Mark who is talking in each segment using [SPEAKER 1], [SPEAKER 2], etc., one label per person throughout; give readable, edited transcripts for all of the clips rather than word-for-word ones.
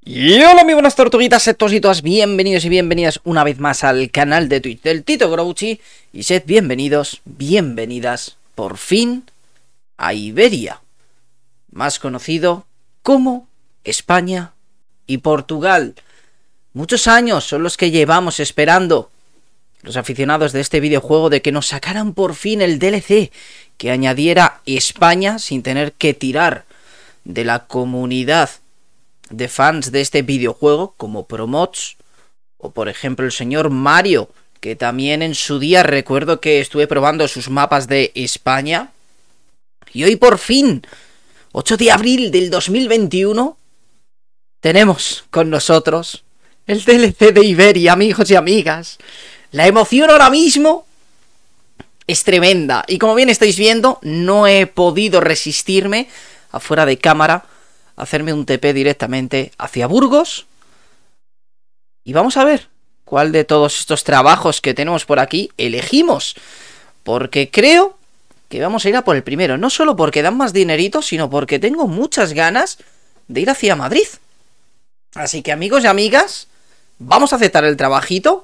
[SPEAKER 1] Y hola muy buenas tortuguitas, sed todos y todas bienvenidos y bienvenidas una vez más al canal de Twitch del Tito Grouchy. Y sed bienvenidos, bienvenidas, por fin, a Iberia, más conocido como España y Portugal. Muchos años son los que llevamos esperando, los aficionados de este videojuego, de que nos sacaran por fin el DLC que añadiera España sin tener que tirar de la comunidad de fans de este videojuego, como Promods, o por ejemplo el señor Mario, que también en su día recuerdo que estuve probando sus mapas de España. Y hoy por fin, 8 de abril del 2021, tenemos con nosotros el DLC de Iberia, amigos y amigas. La emoción ahora mismo es tremenda, y como bien estáis viendo, no he podido resistirme afuera de cámara hacerme un TP directamente hacia Burgos. Y vamos a ver cuál de todos estos trabajos que tenemos por aquí elegimos, porque creo que vamos a ir a por el primero, no solo porque dan más dinerito, sino porque tengo muchas ganas de ir hacia Madrid. Así que, amigos y amigas, vamos a aceptar el trabajito,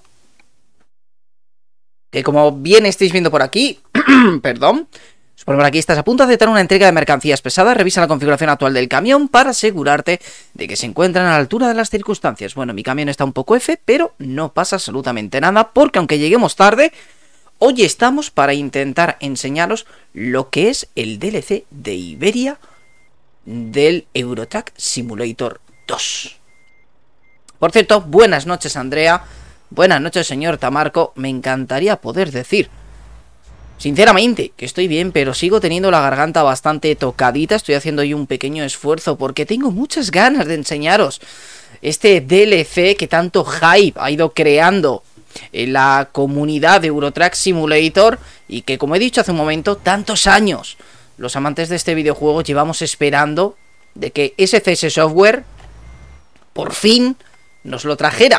[SPEAKER 1] que como bien estáis viendo por aquí, perdón, por aquí estás a punto de aceptar una entrega de mercancías pesadas. Revisa la configuración actual del camión para asegurarte de que se encuentran a la altura de las circunstancias. Bueno, mi camión está un poco F, pero no pasa absolutamente nada, porque aunque lleguemos tarde, hoy estamos para intentar enseñaros lo que es el DLC de Iberia del Euro Truck Simulator 2. Por cierto, buenas noches, Andrea. Buenas noches, señor Tamarco. Me encantaría poder decir, sinceramente, que estoy bien, pero sigo teniendo la garganta bastante tocadita. Estoy haciendo hoy un pequeño esfuerzo porque tengo muchas ganas de enseñaros este DLC que tanto hype ha ido creando en la comunidad de Euro Truck Simulator, y que, como he dicho hace un momento, tantos años los amantes de este videojuego llevamos esperando de que SCS Software por fin nos lo trajera.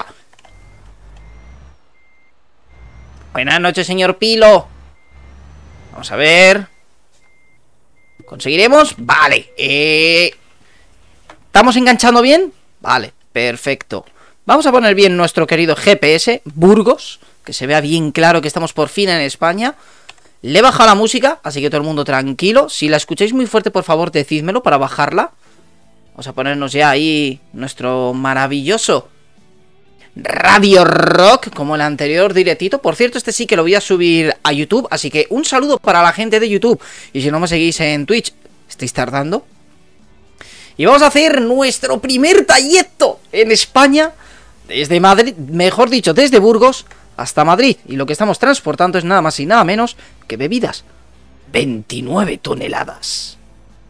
[SPEAKER 1] Buenas noches, señor Pilo. Vamos a ver. ¿Conseguiremos? Vale. ¿Estamos enganchando bien? Vale, perfecto. Vamos a poner bien nuestro querido GPS, Burgos, que se vea bien claro que estamos por fin en España. Le he bajado la música, así que todo el mundo tranquilo. Si la escucháis muy fuerte, por favor, decídmelo para bajarla. Vamos a ponernos ya ahí nuestro maravilloso Radio Rock, como el anterior directito. Por cierto, este sí que lo voy a subir a YouTube, así que un saludo para la gente de YouTube. Y si no me seguís en Twitch, estáis tardando. Y vamos a hacer nuestro primer trayecto en España, desde Madrid, mejor dicho, desde Burgos hasta Madrid. Y lo que estamos transportando es nada más y nada menos que bebidas. 29 toneladas.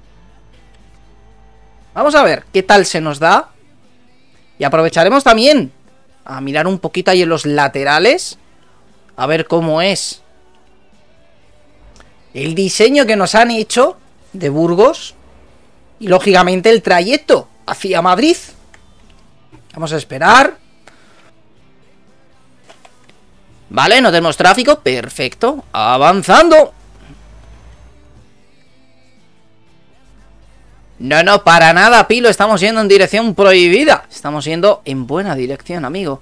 [SPEAKER 1] Vamos a ver qué tal se nos da. Y aprovecharemos también a mirar un poquito ahí en los laterales, a ver cómo es el diseño que nos han hecho de Burgos y lógicamente el trayecto hacia Madrid. Vamos a esperar. Vale, no tenemos tráfico, perfecto. Avanzando. No, para nada, Pilo, estamos yendo en dirección prohibida. Estamos yendo en buena dirección, amigo.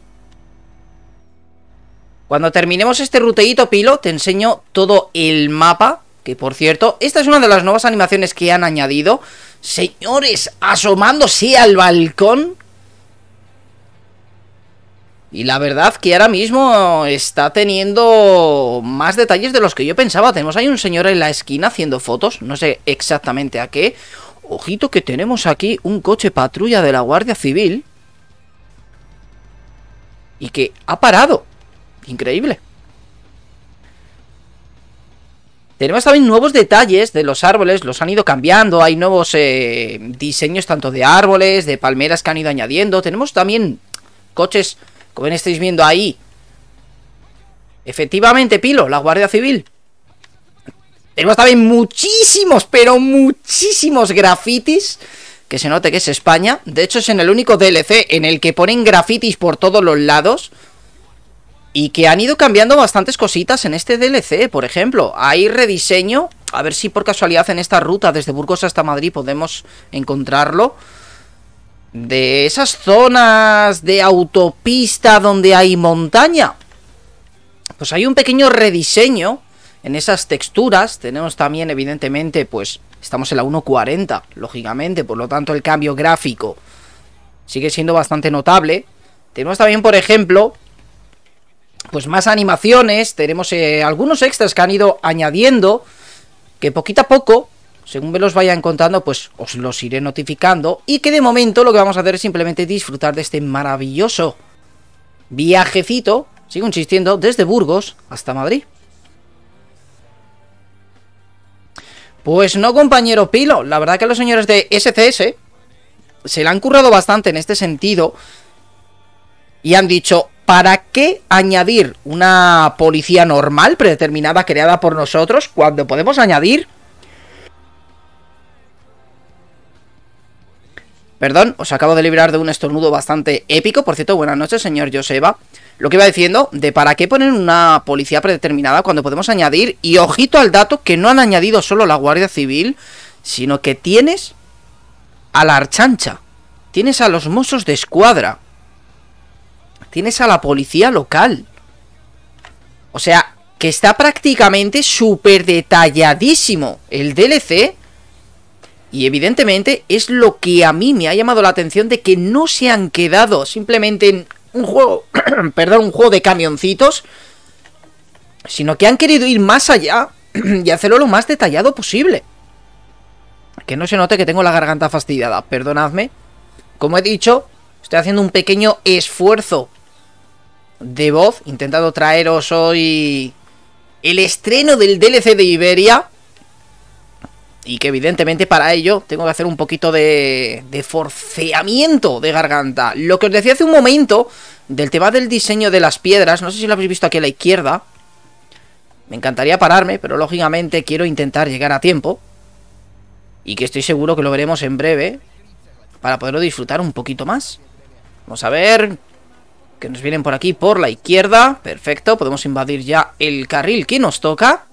[SPEAKER 1] Cuando terminemos este ruteíto, Pilo, te enseño todo el mapa. Que, por cierto, esta es una de las nuevas animaciones que han añadido. Señores, asomándose al balcón. Y la verdad que ahora mismo está teniendo más detalles de los que yo pensaba. Tenemos ahí un señor en la esquina haciendo fotos. No sé exactamente a qué. Ojito que tenemos aquí un coche patrulla de la Guardia Civil. Y que ha parado. Increíble. Tenemos también nuevos detalles de los árboles. Los han ido cambiando. Hay nuevos diseños tanto de árboles, de palmeras que han ido añadiendo. Tenemos también coches, como estáis viendo ahí. Efectivamente, Pilo, la Guardia Civil. Tenemos también muchísimos, pero muchísimos grafitis, que se note que es España. De hecho, es en el único DLC en el que ponen grafitis por todos los lados. Y que han ido cambiando bastantes cositas en este DLC. Por ejemplo, hay rediseño. A ver si por casualidad en esta ruta desde Burgos hasta Madrid podemos encontrarlo. de esas zonas de autopista donde hay montaña. Pues hay un pequeño rediseño en esas texturas. Tenemos también, evidentemente, pues estamos en la 1.40, lógicamente, por lo tanto el cambio gráfico sigue siendo bastante notable. Tenemos también, por ejemplo, pues más animaciones. Tenemos algunos extras que han ido añadiendo, que poquito a poco, según me los vayan contando, pues os los iré notificando. Y que de momento lo que vamos a hacer es simplemente disfrutar de este maravilloso viajecito, sigo insistiendo, desde Burgos hasta Madrid. Pues no, compañero Pilo, la verdad que los señores de SCS se la han currado bastante en este sentido. Y han dicho, ¿para qué añadir una policía normal, predeterminada, creada por nosotros, cuando podemos añadir... Perdón, os acabo de librar de un estornudo bastante épico. Por cierto, buenas noches, señor Joseba. Lo que iba diciendo, de para qué poner una policía predeterminada cuando podemos añadir... Y ojito al dato, que no han añadido solo la Guardia Civil, sino que tienes a la Archancha, tienes a los Mossos de Escuadra, tienes a la policía local. O sea, que está prácticamente súper detalladísimo el DLC. Y evidentemente es lo que a mí me ha llamado la atención, de que no se han quedado simplemente en un juego, perdón, un juego de camioncitos, sino que han querido ir más allá y hacerlo lo más detallado posible. Que no se note que tengo la garganta fastidiada, perdonadme. Como he dicho, estoy haciendo un pequeño esfuerzo de voz, intentando traeros hoy el estreno del DLC de Iberia. Y que evidentemente para ello tengo que hacer un poquito de forceamiento de garganta. Lo que os decía hace un momento del tema del diseño de las piedras, no sé si lo habéis visto aquí a la izquierda. Me encantaría pararme, pero lógicamente quiero intentar llegar a tiempo. Y que estoy seguro que lo veremos en breve, para poderlo disfrutar un poquito más. Vamos a ver... que nos vienen por aquí, por la izquierda. Perfecto, podemos invadir ya el carril que nos toca.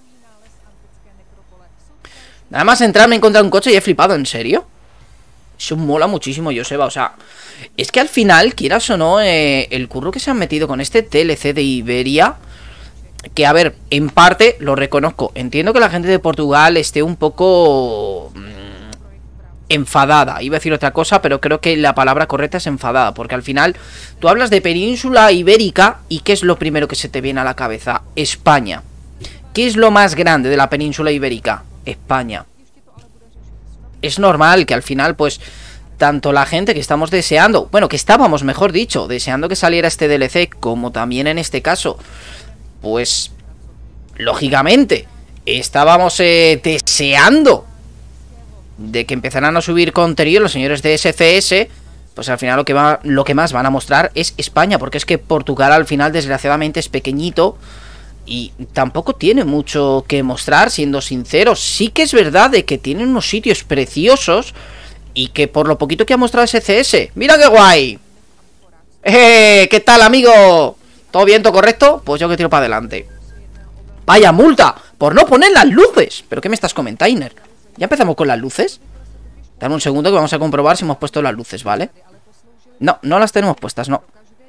[SPEAKER 1] Nada más entrar me he encontrado un coche y he flipado, ¿en serio? Eso mola muchísimo, Joseba, o sea... Es que al final, quieras o no, el curro que se han metido con este DLC de Iberia... Que a ver, en parte lo reconozco. Entiendo que la gente de Portugal esté un poco... enfadada, iba a decir otra cosa, pero creo que la palabra correcta es enfadada, porque al final tú hablas de península ibérica y ¿qué es lo primero que se te viene a la cabeza? España. ¿Qué es lo más grande de la península ibérica? España. Es normal que al final, pues, tanto la gente que estamos deseando, bueno, que estábamos, mejor dicho, deseando que saliera este DLC, como también en este caso, pues, lógicamente, estábamos deseando de que empezaran a subir contenido los señores de SCS, pues al final lo que más van a mostrar es España, porque es que Portugal al final desgraciadamente es pequeñito y tampoco tiene mucho que mostrar, siendo sinceros. Sí que es verdad de que tienen unos sitios preciosos y que por lo poquito que ha mostrado SCS, ¡mira qué guay! ¿Qué tal, amigo? ¿Todo bien, todo correcto? Pues yo que tiro para adelante. ¡Vaya multa! Por no poner las luces. ¿Pero qué me estás comentando, Iner? ¿Ya empezamos con las luces? Dame un segundo que vamos a comprobar si hemos puesto las luces, ¿vale? No, no las tenemos puestas, no.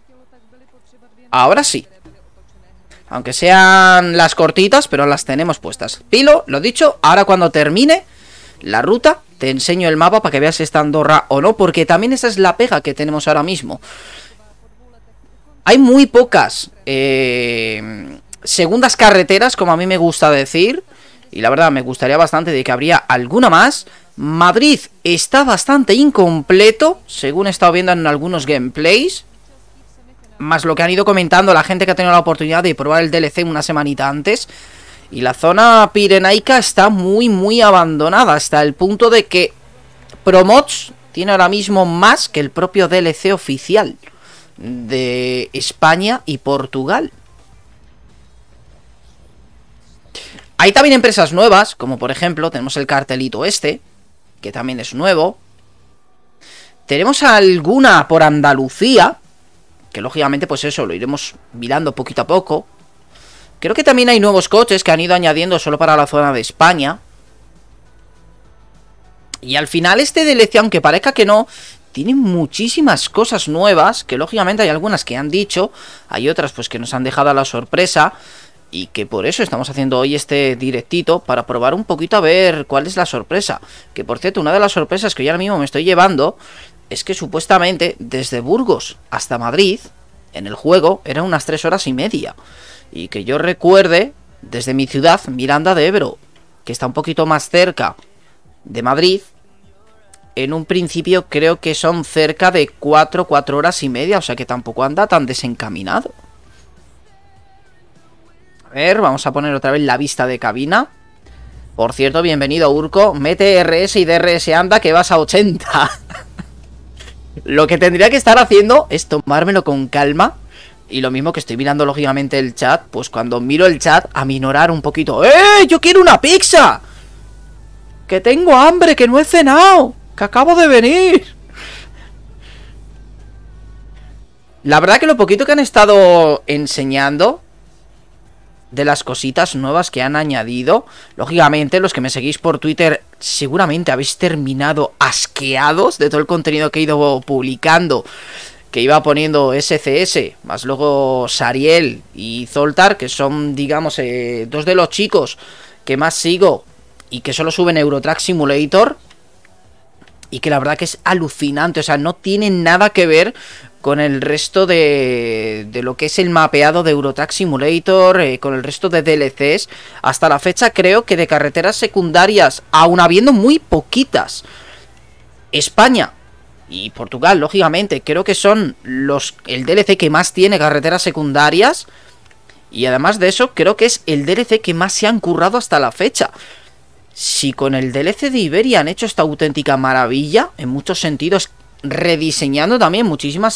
[SPEAKER 1] Ahora sí. Aunque sean las cortitas, pero las tenemos puestas. Pilo, lo dicho, ahora cuando termine la ruta, te enseño el mapa para que veas si está Andorra o no, porque también esa es la pega que tenemos ahora mismo. Hay muy pocas segundas carreteras, como a mí me gusta decir. Y la verdad me gustaría bastante de que habría alguna más. Madrid está bastante incompleto, según he estado viendo en algunos gameplays. Más lo que han ido comentando la gente que ha tenido la oportunidad de probar el DLC una semanita antes. Y la zona pirenaica está muy abandonada, hasta el punto de que Promods tiene ahora mismo más que el propio DLC oficial de España y Portugal. Hay también empresas nuevas, como por ejemplo tenemos el cartelito este, que también es nuevo. Tenemos alguna por Andalucía, que lógicamente pues eso, lo iremos mirando poquito a poco. Creo que también hay nuevos coches que han ido añadiendo solo para la zona de España. Y al final este DLC, aunque parezca que no, tiene muchísimas cosas nuevas, que lógicamente hay algunas que han dicho, hay otras pues que nos han dejado a la sorpresa, y que por eso estamos haciendo hoy este directito, para probar un poquito a ver cuál es la sorpresa. Que por cierto, una de las sorpresas que yo ahora mismo me estoy llevando es que supuestamente desde Burgos hasta Madrid, en el juego, eran unas 3 horas y media. Y que yo recuerde, desde mi ciudad, Miranda de Ebro, que está un poquito más cerca de Madrid, en un principio creo que son cerca de 4 horas y media, o sea que tampoco anda tan desencaminado. A ver, vamos a poner otra vez la vista de cabina. Por cierto, bienvenido Urco. Mete RS y DRS anda que vas a 80. Lo que tendría que estar haciendo es tomármelo con calma. Y lo mismo que estoy mirando lógicamente el chat, pues cuando miro el chat, aminorar un poquito. ¡Eh! ¡Yo quiero una pizza! ¡Que tengo hambre! ¡Que no he cenado! ¡Que acabo de venir! La verdad que lo poquito que han estado enseñando de las cositas nuevas que han añadido, lógicamente los que me seguís por Twitter seguramente habéis terminado asqueados de todo el contenido que he ido publicando, que iba poniendo SCS, más luego Sariel y Zoltar, que son, digamos, dos de los chicos que más sigo y que solo suben Eurotrack Simulator, y que la verdad que es alucinante, o sea, no tiene nada que ver con el resto de lo que es el mapeado de Eurotrack Simulator, con el resto de DLCs. Hasta la fecha creo que de carreteras secundarias, aun habiendo muy poquitas, España y Portugal, lógicamente, creo que son el DLC que más tiene carreteras secundarias. Y además de eso, creo que es el DLC que más se han currado hasta la fecha. Si con el DLC de Iberia han hecho esta auténtica maravilla, en muchos sentidos, rediseñando también muchísimas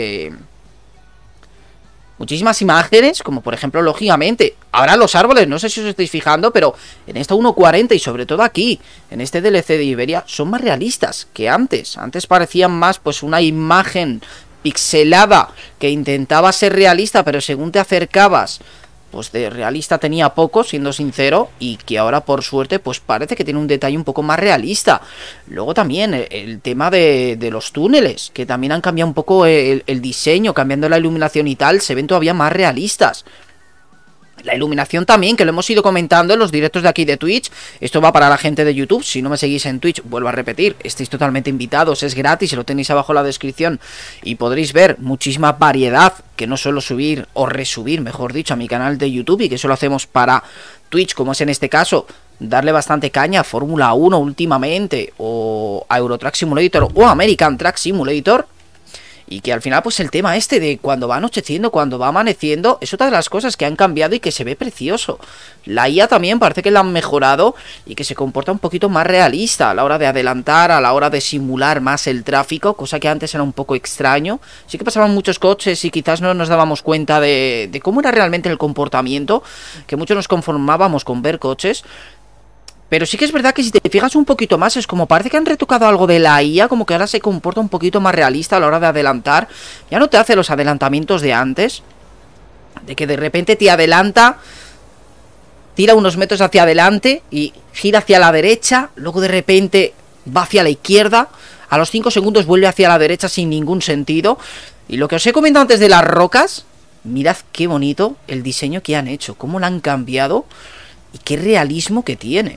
[SPEAKER 1] imágenes, como por ejemplo, lógicamente, ahora los árboles, no sé si os estáis fijando, pero en esta 1.40 y sobre todo aquí, en este DLC de Iberia, son más realistas que antes. Antes parecían más pues una imagen pixelada que intentaba ser realista, pero según te acercabas, pues de realista tenía poco, siendo sincero, y que ahora por suerte pues parece que tiene un detalle un poco más realista. Luego también el tema de los túneles, que también han cambiado un poco el diseño, cambiando la iluminación y tal, se ven todavía más realistas. La iluminación también, que lo hemos ido comentando en los directos de aquí de Twitch. Esto va para la gente de YouTube. Si no me seguís en Twitch, vuelvo a repetir, estáis totalmente invitados, es gratis, lo tenéis abajo en la descripción. Y podréis ver muchísima variedad, que no suelo subir, o resubir, mejor dicho, a mi canal de YouTube, y que solo hacemos para Twitch, como es en este caso, darle bastante caña a Fórmula 1 últimamente, o a Eurotrack Simulator, o American Track Simulator. Y que al final pues el tema este de cuando va anocheciendo, cuando va amaneciendo, es otra de las cosas que han cambiado y que se ve precioso. La IA también parece que la han mejorado y que se comporta un poquito más realista a la hora de adelantar, a la hora de simular más el tráfico, cosa que antes era un poco extraño. Sí que pasaban muchos coches y quizás no nos dábamos cuenta de cómo era realmente el comportamiento, que muchos nos conformábamos con ver coches. Pero sí que es verdad que si te fijas un poquito más, es como parece que han retocado algo de la IA, como que ahora se comporta un poquito más realista a la hora de adelantar. Ya no te hace los adelantamientos de antes, de que de repente te adelanta, tira unos metros hacia adelante y gira hacia la derecha, luego de repente va hacia la izquierda, a los 5 segundos vuelve hacia la derecha sin ningún sentido. Y lo que os he comentado antes de las rocas, mirad qué bonito el diseño que han hecho, cómo lo han cambiado y qué realismo que tiene.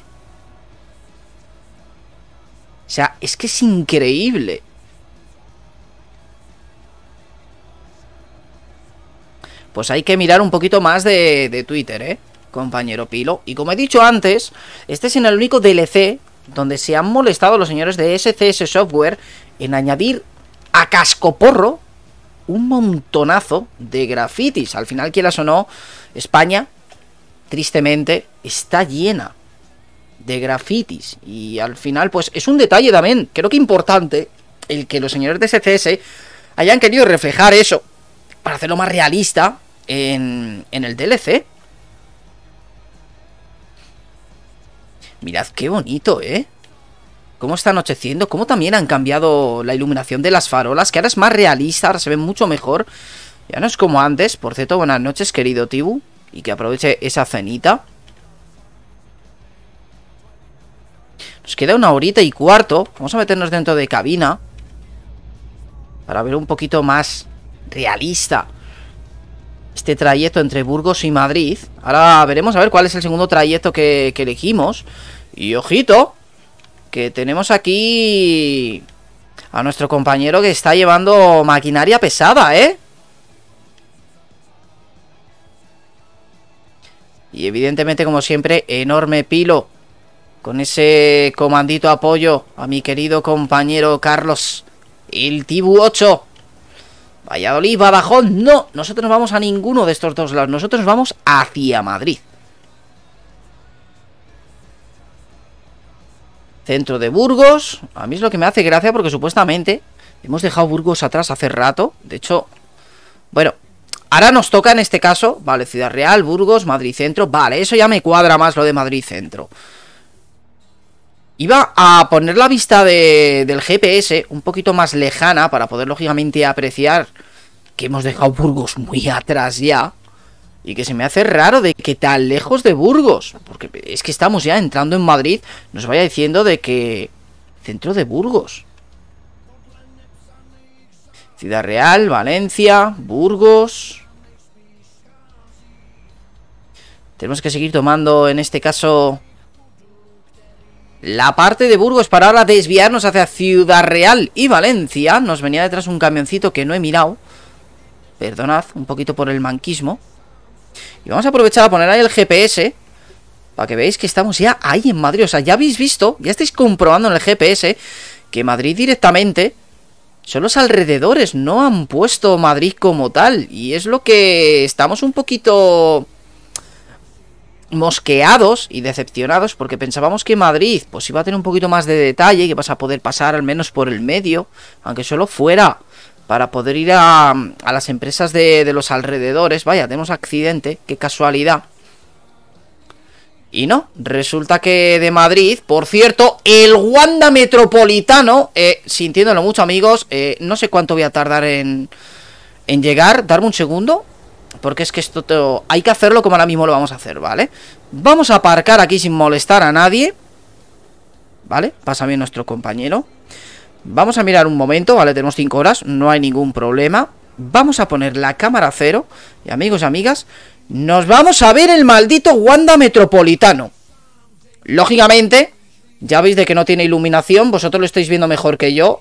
[SPEAKER 1] O sea, es que es increíble. Pues hay que mirar un poquito más de Twitter, compañero Pilo. Y como he dicho antes, este es el único DLC donde se han molestado los señores de SCS Software en añadir a cascoporro un montonazo de grafitis. Al final, quieras o no, España, tristemente, está llena de grafitis. Y al final, pues es un detalle también, creo que importante, el que los señores de SCS hayan querido reflejar eso para hacerlo más realista en el DLC. Mirad qué bonito, cómo está anocheciendo, cómo también han cambiado la iluminación de las farolas, que ahora es más realista, ahora se ve mucho mejor. Ya no es como antes. Por cierto, buenas noches, querido Tibu, y que aproveche esa cenita. Nos queda 1 horita y cuarto. Vamos a meternos dentro de cabina. para ver un poquito más realista este trayecto entre Burgos y Madrid. Ahora veremos a ver cuál es el segundo trayecto que elegimos. Y ojito, que tenemos aquí a nuestro compañero que está llevando maquinaria pesada, ¿eh? Y evidentemente, como siempre, enorme pilo con ese comandito apoyo a mi querido compañero Carlos, el Tibu 8. Valladolid, Badajoz, no. Nosotros no vamos a ninguno de estos dos lados. Nosotros nos vamos hacia Madrid. Centro de Burgos. A mí es lo que me hace gracia porque supuestamente hemos dejado Burgos atrás hace rato. De hecho, bueno, ahora nos toca en este caso, vale, Ciudad Real, Burgos, Madrid Centro. Vale, eso ya me cuadra más lo de Madrid Centro. Iba a poner la vista del GPS un poquito más lejana para poder lógicamente apreciar que hemos dejado Burgos muy atrás ya. Y que se me hace raro de que tan lejos de Burgos, porque es que estamos ya entrando en Madrid, nos vaya diciendo de que centro de Burgos. Ciudad Real, Valencia, Burgos. Tenemos que seguir tomando en este caso la parte de Burgos para ahora desviarnos hacia Ciudad Real y Valencia. Nos venía detrás un camioncito que no he mirado. Perdonad un poquito por el manquismo. Y vamos a aprovechar a poner ahí el GPS para que veáis que estamos ya ahí en Madrid. O sea, ya habéis visto, ya estáis comprobando en el GPS que Madrid directamente son los alrededores, no han puesto Madrid como tal. Y es lo que estamos un poquito mosqueados y decepcionados, porque pensábamos que Madrid pues iba a tener un poquito más de detalle, que vas a poder pasar al menos por el medio, aunque solo fuera para poder ir a las empresas de los alrededores. Vaya, tenemos accidente, qué casualidad. Y no, resulta que de Madrid, por cierto, el Wanda Metropolitano, sintiéndolo mucho amigos, no sé cuánto voy a tardar en llegar, darme un segundo, porque es que esto hay que hacerlo como ahora mismo lo vamos a hacer, ¿vale? Vamos a aparcar aquí sin molestar a nadie, ¿vale? Pasa bien nuestro compañero. Vamos a mirar un momento, ¿vale? Tenemos 5 horas, no hay ningún problema. Vamos a poner la cámara a cero. Y amigos y amigas, nos vamos a ver el maldito Wanda Metropolitano. Lógicamente, ya veis de que no tiene iluminación. Vosotros lo estáis viendo mejor que yo.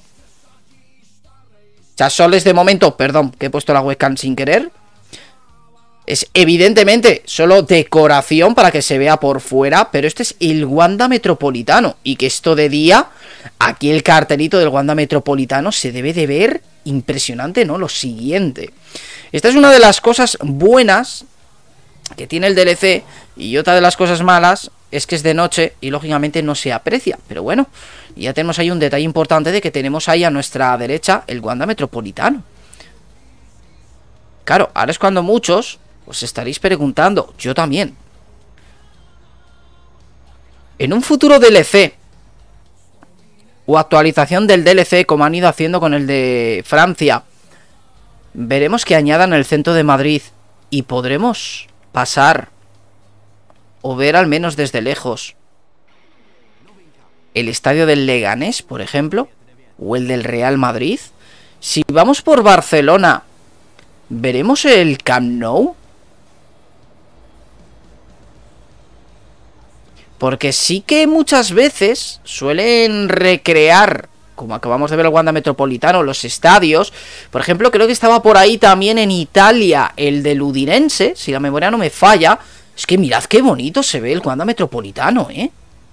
[SPEAKER 1] Chasoles de momento, perdón, que he puesto la webcam sin querer. Es evidentemente solo decoración para que se vea por fuera, pero este es el Wanda Metropolitano. Y que esto de día, aquí el cartelito del Wanda Metropolitano se debe de ver impresionante, ¿no? Lo siguiente. Esta es una de las cosas buenas que tiene el DLC. Y otra de las cosas malas es que es de noche y lógicamente no se aprecia. Pero bueno, ya tenemos ahí un detalle importante de que tenemos ahí a nuestra derecha el Wanda Metropolitano. Claro, ahora es cuando muchos os estaréis preguntando, yo también, en un futuro DLC o actualización del DLC, como han ido haciendo con el de Francia, veremos que añadan el centro de Madrid y podremos pasar o ver al menos desde lejos el estadio del Leganés, por ejemplo, o el del Real Madrid. Si vamos por Barcelona, ¿veremos el Camp Nou? Porque sí que muchas veces suelen recrear, como acabamos de ver el Wanda Metropolitano, los estadios. Por ejemplo, creo que estaba por ahí también en Italia el del Udinense, si la memoria no me falla. Es que mirad qué bonito se ve el Wanda Metropolitano, ¿eh?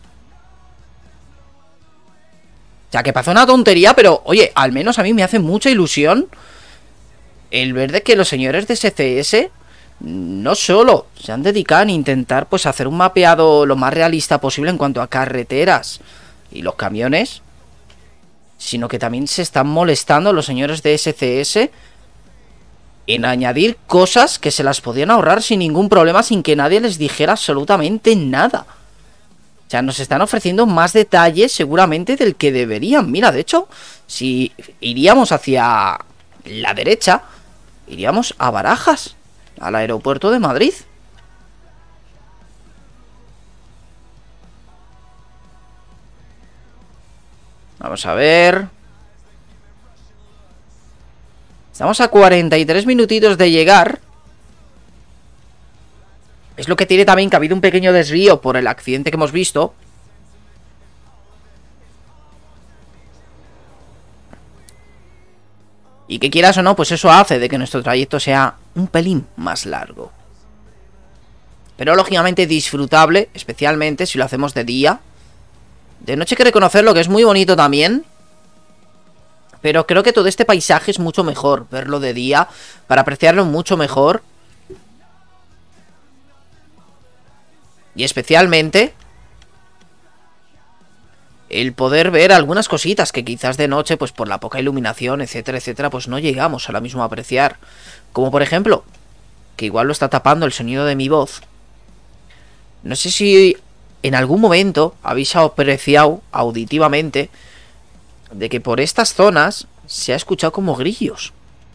[SPEAKER 1] O sea, que pasó una tontería, pero oye, al menos a mí me hace mucha ilusión el ver de que los señores de SCS no solo se han dedicado a intentar pues hacer un mapeado lo más realista posible en cuanto a carreteras y los camiones, sino que también se están molestando los señores de SCS en añadir cosas que se las podían ahorrar sin ningún problema, sin que nadie les dijera absolutamente nada. O sea, nos están ofreciendo más detalles seguramente del que deberían. Mira, de hecho, si iríamos hacia la derecha, iríamos a Barajas, al aeropuerto de Madrid. Vamos a ver. Estamos a 43 minutitos de llegar. Es lo que tiene también que ha habido un pequeño desvío por el accidente que hemos visto. Y que quieras o no, pues eso hace de que nuestro trayecto sea un pelín más largo. Pero lógicamente disfrutable, especialmente si lo hacemos de día. De noche hay que reconocerlo que es muy bonito también. Pero creo que todo este paisaje es mucho mejor verlo de día, para apreciarlo mucho mejor. Y especialmente el poder ver algunas cositas que quizás de noche, pues por la poca iluminación, etcétera, etcétera, pues no llegamos ahora mismo a apreciar. Como por ejemplo, que igual lo está tapando el sonido de mi voz. No sé si en algún momento habéis apreciado auditivamente de que por estas zonas se ha escuchado como grillos.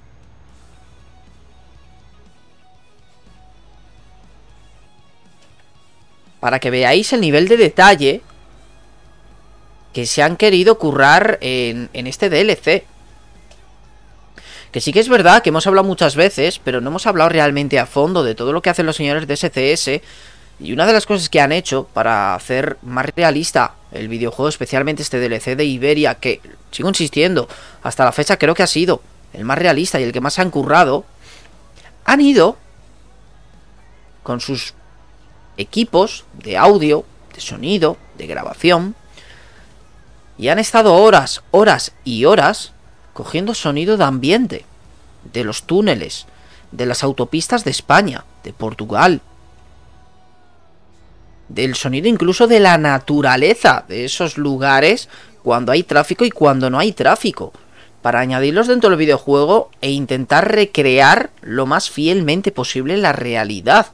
[SPEAKER 1] Para que veáis el nivel de detalle que se han querido currar en este DLC. Que sí que es verdad que hemos hablado muchas veces, pero no hemos hablado realmente a fondo de todo lo que hacen los señores de SCS. Y una de las cosas que han hecho para hacer más realista el videojuego, especialmente este DLC de Iberia, que sigo insistiendo, hasta la fecha creo que ha sido el más realista y el que más han currado, han ido con sus equipos de audio, de sonido, de grabación, y han estado horas, horas y horas cogiendo sonido de ambiente, de los túneles, de las autopistas de España, de Portugal, del sonido incluso de la naturaleza de esos lugares cuando hay tráfico y cuando no hay tráfico, para añadirlos dentro del videojuego e intentar recrear lo más fielmente posible la realidad.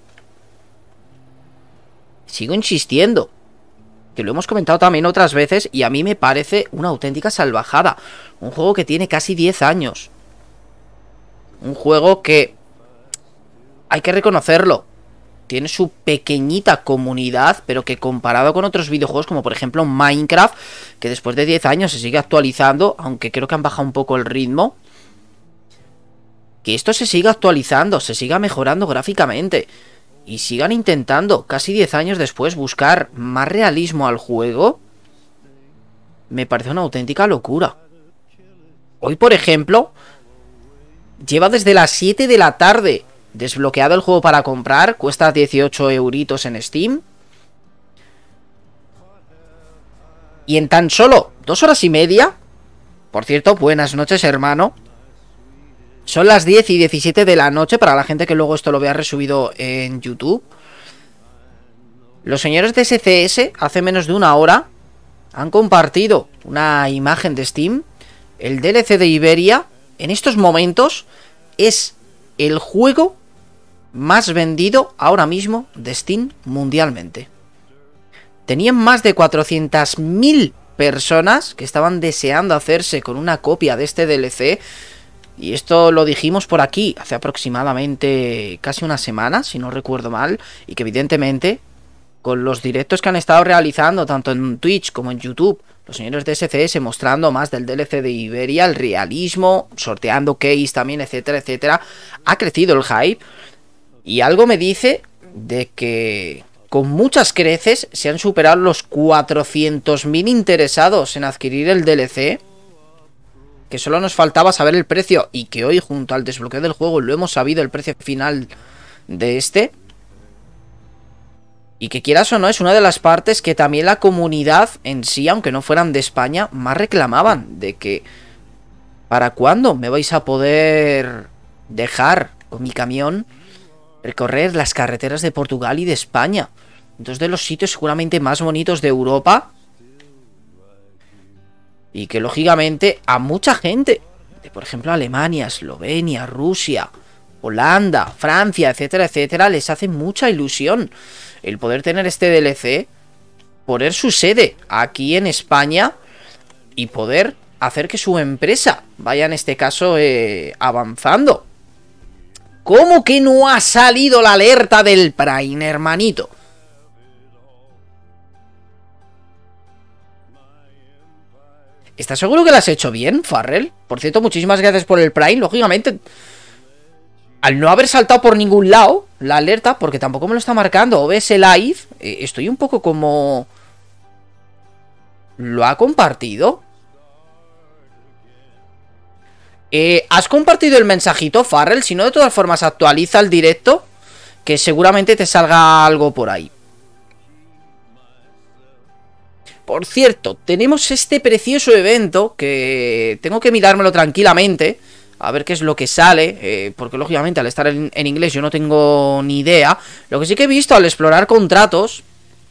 [SPEAKER 1] Sigo insistiendo, que lo hemos comentado también otras veces, y a mí me parece una auténtica salvajada. Un juego que tiene casi 10 años. Un juego que, hay que reconocerlo, tiene su pequeñita comunidad, pero que comparado con otros videojuegos como por ejemplo Minecraft, que después de 10 años se sigue actualizando, aunque creo que han bajado un poco el ritmo, que esto se siga actualizando, se siga mejorando gráficamente, y sigan intentando, casi 10 años después, buscar más realismo al juego, me parece una auténtica locura. Hoy, por ejemplo, lleva desde las 7 de la tarde desbloqueado el juego para comprar, cuesta 18 euritos en Steam. Y en tan solo 2 horas y media, por cierto, buenas noches, hermano. Son las 10 y 17 de la noche para la gente que luego esto lo vea resubido en YouTube. Los señores de SCS hace menos de una hora han compartido una imagen de Steam. El DLC de Iberia en estos momentos es el juego más vendido ahora mismo de Steam mundialmente. Tenían más de 400.000 personas que estaban deseando hacerse con una copia de este DLC. Y esto lo dijimos por aquí hace aproximadamente casi una semana, si no recuerdo mal. Y que evidentemente, con los directos que han estado realizando, tanto en Twitch como en YouTube, los señores de SCS mostrando más del DLC de Iberia, el realismo, sorteando keys también, etcétera, etcétera, ha crecido el hype. Y algo me dice de que con muchas creces se han superado los 400.000 interesados en adquirir el DLC. Que solo nos faltaba saber el precio y que hoy, junto al desbloqueo del juego, lo hemos sabido el precio final de este. Y que quieras o no, es una de las partes que también la comunidad en sí, aunque no fueran de España, más reclamaban. De que, ¿para cuándo me vais a poder dejar con mi camión recorrer las carreteras de Portugal y de España? Dos de los sitios seguramente más bonitos de Europa. Y que lógicamente a mucha gente, de por ejemplo Alemania, Eslovenia, Rusia, Holanda, Francia, etcétera, etcétera, les hace mucha ilusión el poder tener este DLC, poner su sede aquí en España y poder hacer que su empresa vaya en este caso avanzando. ¿Cómo que no ha salido la alerta del Prime, hermanito? ¿Estás seguro que lo has hecho bien, Farrell? Por cierto, muchísimas gracias por el Prime. Lógicamente, al no haber saltado por ningún lado la alerta, porque tampoco me lo está marcando OBS Live, estoy un poco como... ¿Lo ha compartido? ¿Has compartido el mensajito, Farrell? Si no, de todas formas, actualiza el directo, que seguramente te salga algo por ahí. Por cierto, tenemos este precioso evento que tengo que mirármelo tranquilamente, a ver qué es lo que sale, porque lógicamente al estar en inglés yo no tengo ni idea. Lo que sí que he visto al explorar contratos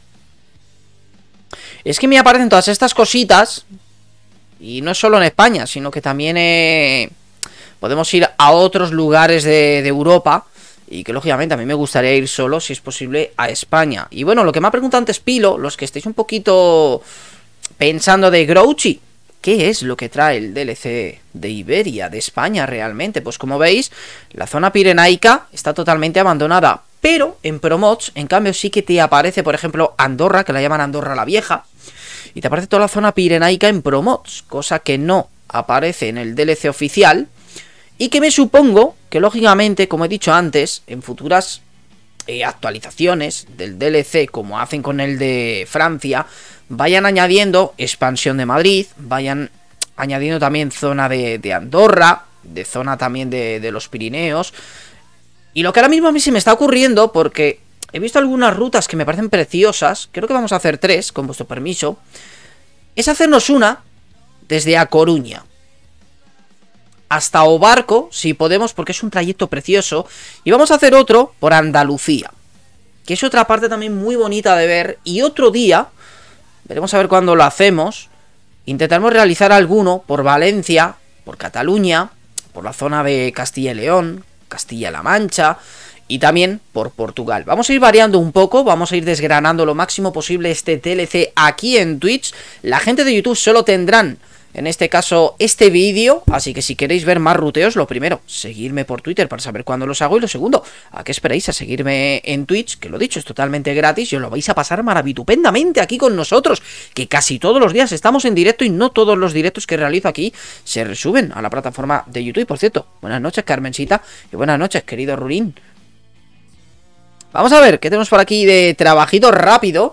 [SPEAKER 1] es que me aparecen todas estas cositas, y no es solo en España, sino que también podemos ir a otros lugares de Europa. Y que lógicamente a mí me gustaría ir solo, si es posible, a España. Y bueno, lo que me ha preguntado antes Pilo, los que estéis un poquito pensando de Grouchy, ¿qué es lo que trae el DLC de Iberia, de España realmente? Pues como veis, la zona pirenaica está totalmente abandonada. Pero en Promods, en cambio, sí que te aparece, por ejemplo, Andorra, que la llaman Andorra la Vieja. Y te aparece toda la zona pirenaica en Promods, cosa que no aparece en el DLC oficial. Y que me supongo que, lógicamente, como he dicho antes, en futuras actualizaciones del DLC, como hacen con el de Francia, vayan añadiendo expansión de Madrid, vayan añadiendo también zona de Andorra, de zona también de los Pirineos. Y lo que ahora mismo a mí se me está ocurriendo, porque he visto algunas rutas que me parecen preciosas, creo que vamos a hacer 3, con vuestro permiso, es hacernos una desde A Coruña hasta Obarco, si podemos, porque es un trayecto precioso. Y vamos a hacer otro por Andalucía, que es otra parte también muy bonita de ver. Y otro día, veremos a ver cuándo lo hacemos, intentaremos realizar alguno por Valencia, por Cataluña, por la zona de Castilla y León, Castilla-La Mancha, y también por Portugal. Vamos a ir variando un poco, vamos a ir desgranando lo máximo posible este DLC aquí en Twitch. La gente de YouTube solo tendrán, en este caso, este vídeo, así que si queréis ver más ruteos, lo primero, seguirme por Twitter para saber cuándo los hago, y lo segundo, ¿a qué esperáis? A seguirme en Twitch, que lo dicho, es totalmente gratis y os lo vais a pasar maravitupendamente aquí con nosotros, que casi todos los días estamos en directo y no todos los directos que realizo aquí se resuben a la plataforma de YouTube. Por cierto, buenas noches, Carmencita, y buenas noches, querido Rurín. Vamos a ver, ¿qué tenemos por aquí de trabajito rápido?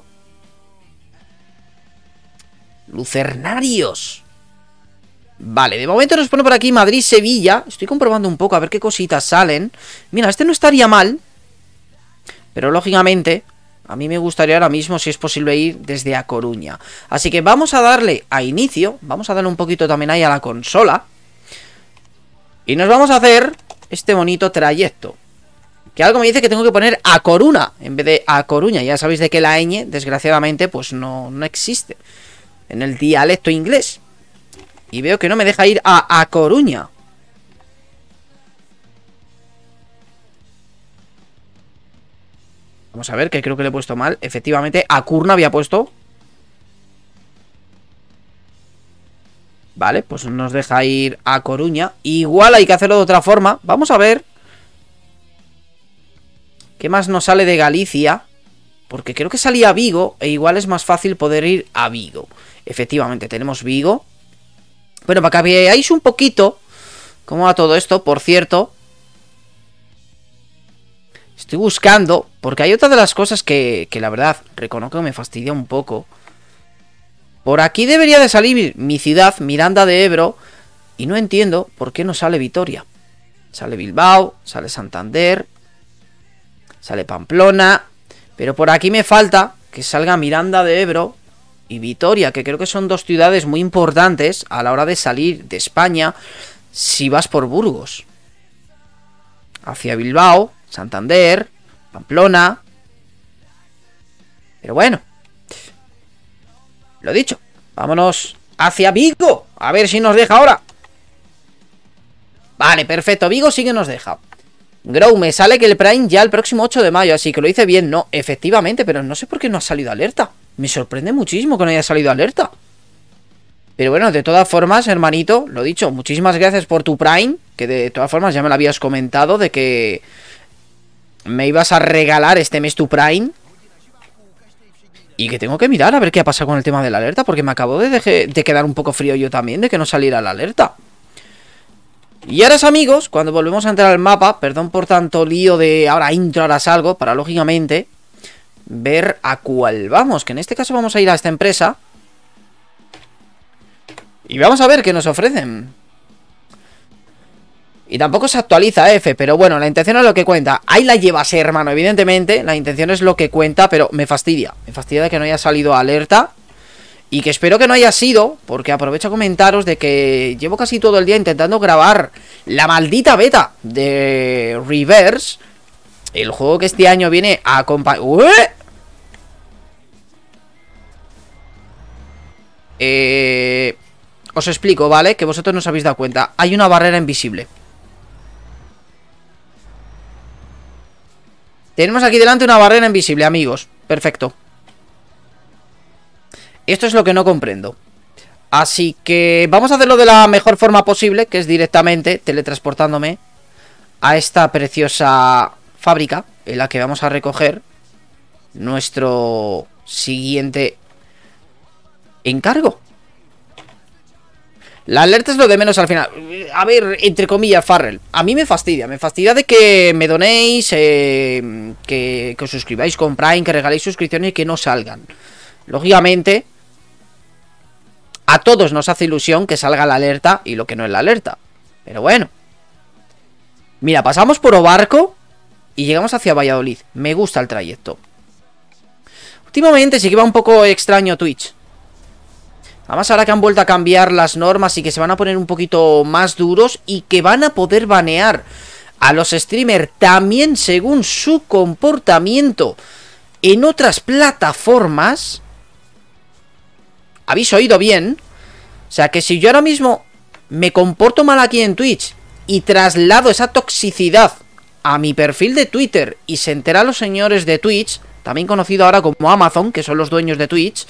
[SPEAKER 1] Lucernarios. Vale, de momento nos pone por aquí Madrid-Sevilla. Estoy comprobando un poco a ver qué cositas salen. Mira, este no estaría mal, pero lógicamente a mí me gustaría ahora mismo, si es posible, ir desde A Coruña. Así que vamos a darle a inicio. Vamos a darle un poquito también ahí a la consola. Y nos vamos a hacer este bonito trayecto, que algo me dice que tengo que poner A Coruna en vez de A Coruña. Ya sabéis de que la ñ, desgraciadamente, pues no existe en el dialecto inglés. Y veo que no me deja ir a Coruña. Vamos a ver, que creo que le he puesto mal. Efectivamente, A Curna había puesto. Vale, pues nos deja ir a Coruña. Igual hay que hacerlo de otra forma. Vamos a ver qué más nos sale de Galicia, porque creo que salía Vigo, e igual es más fácil poder ir a Vigo. Efectivamente, tenemos Vigo. Bueno, para que veáis un poquito cómo va todo esto, por cierto, estoy buscando, porque hay otra de las cosas que la verdad reconozco que me fastidia un poco. Por aquí debería de salir mi ciudad, Miranda de Ebro, y no entiendo por qué no sale Vitoria. Sale Bilbao, sale Santander, sale Pamplona, pero por aquí me falta que salga Miranda de Ebro y Vitoria, que creo que son dos ciudades muy importantes a la hora de salir de España si vas por Burgos. Hacia Bilbao, Santander, Pamplona. Pero bueno, lo dicho, vámonos hacia Vigo, a ver si nos deja ahora. Vale, perfecto, Vigo sí que nos deja. Grow, me sale que el Prime ya el próximo 8 de mayo, así que lo hice bien. No, efectivamente, pero no sé por qué no ha salido alerta. Me sorprende muchísimo que no haya salido alerta. Pero bueno, de todas formas, hermanito, lo dicho, muchísimas gracias por tu Prime, que de todas formas ya me lo habías comentado, de que me ibas a regalar este mes tu Prime. Y que tengo que mirar a ver qué ha pasado con el tema de la alerta, porque me acabo de quedar un poco frío yo también de que no saliera la alerta. Y ahora, amigos, cuando volvemos a entrar al mapa, perdón por tanto lío de ahora intro, ahora salgo, para lógicamente ver a cuál vamos, que en este caso vamos a ir a esta empresa y vamos a ver qué nos ofrecen. Y tampoco se actualiza F, pero bueno, la intención es lo que cuenta. Ahí la llevas, hermano, evidentemente. La intención es lo que cuenta, pero me fastidia. Me fastidia que no haya salido alerta. Y que espero que no haya sido, porque aprovecho a comentaros de que llevo casi todo el día intentando grabar la maldita beta de Reverse. El juego que este año viene a acompañar... Os explico, ¿vale? Que vosotros no os habéis dado cuenta. Hay una barrera invisible. Tenemos aquí delante una barrera invisible, amigos. Perfecto. Esto es lo que no comprendo. Así que vamos a hacerlo de la mejor forma posible, que es directamente teletransportándome a esta preciosa fábrica en la que vamos a recoger nuestro siguiente encargo. La alerta es lo de menos al final. A ver, entre comillas, Farrell, a mí me fastidia de que me donéis, que os suscribáis con Prime, que regaléis suscripciones y que no salgan. Lógicamente, a todos nos hace ilusión que salga la alerta y lo que no es la alerta. Pero bueno. Mira, pasamos por Obarco y llegamos hacia Valladolid. Me gusta el trayecto. Últimamente sí que va un poco extraño Twitch. Además ahora que han vuelto a cambiar las normas y que se van a poner un poquito más duros y que van a poder banear a los streamers también según su comportamiento en otras plataformas. ¿Habéis oído bien? O sea que si yo ahora mismo me comporto mal aquí en Twitch y traslado esa toxicidad a mi perfil de Twitter y se enteran los señores de Twitch, también conocido ahora como Amazon, que son los dueños de Twitch,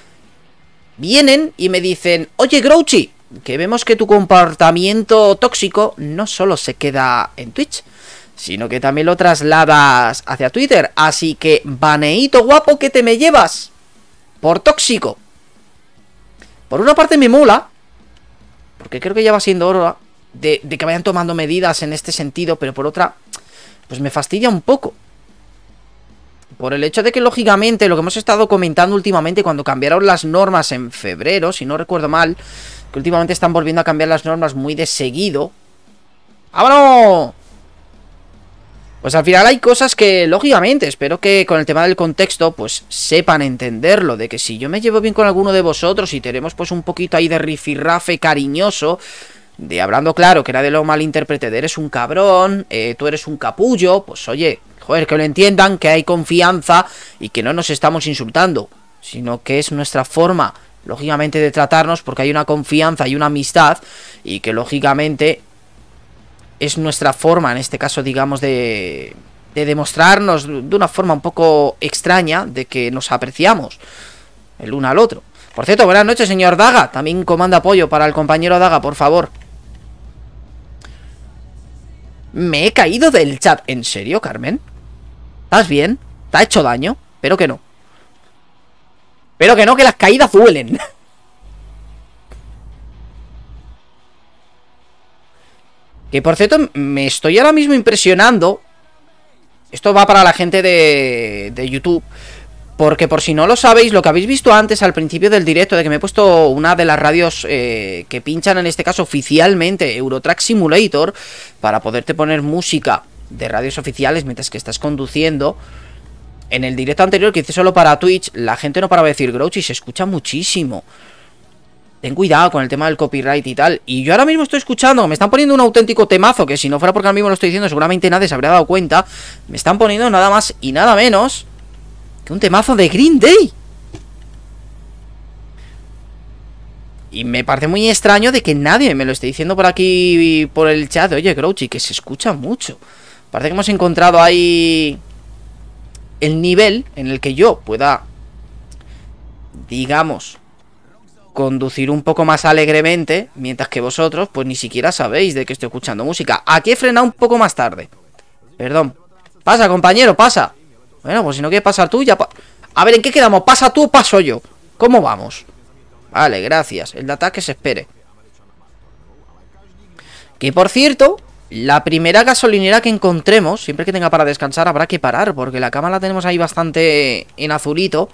[SPEAKER 1] vienen y me dicen: oye, Grouchy, que vemos que tu comportamiento tóxico no solo se queda en Twitch, sino que también lo trasladas hacia Twitter. Así que, baneíto guapo, que te me llevas por tóxico. Por una parte me mola, porque creo que ya va siendo hora de que vayan tomando medidas en este sentido, pero por otra, pues me fastidia un poco. Por el hecho de que, lógicamente, lo que hemos estado comentando últimamente cuando cambiaron las normas en febrero, si no recuerdo mal, que últimamente están volviendo a cambiar las normas muy de seguido. ¡Vámonos! Pues al final hay cosas que, lógicamente, espero que con el tema del contexto, pues sepan entenderlo. De que si yo me llevo bien con alguno de vosotros y tenemos pues un poquito ahí de rifirrafe cariñoso, de hablando claro, que nadie lo malinterprete, de eres un cabrón, tú eres un capullo, pues oye, joder, que lo entiendan, que hay confianza y que no nos estamos insultando, sino que es nuestra forma, lógicamente, de tratarnos, porque hay una confianza y una amistad, y que lógicamente es nuestra forma, en este caso, digamos, de demostrarnos de una forma un poco extraña de que nos apreciamos el uno al otro. Por cierto, buenas noches, señor Daga. También comanda apoyo para el compañero Daga, por favor. Me he caído del chat. ¿En serio, Carmen? ¿Estás bien? ¿Te ha hecho daño? Pero que no. Pero que no, que las caídas duelen. Que por cierto, me estoy ahora mismo impresionando. Esto va para la gente de YouTube. Porque por si no lo sabéis, lo que habéis visto antes al principio del directo, de que me he puesto una de las radios que pinchan en este caso oficialmente, Eurotrack Simulator, para poderte poner música de radios oficiales mientras que estás conduciendo. En el directo anterior que hice solo para Twitch, la gente no paraba de decir Grouchy, se escucha muchísimo. Ten cuidado con el tema del copyright y tal. Y yo ahora mismo estoy escuchando, me están poniendo un auténtico temazo, que si no fuera porque ahora mismo lo estoy diciendo, seguramente nadie se habría dado cuenta. Me están poniendo nada más y nada menos que un temazo de Green Day. Y me parece muy extraño de que nadie me lo esté diciendo por aquí, por el chat. Oye, Grouchy, que se escucha mucho. Parece que hemos encontrado ahí el nivel en el que yo pueda, digamos, conducir un poco más alegremente, mientras que vosotros pues ni siquiera sabéis de que estoy escuchando música. Aquí he frenado un poco más tarde. Perdón. Pasa, compañero, pasa. Bueno, pues si no quieres pasar tú, ya A ver, ¿en qué quedamos? ¿Pasa tú o paso yo? ¿Cómo vamos? Vale, gracias. El de ataque se espere. Que por cierto, la primera gasolinera que encontremos, siempre que tenga para descansar, habrá que parar, porque la cama la tenemos ahí bastante en azulito.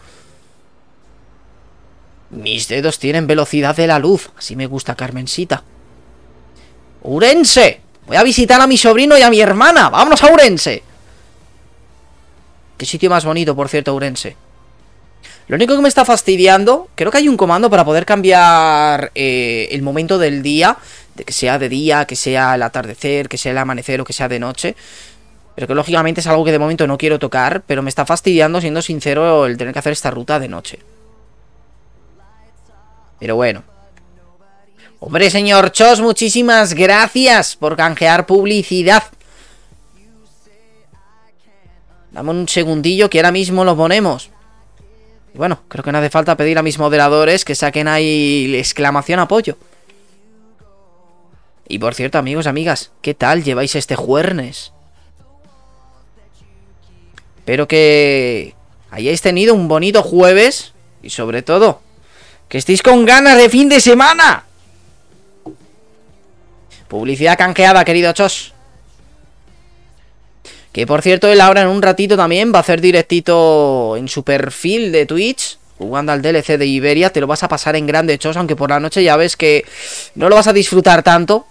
[SPEAKER 1] Mis dedos tienen velocidad de la luz. Así me gusta, Carmencita. ¡Ourense! Voy a visitar a mi sobrino y a mi hermana. ¡Vámonos a Ourense! Qué sitio más bonito, por cierto, Ourense. Lo único que me está fastidiando, creo que hay un comando para poder cambiar el momento del día, de que sea de día, que sea el atardecer, que sea el amanecer o que sea de noche. Pero que lógicamente es algo que de momento no quiero tocar, pero me está fastidiando, siendo sincero, el tener que hacer esta ruta de noche. Pero bueno. Hombre, señor Chos, muchísimas gracias por canjear publicidad. Dame un segundillo que ahora mismo lo ponemos. Y bueno, creo que no hace falta pedir a mis moderadores que saquen ahí exclamación apoyo. Y por cierto, amigos, amigas, ¿qué tal lleváis este jueves? Espero que hayáis tenido un bonito jueves. Y sobre todo, que estéis con ganas de fin de semana. Publicidad canjeada, querido Chos. Que por cierto, él ahora en un ratito también va a hacer directito en su perfil de Twitch, jugando al DLC de Iberia. Te lo vas a pasar en grande, Chos, aunque por la noche ya ves que no lo vas a disfrutar tanto.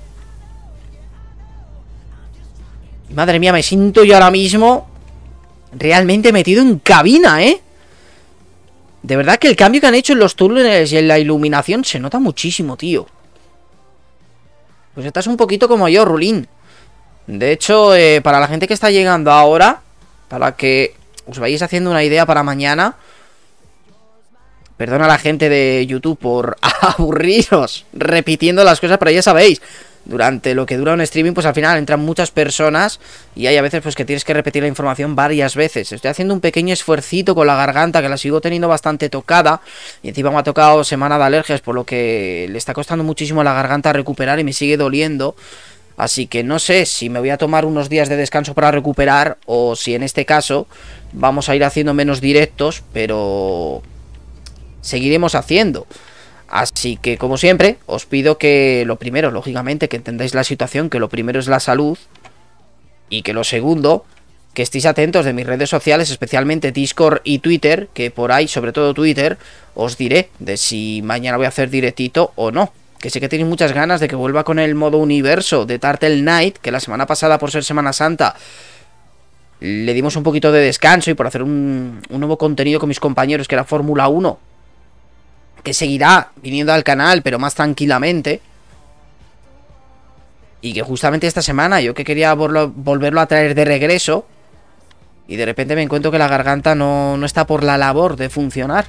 [SPEAKER 1] Madre mía, me siento yo ahora mismo realmente metido en cabina, ¿eh? De verdad que el cambio que han hecho en los túneles y en la iluminación se nota muchísimo, tío. Pues estás un poquito como yo, Rulín. De hecho, para la gente que está llegando ahora, para que os vayáis haciendo una idea para mañana, perdona a la gente de YouTube por aburriros repitiendo las cosas, pero ya sabéis, durante lo que dura un streaming, pues al final entran muchas personas y hay a veces pues que tienes que repetir la información varias veces. Estoy haciendo un pequeño esfuercito con la garganta, que la sigo teniendo bastante tocada, y encima me ha tocado semana de alergias, por lo que le está costando muchísimo a la garganta recuperar y me sigue doliendo. Así que no sé si me voy a tomar unos días de descanso para recuperar, o si en este caso vamos a ir haciendo menos directos, pero seguiremos haciendo. Así que, como siempre, os pido que lo primero, lógicamente, que entendáis la situación, que lo primero es la salud, y que lo segundo, que estéis atentos de mis redes sociales, especialmente Discord y Twitter, que por ahí, sobre todo Twitter, os diré de si mañana voy a hacer directito o no. Que sé que tenéis muchas ganas de que vuelva con el modo universo de Turtle Knight, que la semana pasada, por ser Semana Santa, le dimos un poquito de descanso y por hacer un nuevo contenido con mis compañeros, que era Fórmula 1, que seguirá viniendo al canal, pero más tranquilamente. Y que justamente esta semana yo que quería volverlo a traer de regreso, y de repente me encuentro que la garganta no está por la labor de funcionar.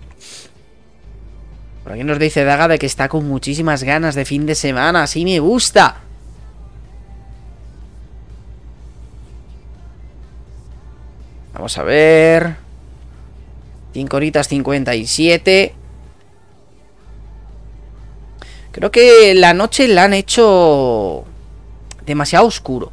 [SPEAKER 1] Por aquí nos dice Daga de que está con muchísimas ganas de fin de semana. Así me gusta. Vamos a ver. 5 horitas 57. Creo que la noche la han hecho demasiado oscuro.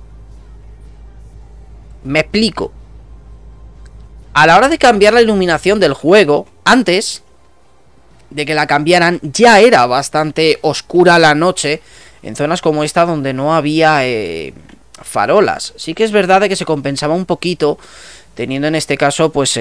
[SPEAKER 1] Me explico. A la hora de cambiar la iluminación del juego, antes de que la cambiaran, ya era bastante oscura la noche en zonas como esta donde no había farolas. Sí que es verdad de que se compensaba un poquito, teniendo en este caso pues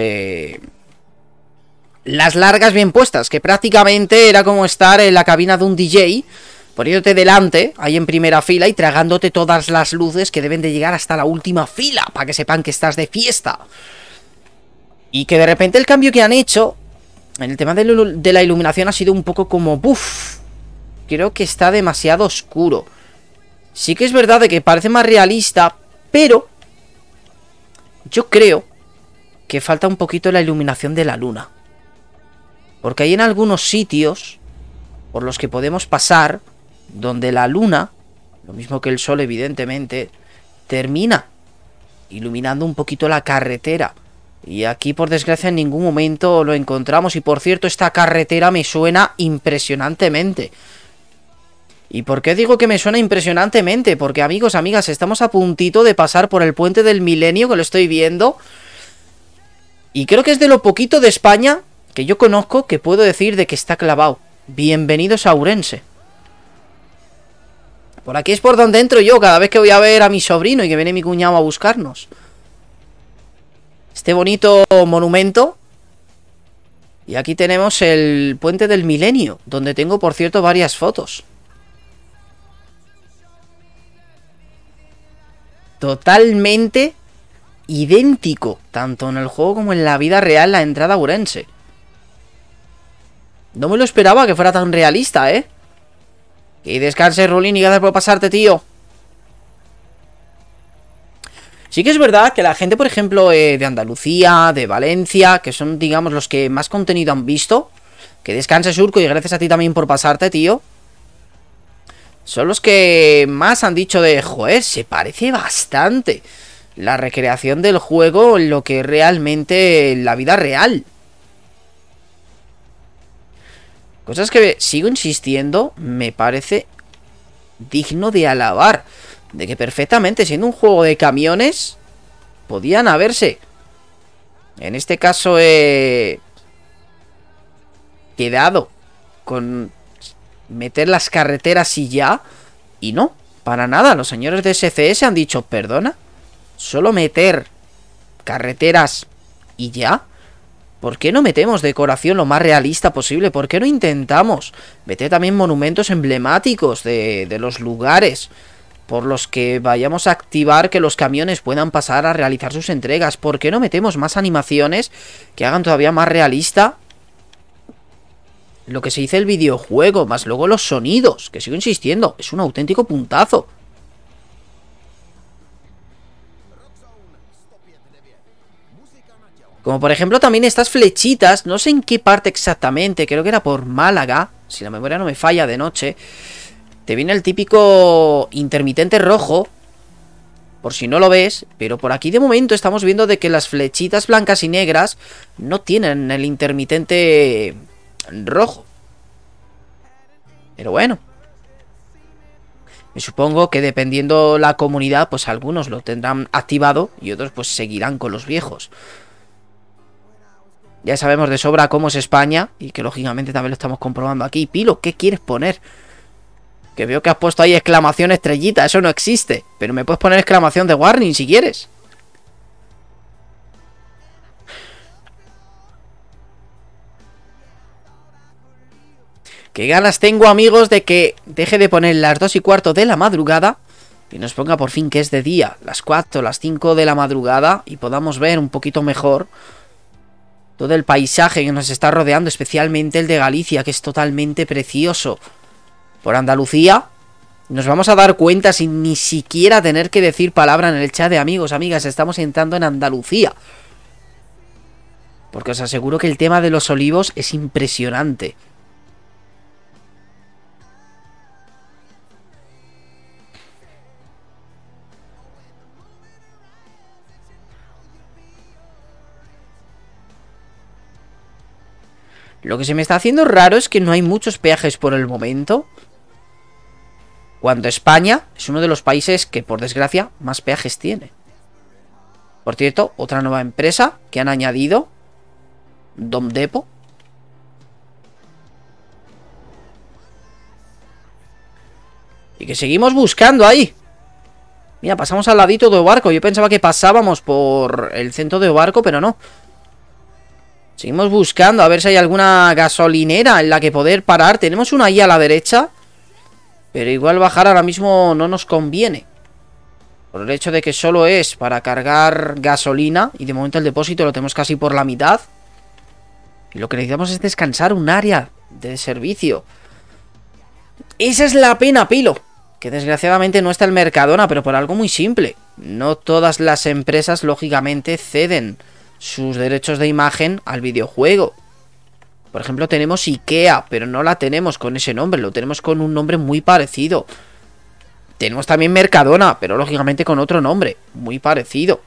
[SPEAKER 1] las largas bien puestas, que prácticamente era como estar en la cabina de un DJ, poniéndote delante, ahí en primera fila, y tragándote todas las luces que deben de llegar hasta la última fila, para que sepan que estás de fiesta. Y que de repente el cambio que han hecho en el tema de la iluminación ha sido un poco como ¡buf! Creo que está demasiado oscuro. Sí que es verdad de que parece más realista, pero yo creo que falta un poquito la iluminación de la luna. Porque hay en algunos sitios por los que podemos pasar donde la luna, lo mismo que el sol evidentemente, termina iluminando un poquito la carretera. Y aquí por desgracia en ningún momento lo encontramos. Y por cierto, esta carretera me suena impresionantemente. ¿Y por qué digo que me suena impresionantemente? Porque amigos, amigas, estamos a puntito de pasar por el puente del milenio, que lo estoy viendo. Y creo que es de lo poquito de España que yo conozco que puedo decir de que está clavado. Bienvenidos a Ourense. Por aquí es por donde entro yo cada vez que voy a ver a mi sobrino y que viene mi cuñado a buscarnos. Este bonito monumento. Y aquí tenemos el Puente del Milenio, donde tengo, por cierto, varias fotos. Totalmente idéntico, tanto en el juego como en la vida real, la entrada a Ourense. No me lo esperaba que fuera tan realista, ¿eh? Que descanse, Rulín, y gracias por pasarte, tío. Sí que es verdad que la gente, por ejemplo, de Andalucía, de Valencia, que son, digamos, los que más contenido han visto. Que descanse, Surco, y gracias a ti también por pasarte, tío. Son los que más han dicho de, joder, se parece bastante la recreación del juego en lo que realmente la vida real. Cosas que sigo insistiendo, me parece digno de alabar. De que perfectamente, siendo un juego de camiones, podían haberse, en este caso, quedado con meter las carreteras y ya. Y no, para nada, los señores de SCS han dicho, perdona, solo meter carreteras y ya. ¿Por qué no metemos decoración lo más realista posible? ¿Por qué no intentamos meter también monumentos emblemáticos de los lugares por los que vayamos a activar que los camiones puedan pasar a realizar sus entregas? ¿Por qué no metemos más animaciones que hagan todavía más realista lo que se dice el videojuego, más luego los sonidos? Que sigo insistiendo, es un auténtico puntazo. Como por ejemplo también estas flechitas, no sé en qué parte exactamente, creo que era por Málaga, si la memoria no me falla, de noche. Te viene el típico intermitente rojo, por si no lo ves, pero por aquí de momento estamos viendo de que las flechitas blancas y negras no tienen el intermitente rojo. Pero bueno, me supongo que dependiendo la comunidad, pues algunos lo tendrán activado y otros pues seguirán con los viejos. Ya sabemos de sobra cómo es España y que lógicamente también lo estamos comprobando aquí. Pilo, ¿qué quieres poner? Que veo que has puesto ahí exclamación estrellita, eso no existe. Pero me puedes poner exclamación de warning si quieres. Qué ganas tengo, amigos, de que deje de poner las 2:15 de la madrugada y nos ponga por fin que es de día, las 4, las 5 de la madrugada, y podamos ver un poquito mejor todo el paisaje que nos está rodeando, especialmente el de Galicia, que es totalmente precioso. Por Andalucía nos vamos a dar cuenta sin ni siquiera tener que decir palabra en el chat de amigos, amigas, estamos entrando en Andalucía. Porque os aseguro que el tema de los olivos es impresionante. Lo que se me está haciendo raro es que no hay muchos peajes por el momento, cuando España es uno de los países que, por desgracia, más peajes tiene. Por cierto, otra nueva empresa que han añadido, Domdepo. Y que seguimos buscando ahí. Mira, pasamos al ladito de Obarco. Yo pensaba que pasábamos por el centro de Obarco, pero no. Seguimos buscando a ver si hay alguna gasolinera en la que poder parar. Tenemos una ahí a la derecha, pero igual bajar ahora mismo no nos conviene, por el hecho de que solo es para cargar gasolina. Y de momento el depósito lo tenemos casi por la mitad. Y lo que necesitamos es descansar un área de servicio. Esa es la pena, Pilo, que desgraciadamente no está el Mercadona, pero por algo muy simple. No todas las empresas, lógicamente, ceden sus derechos de imagen al videojuego. Por ejemplo, tenemos Ikea, pero no la tenemos con ese nombre, lo tenemos con un nombre muy parecido. Tenemos también Mercadona, pero lógicamente con otro nombre, muy parecido.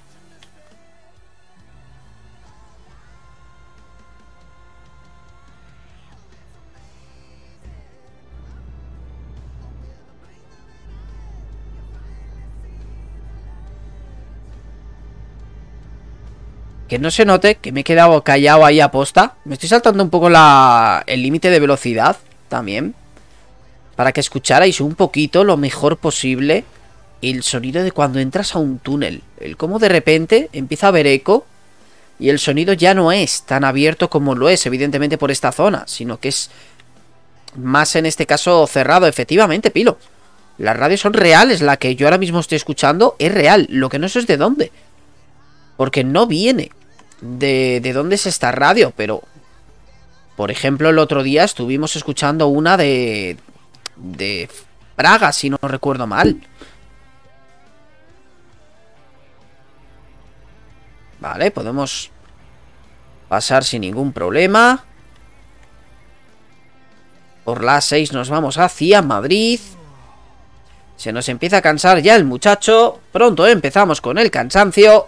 [SPEAKER 1] que no se note que me he quedado callado ahí a posta. Me estoy saltando un poco el límite de velocidad también, para que escucharais un poquito lo mejor posible el sonido de cuando entras a un túnel. El cómo de repente empieza a haber eco y el sonido ya no es tan abierto como lo es, evidentemente, por esta zona, sino que es más, en este caso, cerrado. Efectivamente, Pilo, las radios son reales. La que yo ahora mismo estoy escuchando es real. Lo que no sé es de dónde, porque no viene de dónde es esta radio. Pero, por ejemplo, el otro día estuvimos escuchando una de Praga, si no recuerdo mal. Vale, podemos pasar sin ningún problema. Por la 6 nos vamos hacia Madrid. Se nos empieza a cansar ya el muchacho. Pronto empezamos con el cansancio.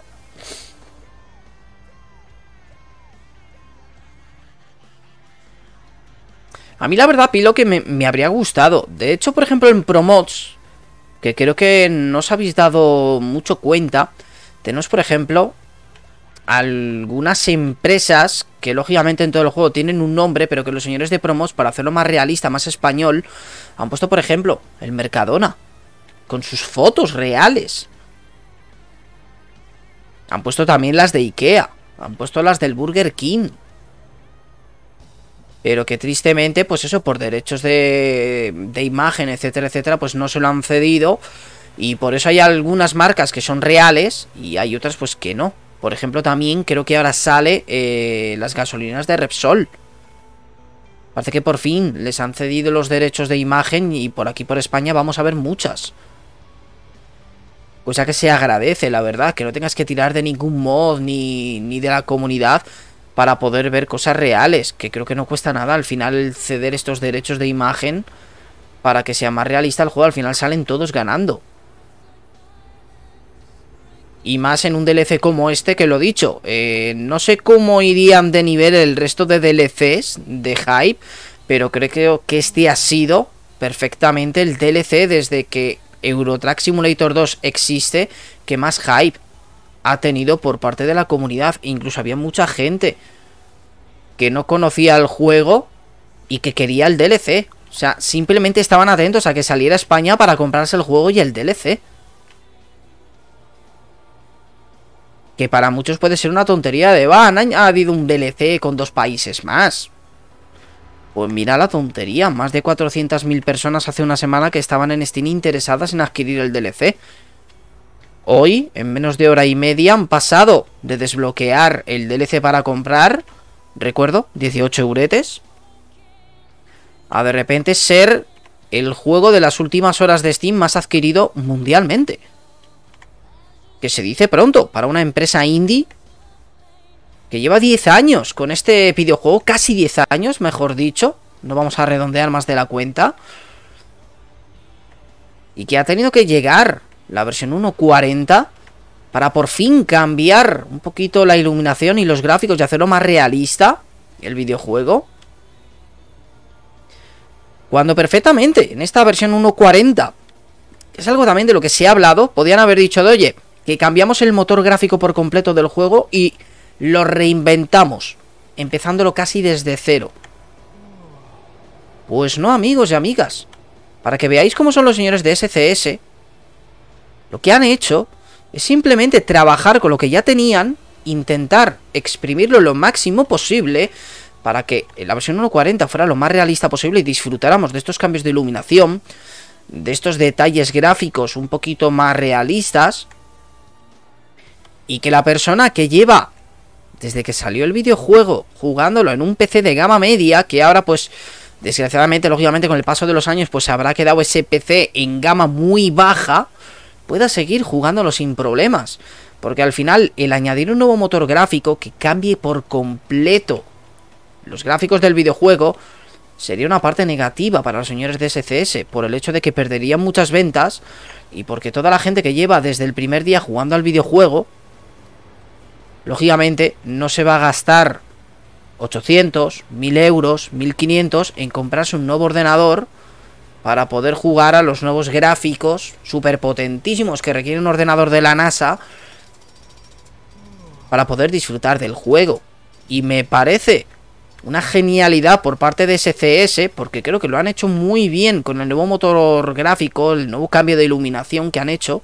[SPEAKER 1] A mí la verdad, Pilo, que me habría gustado. De hecho, por ejemplo, en Promods, que creo que no os habéis dado mucho cuenta, tenemos, por ejemplo, algunas empresas que lógicamente en todo el juego tienen un nombre, pero que los señores de Promos, para hacerlo más realista, más español, han puesto, por ejemplo, el Mercadona, con sus fotos reales. Han puesto también las de Ikea, han puesto las del Burger King. Pero que tristemente, pues eso, por derechos de imagen, etcétera, etcétera, pues no se lo han cedido. Y por eso hay algunas marcas que son reales y hay otras pues que no. Por ejemplo, también creo que ahora sale las gasolineras de Repsol. Parece que por fin les han cedido los derechos de imagen y por aquí por España vamos a ver muchas. Cosa que se agradece, la verdad, que no tengas que tirar de ningún mod ni de la comunidad para poder ver cosas reales, que creo que no cuesta nada al final ceder estos derechos de imagen para que sea más realista el juego. Al final salen todos ganando. Y más en un DLC como este, que lo dicho, no sé cómo irían de nivel el resto de DLCs de Hype, pero creo que este ha sido perfectamente el DLC desde que Euro Truck Simulator 2 existe que más hype ha tenido por parte de la comunidad. Incluso había mucha gente que no conocía el juego y que quería el DLC. O sea, simplemente estaban atentos a que saliera a España para comprarse el juego y el DLC. Que para muchos puede ser una tontería de, han añadido un DLC con 2 países más. Pues mira la tontería, más de 400.000 personas hace una semana que estaban en Steam interesadas en adquirir el DLC. Hoy, en menos de hora y media, han pasado de desbloquear el DLC para comprar, recuerdo, 18 euretes, a de repente ser el juego de las últimas horas de Steam más adquirido mundialmente. Que se dice pronto, para una empresa indie que lleva 10 años con este videojuego, casi 10 años, mejor dicho, no vamos a redondear más de la cuenta, y que ha tenido que llegar la versión 1.40 para por fin cambiar un poquito la iluminación y los gráficos y hacerlo más realista el videojuego. Cuando perfectamente en esta versión 1.40, que es algo también de lo que se ha hablado, podían haber dicho de, oye, que cambiamos el motor gráfico por completo del juego y lo reinventamos, empezándolo casi desde cero. Pues no, amigos y amigas. Para que veáis cómo son los señores de SCS, lo que han hecho es simplemente trabajar con lo que ya tenían, intentar exprimirlo lo máximo posible para que la versión 1.40 fuera lo más realista posible y disfrutáramos de estos cambios de iluminación, de estos detalles gráficos un poquito más realistas, y que la persona que lleva desde que salió el videojuego jugándolo en un PC de gama media, que ahora pues desgraciadamente, lógicamente con el paso de los años pues habrá quedado ese PC en gama muy baja, pueda seguir jugándolo sin problemas. Porque al final el añadir un nuevo motor gráfico que cambie por completo los gráficos del videojuego sería una parte negativa para los señores de SCS, por el hecho de que perderían muchas ventas y porque toda la gente que lleva desde el primer día jugando al videojuego, lógicamente no se va a gastar 800, 1000 euros, 1500 en comprarse un nuevo ordenador para poder jugar a los nuevos gráficos super potentísimos que requiere un ordenador de la NASA para poder disfrutar del juego. Y me parece una genialidad por parte de SCS, porque creo que lo han hecho muy bien con el nuevo motor gráfico, el nuevo cambio de iluminación que han hecho.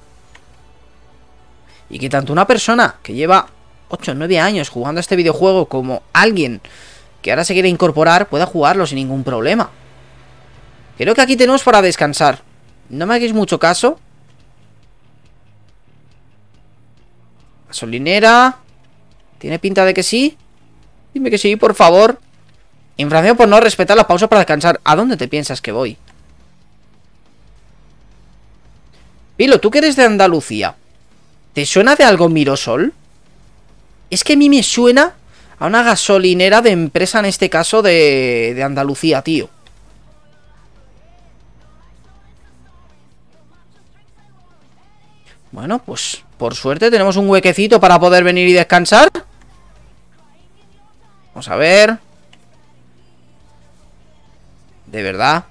[SPEAKER 1] Y que tanto una persona que lleva 8 o 9 años jugando a este videojuego como alguien que ahora se quiere incorporar pueda jugarlo sin ningún problema. Creo que aquí tenemos para descansar. No me hagáis mucho caso. Gasolinera. ¿Tiene pinta de que sí? Dime que sí, por favor. Infracción por no respetar la pausa para descansar. ¿A dónde te piensas que voy? Pilo, tú que eres de Andalucía, ¿te suena de algo Mirosol? Es que a mí me suena a una gasolinera de empresa, en este caso de Andalucía, tío. Bueno, pues por suerte tenemos un huequecito para poder venir y descansar. Vamos a ver. De verdad.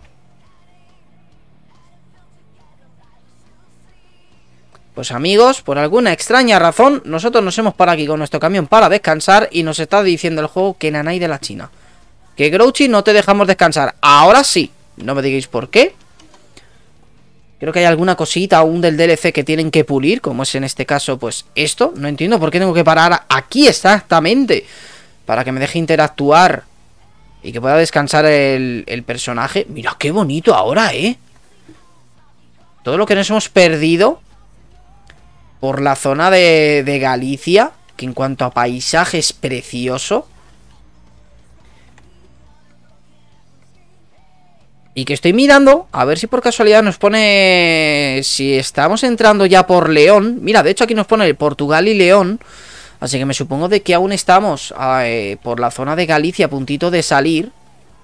[SPEAKER 1] Pues amigos, por alguna extraña razón, nosotros nos hemos parado aquí con nuestro camión para descansar y nos está diciendo el juego que nanay de la China. Que Grouchy no te dejamos descansar. Ahora sí. No me digáis por qué. Creo que hay alguna cosita aún del DLC que tienen que pulir, como es en este caso, pues esto. No entiendo por qué tengo que parar aquí exactamente para que me deje interactuar y que pueda descansar el personaje. Mira qué bonito ahora, ¿eh? Todo lo que nos hemos perdido por la zona de Galicia, que en cuanto a paisaje es precioso. Y que estoy mirando, a ver si por casualidad nos pone si estamos entrando ya por León. Mira, de hecho aquí nos pone Portugal y León. Así que me supongo de que aún estamos por la zona de Galicia, a puntito de salir.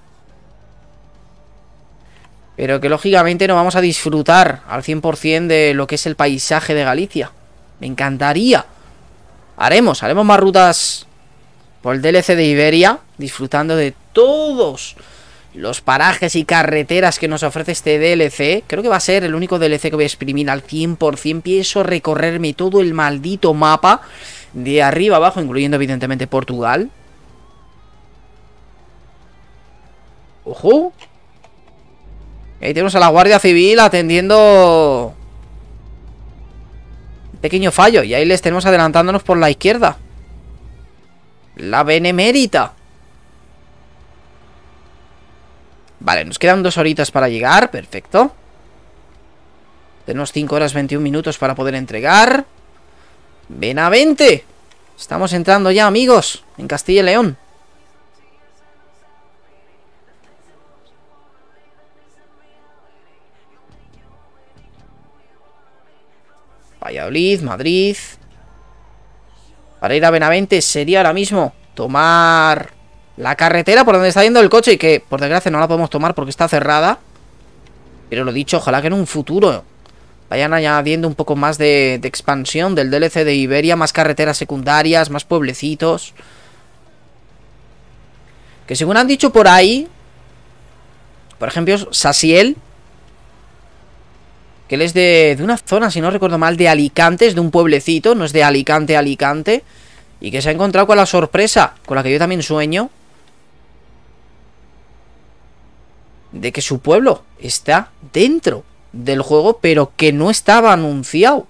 [SPEAKER 1] Pero que lógicamente no vamos a disfrutar al 100% de lo que es el paisaje de Galicia. Me encantaría. Haremos más rutas por el DLC de Iberia, disfrutando de todos los parajes y carreteras que nos ofrece este DLC. Creo que va a ser el único DLC que voy a exprimir al 100%. Pienso recorrerme todo el maldito mapa de arriba abajo, incluyendo evidentemente Portugal. ¡Ojo! Ahí tenemos a la Guardia Civil atendiendo un pequeño fallo. Y ahí les tenemos adelantándonos por la izquierda. La Benemérita. Vale, nos quedan 2 horitas para llegar. Perfecto. Tenemos 5 horas 21 minutos para poder entregar. Benavente. Estamos entrando ya, amigos, en Castilla y León. Valladolid, Madrid. Para ir a Benavente sería ahora mismo tomar la carretera por donde está yendo el coche, y que por desgracia no la podemos tomar porque está cerrada. Pero lo dicho, ojalá que en un futuro vayan añadiendo un poco más de expansión del DLC de Iberia, más carreteras secundarias, más pueblecitos. Que según han dicho por ahí, por ejemplo, Sasiel, que él es de una zona, si no recuerdo mal, de Alicante, es de un pueblecito, no es de Alicante, Alicante, y que se ha encontrado con la sorpresa, con la que yo también sueño, de que su pueblo está dentro del juego, pero que no estaba anunciado.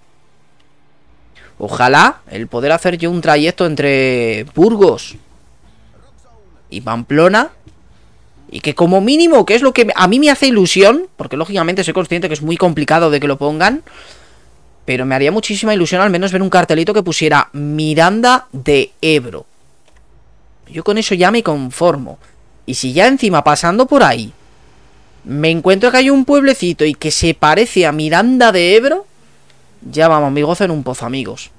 [SPEAKER 1] Ojalá el poder hacer yo un trayecto entre Burgos y Pamplona, y que como mínimo, que es lo que a mí me hace ilusión, porque lógicamente soy consciente que es muy complicado de que lo pongan, pero me haría muchísima ilusión al menos ver un cartelito que pusiera Miranda de Ebro. Yo con eso ya me conformo. Y si ya encima pasando por ahí me encuentro que hay un pueblecito y que se parece a Miranda de Ebro, ya vamos, mi gozo en un pozo, amigos.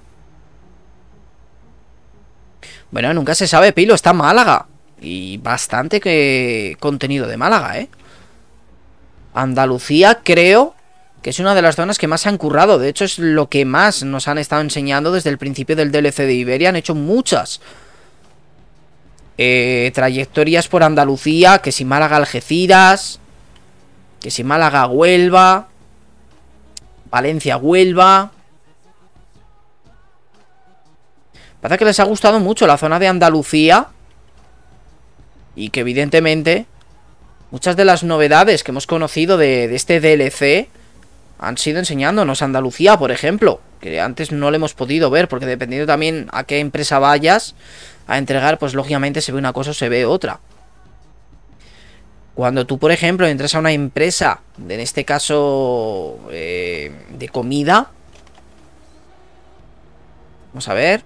[SPEAKER 1] Bueno, nunca se sabe, Pilo, está Málaga. Y bastante contenido de Málaga, ¿eh? Andalucía creo que es una de las zonas que más se han currado. De hecho es lo que más nos han estado enseñando desde el principio del DLC de Iberia. Han hecho muchas trayectorias por Andalucía. Que si Málaga-Algeciras, que si Málaga-Huelva, Valencia-Huelva. Parece que les ha gustado mucho la zona de Andalucía. Y que evidentemente muchas de las novedades que hemos conocido de este DLC han sido enseñándonos Andalucía, por ejemplo, que antes no le hemos podido ver, porque dependiendo también a qué empresa vayas a entregar, pues lógicamente se ve una cosa o se ve otra. Cuando tú, por ejemplo, entras a una empresa, en este caso de comida, vamos a ver.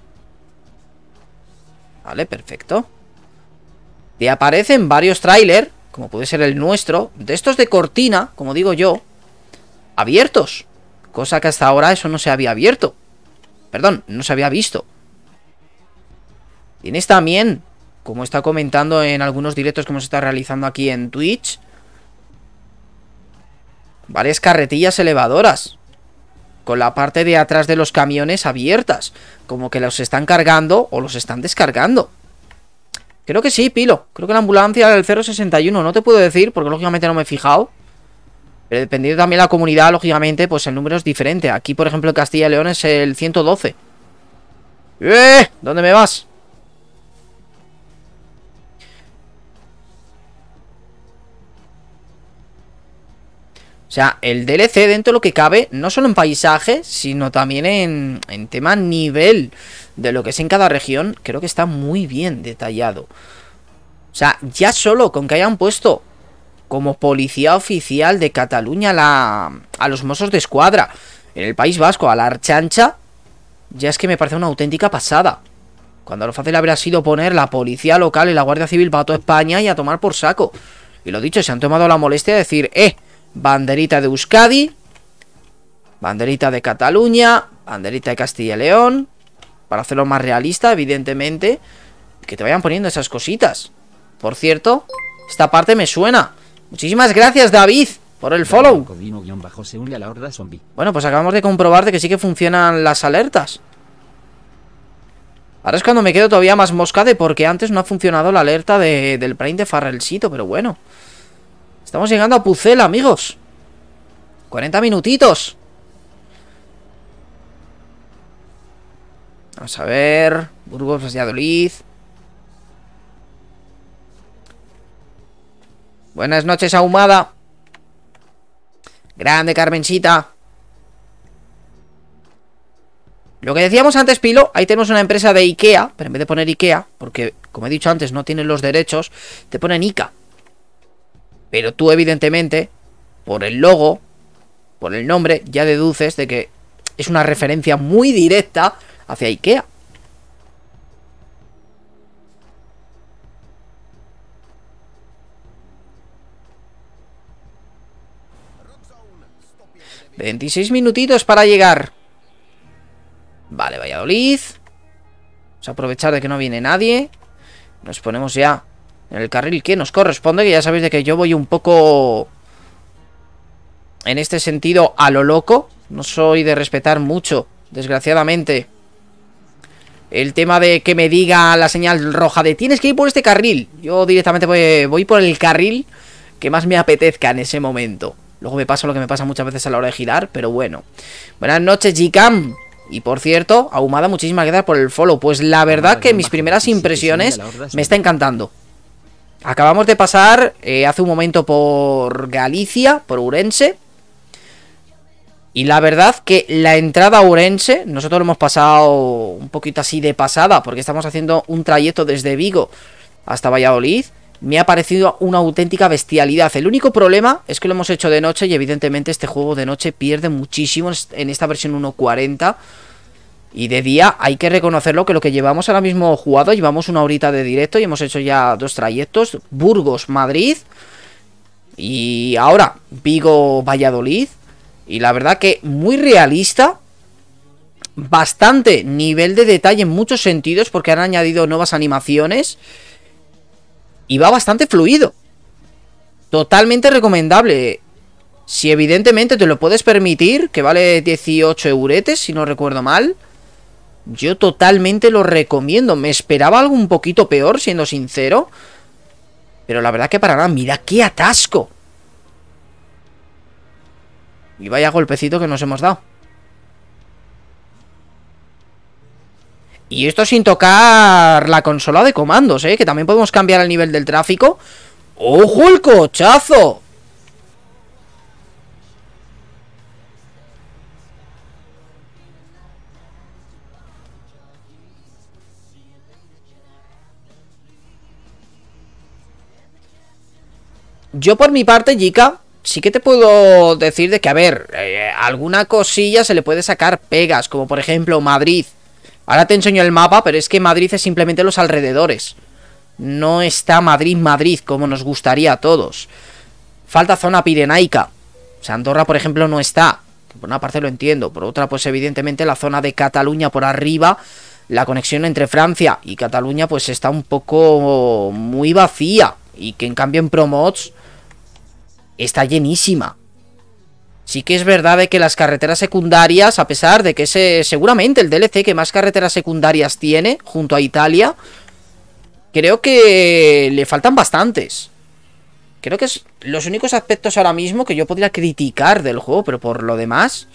[SPEAKER 1] Vale, perfecto. Te aparecen varios trailers, como puede ser el nuestro, de estos de cortina, como digo yo, abiertos. Cosa que hasta ahora eso no se había abierto. Perdón, no se había visto. Tienes también, como está comentando en algunos directos que hemos estado realizando aquí en Twitch, varias carretillas elevadoras con la parte de atrás de los camiones abiertas, como que los están cargando o los están descargando. Creo que sí, Pilo. Creo que la ambulancia del 061, no te puedo decir porque lógicamente no me he fijado. Pero dependiendo también de la comunidad, lógicamente, pues el número es diferente. Aquí, por ejemplo, en Castilla y León es el 112. ¿Dónde me vas? O sea, el DLC dentro de lo que cabe, no solo en paisaje, sino también en tema nivel de lo que es en cada región, creo que está muy bien detallado. O sea, ya solo con que hayan puesto como policía oficial de Cataluña a los Mossos de Escuadra en el País Vasco, a la Archancha, ya es que me parece una auténtica pasada. Cuando lo fácil habría sido poner la policía local y la Guardia Civil para toda España y a tomar por saco. Y lo dicho, se han tomado la molestia de decir, banderita de Euskadi, banderita de Cataluña, banderita de Castilla y León, para hacerlo más realista, evidentemente, que te vayan poniendo esas cositas. Por cierto, esta parte me suena. Muchísimas gracias, David, por el follow. Bueno, pues acabamos de comprobar de que sí que funcionan las alertas. Ahora es cuando me quedo todavía más mosca de porque antes no ha funcionado la alerta del Prime de Farrellsito, pero bueno. Estamos llegando a Pucela, amigos. 40 minutitos. Vamos a ver. Burgos, Valladolid. Buenas noches, Ahumada. Grande, Carmencita. Lo que decíamos antes, Pilo, ahí tenemos una empresa de Ikea, pero en vez de poner Ikea, porque como he dicho antes no tienen los derechos, te ponen Ica. Pero tú evidentemente, por el logo, por el nombre, ya deduces de que es una referencia muy directa hacia Ikea. ...26 minutitos para llegar. Vale, Valladolid. Vamos a aprovechar de que no viene nadie. Nos ponemos ya en el carril que nos corresponde, que ya sabéis de que yo voy un poco en este sentido a lo loco. No soy de respetar mucho, desgraciadamente, el tema de que me diga la señal roja de tienes que ir por este carril. Yo directamente voy por el carril que más me apetezca en ese momento. Luego me pasa lo que me pasa muchas veces a la hora de girar, pero bueno. Buenas noches, Gcam. Y por cierto, Ahumada, muchísimas gracias por el follow. Pues la verdad que mis primeras impresiones me está encantando. Acabamos de pasar hace un momento por Galicia, por Ourense. Y la verdad que la entrada a Ourense, nosotros lo hemos pasado un poquito así de pasada, porque estamos haciendo un trayecto desde Vigo hasta Valladolid. Me ha parecido una auténtica bestialidad. El único problema es que lo hemos hecho de noche y evidentemente este juego de noche pierde muchísimo en esta versión 1.40. Y de día hay que reconocerlo que lo que llevamos ahora mismo jugado, llevamos una horita de directo y hemos hecho ya 2 trayectos. Burgos, Madrid y ahora Vigo, Valladolid. Y la verdad que muy realista. Bastante nivel de detalle en muchos sentidos porque han añadido nuevas animaciones. Y va bastante fluido. Totalmente recomendable. Si evidentemente te lo puedes permitir, que vale 18 euretes, si no recuerdo mal, yo totalmente lo recomiendo. Me esperaba algo un poquito peor, siendo sincero, pero la verdad que para nada. Mira qué atasco. Y vaya golpecito que nos hemos dado. Y esto sin tocar la consola de comandos, que también podemos cambiar el nivel del tráfico. ¡Ojo el cochazo! Yo por mi parte, Yika, sí que te puedo decir de que, a ver, alguna cosilla se le puede sacar pegas, como por ejemplo Madrid. Ahora te enseño el mapa, pero es que Madrid es simplemente los alrededores. No está Madrid como nos gustaría a todos. Falta zona pirenaica. O sea, Andorra, por ejemplo, no está. Por una parte lo entiendo, por otra, pues evidentemente la zona de Cataluña por arriba, la conexión entre Francia y Cataluña, pues está un poco muy vacía. Y que en cambio en Promods está llenísima. Sí que es verdad de que las carreteras secundarias, a pesar de que es seguramente el DLC que más carreteras secundarias tiene, junto a Italia, creo que le faltan bastantes. Creo que es los únicos aspectos ahora mismo que yo podría criticar del juego, pero por lo demás,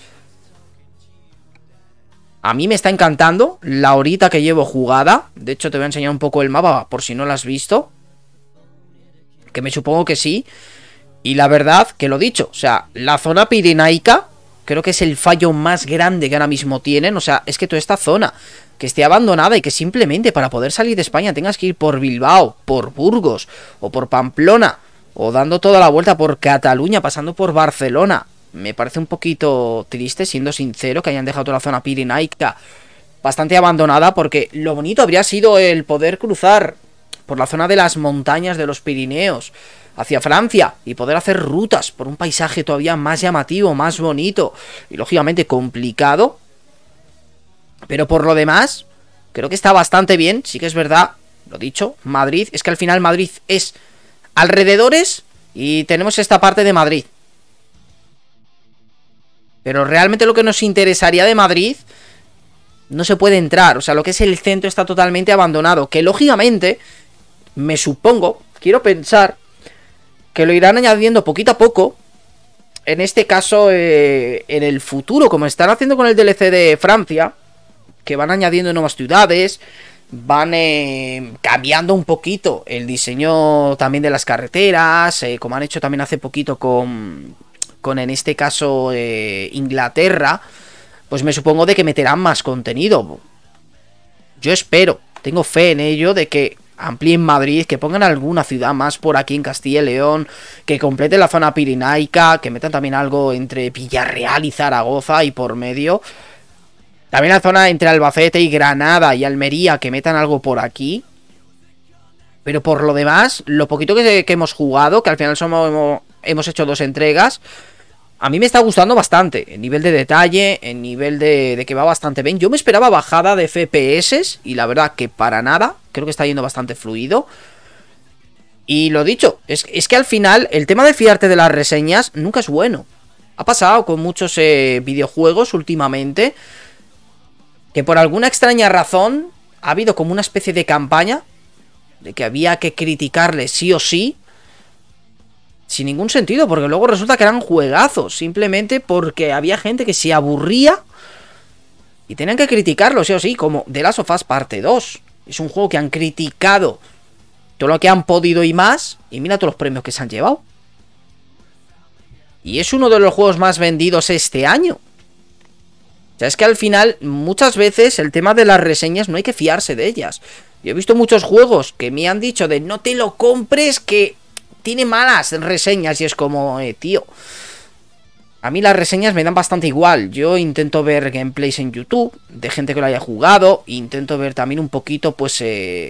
[SPEAKER 1] a mí me está encantando la horita que llevo jugada. De hecho, te voy a enseñar un poco el mapa por si no lo has visto, que me supongo que sí. Y la verdad, que lo dicho, o sea, la zona pirenaica creo que es el fallo más grande que ahora mismo tienen. O sea, es que toda esta zona que esté abandonada y que simplemente para poder salir de España tengas que ir por Bilbao, por Burgos o por Pamplona, o dando toda la vuelta por Cataluña, pasando por Barcelona. Me parece un poquito triste, siendo sincero, que hayan dejado toda la zona pirenaica bastante abandonada, porque lo bonito habría sido el poder cruzar por la zona de las montañas de los Pirineos hacia Francia y poder hacer rutas por un paisaje todavía más llamativo, más bonito y lógicamente complicado. Pero por lo demás, creo que está bastante bien. Sí que es verdad, lo dicho, Madrid, es que al final Madrid es alrededores y tenemos esta parte de Madrid. Pero realmente lo que nos interesaría de Madrid no se puede entrar. O sea, lo que es el centro está totalmente abandonado. Que lógicamente, me supongo, quiero pensar que lo irán añadiendo poquito a poco. En este caso, en el futuro, como están haciendo con el DLC de Francia, que van añadiendo nuevas ciudades, van cambiando un poquito el diseño también de las carreteras, como han hecho también hace poquito con en este caso Inglaterra. Pues me supongo de que meterán más contenido. Yo espero, tengo fe en ello, de que amplíen Madrid, que pongan alguna ciudad más por aquí en Castilla y León, que completen la zona pirenaica, que metan también algo entre Villarreal y Zaragoza y por medio. También la zona entre Albacete y Granada y Almería, que metan algo por aquí. Pero por lo demás, lo poquito que hemos jugado, que al final hemos hecho 2 entregas, a mí me está gustando bastante. En nivel de detalle, en nivel de que va bastante bien. Yo me esperaba bajada de FPS y la verdad que para nada. Creo que está yendo bastante fluido. Y lo dicho, es que al final el tema de fiarte de las reseñas nunca es bueno. Ha pasado con muchos videojuegos últimamente, que por alguna extraña razón ha habido como una especie de campaña de que había que criticarle sí o sí, sin ningún sentido, porque luego resulta que eran juegazos, simplemente porque había gente que se aburría y tenían que criticarlo sí o sí, como The Last of Us Parte 2. Es un juego que han criticado todo lo que han podido y más, y mira todos los premios que se han llevado. Y es uno de los juegos más vendidos este año. O sea, es que al final, muchas veces, el tema de las reseñas no hay que fiarse de ellas. Yo he visto muchos juegos que me han dicho de no te lo compres, que tiene malas reseñas, y es como, tío, a mí las reseñas me dan bastante igual. Yo intento ver gameplays en YouTube de gente que lo haya jugado, intento ver también un poquito, pues,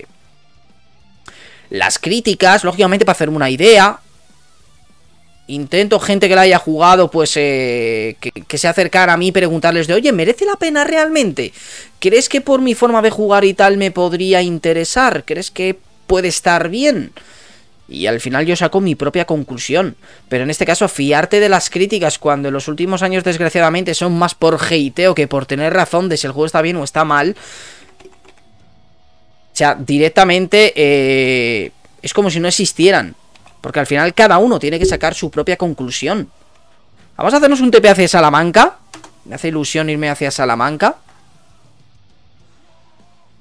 [SPEAKER 1] las críticas, lógicamente para hacerme una idea. Intento gente que la haya jugado, pues, que se acercara a mí, preguntarles de, oye, ¿merece la pena realmente? ¿Crees que por mi forma de jugar y tal me podría interesar? ¿Crees que puede estar bien? Y al final yo saco mi propia conclusión. Pero en este caso, fiarte de las críticas cuando en los últimos años, desgraciadamente, son más por hateo que por tener razón de si el juego está bien o está mal. O sea, directamente es como si no existieran. Porque al final cada uno tiene que sacar su propia conclusión. Vamos a hacernos un TP hacia Salamanca. Me hace ilusión irme hacia Salamanca.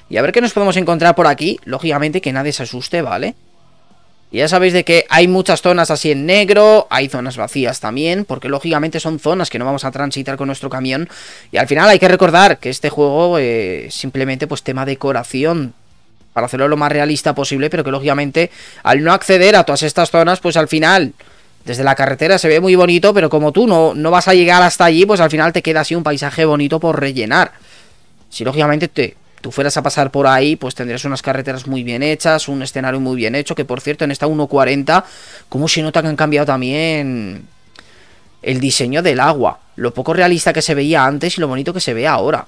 [SPEAKER 1] Y a ver qué nos podemos encontrar por aquí. Lógicamente que nadie se asuste, ¿vale? Y ya sabéis de que hay muchas zonas así en negro, hay zonas vacías también, porque lógicamente son zonas que no vamos a transitar con nuestro camión. Y al final hay que recordar que este juego es simplemente pues tema decoración, para hacerlo lo más realista posible, pero que lógicamente al no acceder a todas estas zonas, pues al final desde la carretera se ve muy bonito, pero como tú no vas a llegar hasta allí, pues al final te queda así un paisaje bonito por rellenar. Si lógicamente tú fueras a pasar por ahí, pues tendrías unas carreteras muy bien hechas, un escenario muy bien hecho, que por cierto en esta 1.40, cómo se nota que han cambiado también el diseño del agua, lo poco realista que se veía antes y lo bonito que se ve ahora.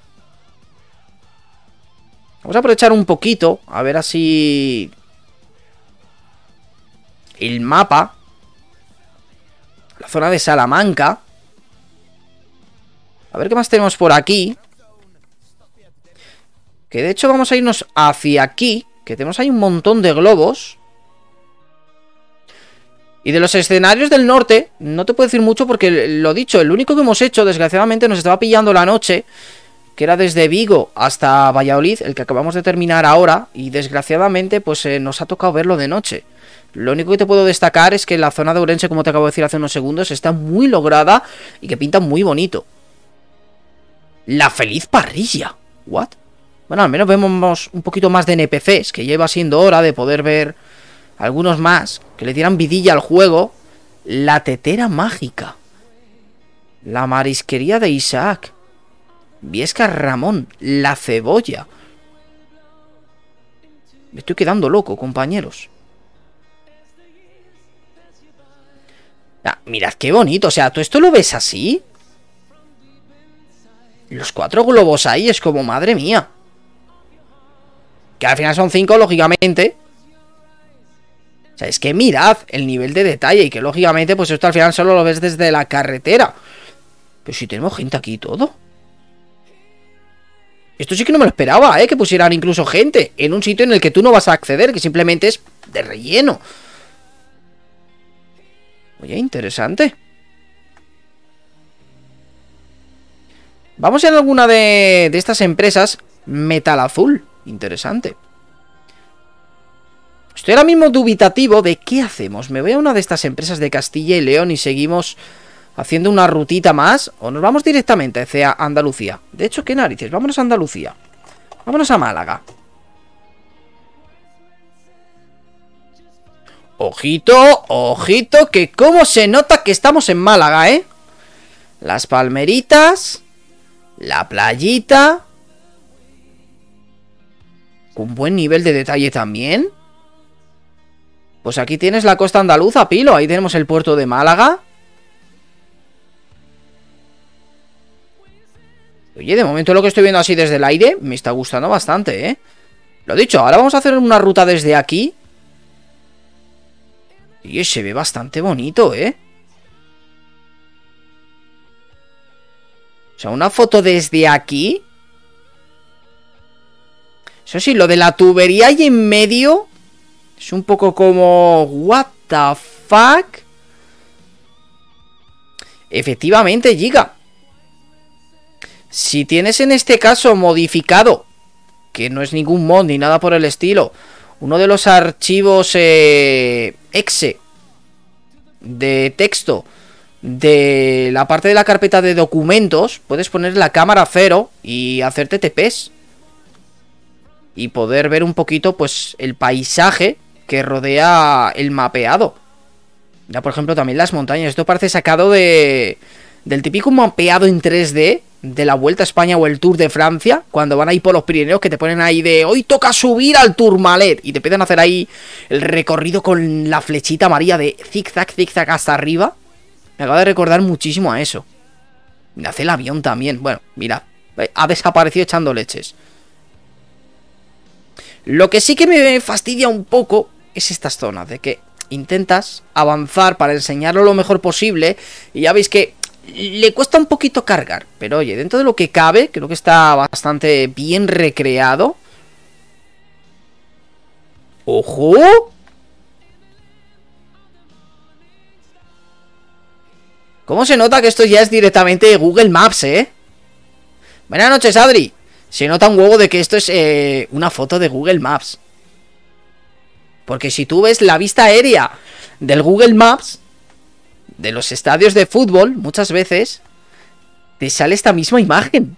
[SPEAKER 1] Vamos a aprovechar un poquito, a ver así el mapa, la zona de Salamanca, a ver qué más tenemos por aquí. Que de hecho vamos a irnos hacia aquí, que tenemos ahí un montón de globos. Y de los escenarios del norte, no te puedo decir mucho porque, lo dicho, el único que hemos hecho, desgraciadamente, nos estaba pillando la noche, que era desde Vigo hasta Valladolid, el que acabamos de terminar ahora, y desgraciadamente, pues nos ha tocado verlo de noche. Lo único que te puedo destacar es que la zona de Ourense, como te acabo de decir hace unos segundos, está muy lograda y que pinta muy bonito. La feliz parrilla. ¿What? Bueno, al menos vemos un poquito más de NPCs, que ya iba siendo hora de poder ver algunos más, que le dieran vidilla al juego. La tetera mágica. La marisquería de Isaac. Viesca Ramón. La cebolla. Me estoy quedando loco, compañeros. Ah, mirad qué bonito, o sea, ¿tú esto lo ves así? Los 4 globos ahí es como, madre mía. Que al final son 5, lógicamente. O sea, es que mirad el nivel de detalle. Y que lógicamente, pues esto al final solo lo ves desde la carretera. Pero si tenemos gente aquí y todo. Esto sí que no me lo esperaba, que pusieran incluso gente en un sitio en el que tú no vas a acceder, que simplemente es de relleno. Oye, interesante. Vamos a ir a alguna de estas empresas. Metal Azul. Interesante. Estoy ahora mismo dubitativo de qué hacemos. ¿Me voy a una de estas empresas de Castilla y León y seguimos haciendo una rutita más? ¿O nos vamos directamente hacia Andalucía? De hecho, ¿qué narices? Vámonos a Andalucía. Vámonos a Málaga. Ojito, ojito, que cómo se nota que estamos en Málaga, ¿eh? Las palmeritas, la playita, con buen nivel de detalle también. Pues aquí tienes la costa andaluza, Pilo. Ahí tenemos el puerto de Málaga. Oye, de momento lo que estoy viendo así desde el aire me está gustando bastante, ¿eh? Lo dicho, ahora vamos a hacer una ruta desde aquí. Y se ve bastante bonito, ¿eh? O sea, una foto desde aquí. Eso sí, lo de la tubería ahí en medio es un poco como... What the fuck. Efectivamente, Giga. Si tienes en este caso modificado, que no es ningún mod ni nada por el estilo, uno de los archivos exe de texto de la parte de la carpeta de documentos, puedes poner la cámara 0 y hacerte TPs y poder ver un poquito pues el paisaje que rodea el mapeado. Ya por ejemplo también las montañas. Esto parece sacado del típico mapeado en 3D de la Vuelta a España o el Tour de Francia, cuando van ahí por los Pirineos, que te ponen ahí de hoy toca subir al Tourmalet y te empiezan a hacer ahí el recorrido con la flechita amarilla de zigzag, zigzag hasta arriba. Me acaba de recordar muchísimo a eso. Me hace el avión también. Bueno, mira, ha desaparecido echando leches. Lo que sí que me fastidia un poco es estas zonas de que intentas avanzar para enseñarlo lo mejor posible y ya veis que le cuesta un poquito cargar, pero oye, dentro de lo que cabe, creo que está bastante bien recreado. ¡Ojo! ¿Cómo se nota que esto ya es directamente Google Maps, eh? Buenas noches, Adri. se nota un huevo de que esto es una foto de Google Maps. Porque si tú ves la vista aérea del Google Maps de los estadios de fútbol, muchas veces te sale esta misma imagen.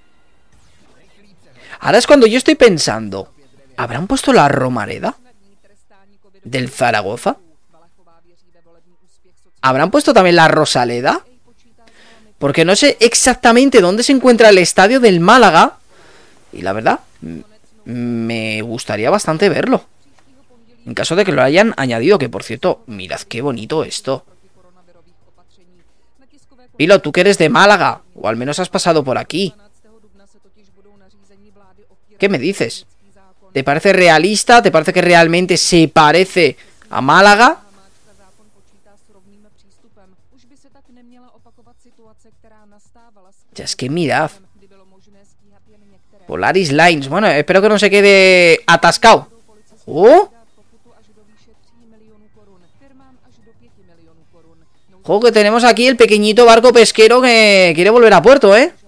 [SPEAKER 1] Ahora es cuando yo estoy pensando, ¿habrán puesto la Romareda del Zaragoza? ¿Habrán puesto también la Rosaleda? Porque no sé exactamente dónde se encuentra el estadio del Málaga. Y la verdad, me gustaría bastante verlo. En caso de que lo hayan añadido, que por cierto, mirad qué bonito esto. Pilo, tú que eres de Málaga, o al menos has pasado por aquí. ¿Qué me dices? ¿Te parece realista? ¿Te parece que realmente se parece a Málaga? Ya es que mirad. Polaris Lines. Bueno, espero que no se quede atascado. ¡Oh! ¡Jo, que tenemos aquí el pequeñito barco pesquero que quiere volver a puerto, ¿eh?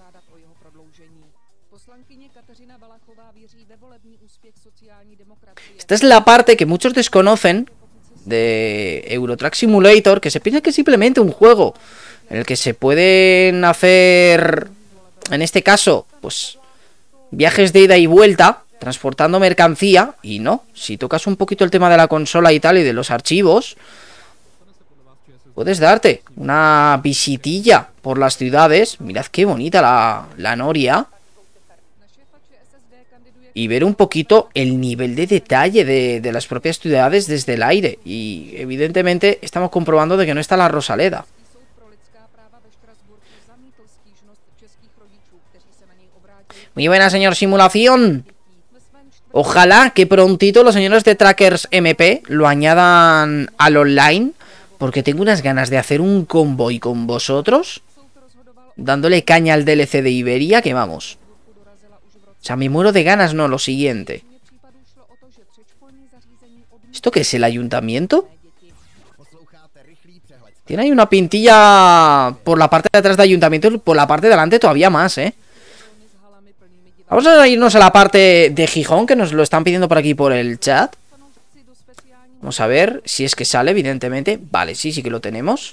[SPEAKER 1] Esta es la parte que muchos desconocen de Euro Truck Simulator, que se piensa que es simplemente un juego en el que se pueden hacer, en este caso, pues viajes de ida y vuelta, transportando mercancía. Y no, si tocas un poquito el tema de la consola y tal, y de los archivos, puedes darte una visitilla por las ciudades. Mirad qué bonita la Noria. Y ver un poquito el nivel de detalle de las propias ciudades desde el aire. Y evidentemente estamos comprobando de que no está la Rosaleda. Muy buena, señor Simulación. Ojalá que prontito los señores de Trackers MP lo añadan al online, porque tengo unas ganas de hacer un convoy con vosotros, dándole caña al DLC de Iberia, que vamos. O sea, me muero de ganas, no, lo siguiente. ¿Esto qué es, el ayuntamiento? Tiene ahí una pintilla por la parte de atrás del ayuntamiento y por la parte de delante todavía más, ¿eh? Vamos a irnos a la parte de Gijón, que nos lo están pidiendo por aquí por el chat. Vamos a ver si es que sale, evidentemente. Vale, sí, sí que lo tenemos.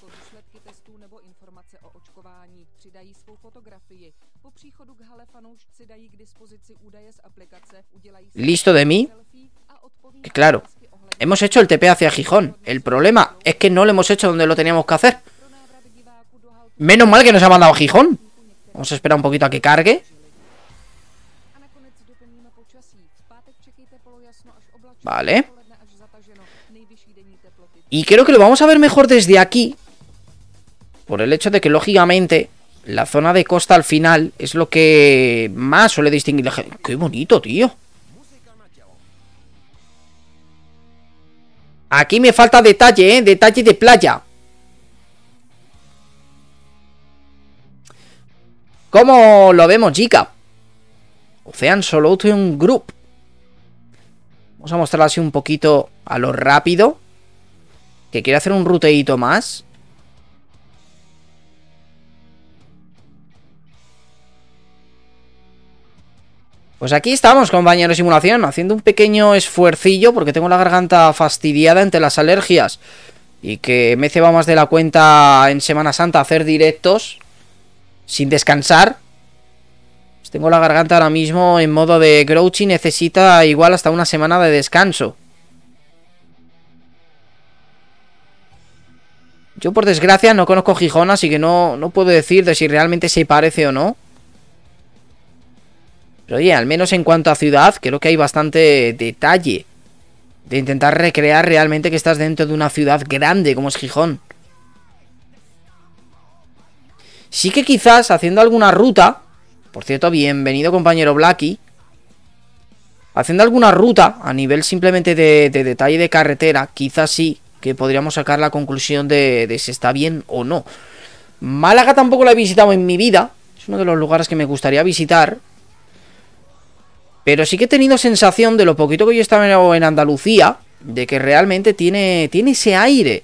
[SPEAKER 1] Listo de mí. Que claro, hemos hecho el TP hacia Gijón. El problema es que no lo hemos hecho donde lo teníamos que hacer. Menos mal que nos ha mandado a Gijón. Vamos a esperar un poquito a que cargue. Vale. Y creo que lo vamos a ver mejor desde aquí, por el hecho de que, lógicamente, la zona de costa al final es lo que más suele distinguir la gente. ¡Qué bonito, tío! Aquí me falta detalle, ¿eh? Detalle de playa. ¿Cómo lo vemos, chica? Ocean Solution Group. Vamos a mostrarlo así un poquito a lo rápido, que quiere hacer un ruteíto más. Pues aquí estamos, compañeros de simulación, haciendo un pequeño esfuercillo porque tengo la garganta fastidiada entre las alergias y que me he cebado más de la cuenta en Semana Santa a hacer directos sin descansar. Pues tengo la garganta ahora mismo en modo de grouchy, necesita igual hasta una semana de descanso. Yo por desgracia no conozco Gijón, así que no puedo decir de si realmente se parece o no. Pero oye, al menos en cuanto a ciudad, creo que hay bastante detalle de intentar recrear realmente que estás dentro de una ciudad grande como es Gijón. Sí que quizás haciendo alguna ruta, por cierto, bienvenido compañero Blacky, haciendo alguna ruta a nivel simplemente de detalle de carretera, quizás sí que podríamos sacar la conclusión de si está bien o no. Málaga tampoco la he visitado en mi vida, es uno de los lugares que me gustaría visitar. Pero sí que he tenido sensación de lo poquito que yo estaba en Andalucía, de que realmente tiene ese aire.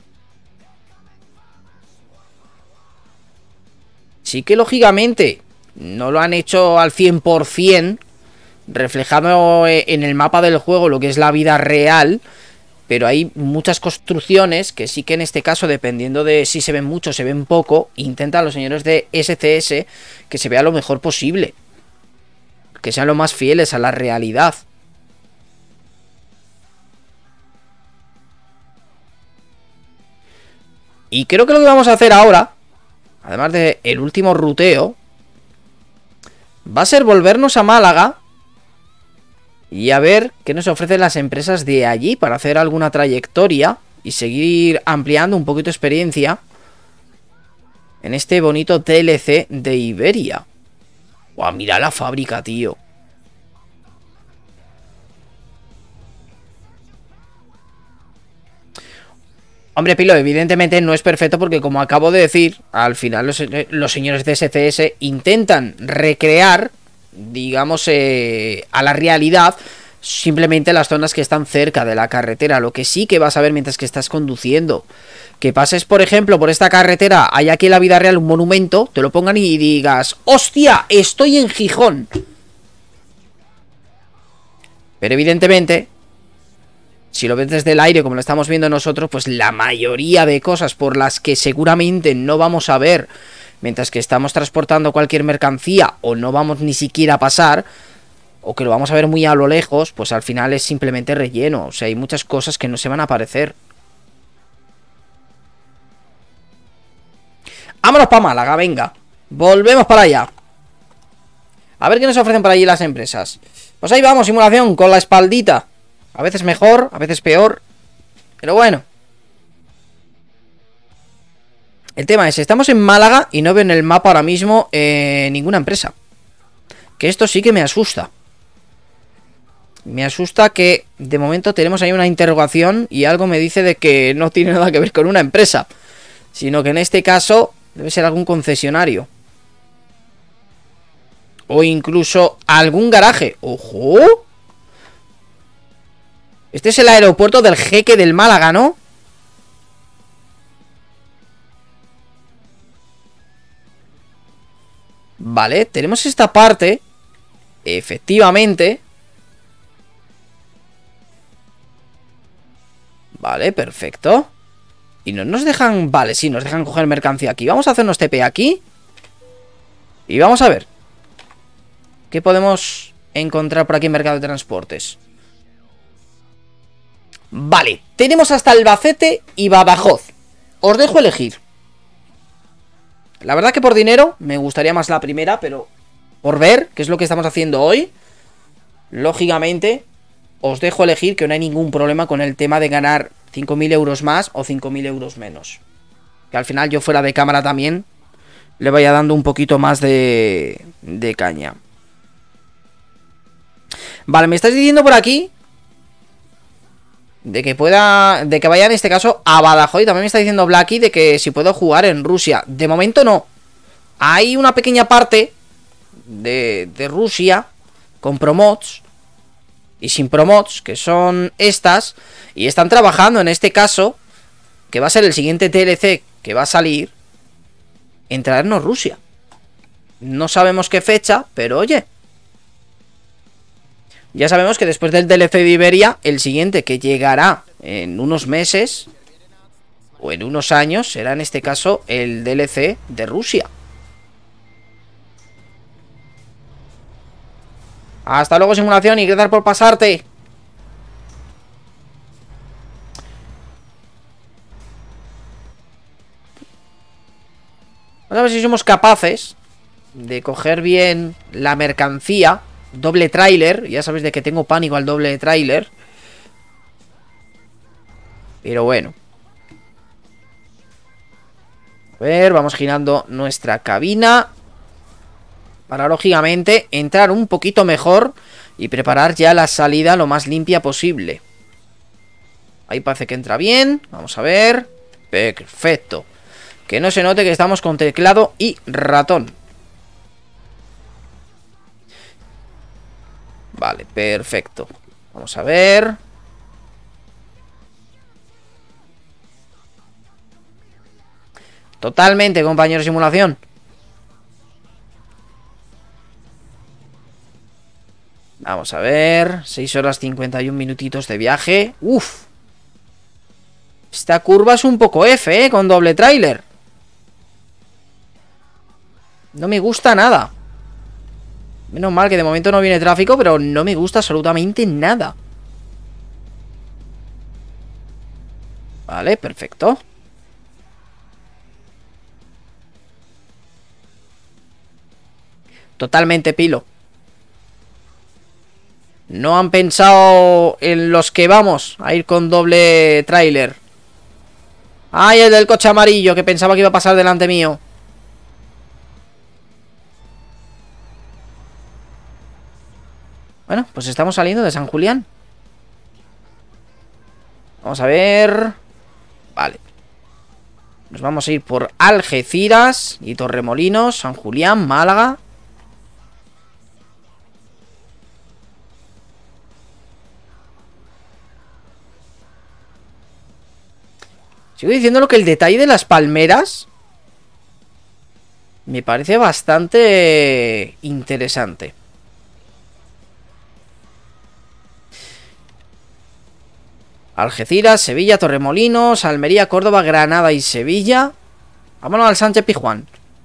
[SPEAKER 1] Sí que lógicamente No lo han hecho al 100%, reflejado en el mapa del juego lo que es la vida real. Pero hay muchas construcciones que sí que en este caso, dependiendo de si se ven mucho o se ven poco, intentan los señores de SCS que se vea lo mejor posible. Que sean lo más fieles a la realidad. Y creo que lo que vamos a hacer ahora, además de el último ruteo, va a ser volvernos a Málaga y a ver qué nos ofrecen las empresas de allí para hacer alguna trayectoria y seguir ampliando un poquito de experiencia en este bonito DLC de Iberia. Guau, mira la fábrica, tío. Hombre, Pilo, evidentemente no es perfecto porque, como acabo de decir, al final los señores de SCS intentan recrear, digamos, a la realidad simplemente las zonas que están cerca de la carretera. Lo que sí que vas a ver mientras que estás conduciendo, que pases, por ejemplo, por esta carretera, hay aquí en la vida real un monumento, te lo pongan y digas: ¡hostia! Estoy en Gijón. Pero evidentemente, si lo ves desde el aire como lo estamos viendo nosotros, pues la mayoría de cosas por las que seguramente no vamos a ver mientras que estamos transportando cualquier mercancía, o no vamos ni siquiera a pasar, o que lo vamos a ver muy a lo lejos, pues al final es simplemente relleno. O sea, hay muchas cosas que no se van a aparecer. Vámonos para Málaga, venga. Volvemos para allá. A ver qué nos ofrecen por allí las empresas. Pues ahí vamos, simulación, con la espaldita. A veces mejor, a veces peor, pero bueno. El tema es, estamos en Málaga y no veo en el mapa ahora mismo ninguna empresa. Que esto sí que me asusta. Me asusta que de momento tenemos ahí una interrogación y algo me dice de que no tiene nada que ver con una empresa, sino que en este caso debe ser algún concesionario. O incluso algún garaje. ¡Ojo! Este es el aeropuerto del Jeque del Málaga, ¿no? Vale, tenemos esta parte. Efectivamente. Vale, perfecto. Y no nos dejan... Vale, sí, nos dejan coger mercancía aquí. Vamos a hacernos TP aquí. Y vamos a ver qué podemos encontrar por aquí en Mercado de Transportes. Vale, tenemos hasta Albacete y Badajoz. Os dejo elegir. La verdad que por dinero me gustaría más la primera, pero por ver qué es lo que estamos haciendo hoy, lógicamente os dejo elegir, que no hay ningún problema con el tema de ganar 5.000 euros más o 5.000 euros menos. Que al final yo fuera de cámara también le vaya dando un poquito más de caña. Vale, me estáis diciendo por aquí de que vaya en este caso a Badajoz. Y también me está diciendo Blacky de que si puedo jugar en Rusia. De momento no. Hay una pequeña parte de Rusia con promods y sin promods, que son estas, y están trabajando en este caso, que va a ser el siguiente DLC que va a salir, en traernos Rusia. No sabemos qué fecha, pero oye, ya sabemos que después del DLC de Iberia, el siguiente que llegará en unos meses o en unos años será en este caso el DLC de Rusia. Hasta luego, simulación, y gracias por pasarte. Vamos a ver si somos capaces de coger bien la mercancía. Doble tráiler, ya sabéis de que tengo pánico al doble tráiler. Pero bueno. A ver, vamos girando nuestra cabina para, lógicamente, entrar un poquito mejor y preparar ya la salida lo más limpia posible. Ahí parece que entra bien. Vamos a ver. Perfecto. Que no se note que estamos con teclado y ratón. Vale, perfecto. Vamos a ver. Totalmente, compañero, simulación. Vamos a ver. 6 horas 51 minutitos de viaje. Uf. Esta curva es un poco F, con doble tráiler. No me gusta nada. Menos mal que de momento no viene tráfico, pero no me gusta absolutamente nada. Vale, perfecto. Totalmente pilo. No han pensado en los que vamos a ir con doble tráiler. ¡Ay, el del coche amarillo! Que pensaba que iba a pasar delante mío. Bueno, pues estamos saliendo de San Julián. Vamos a ver. Vale. Nos vamos a ir por Algeciras y Torremolinos, San Julián, Málaga. Sigo diciendo que el detalle de las palmeras me parece bastante interesante. Algeciras, Sevilla, Torremolinos, Almería, Córdoba, Granada y Sevilla. Vámonos al Sánchez Pizjuán.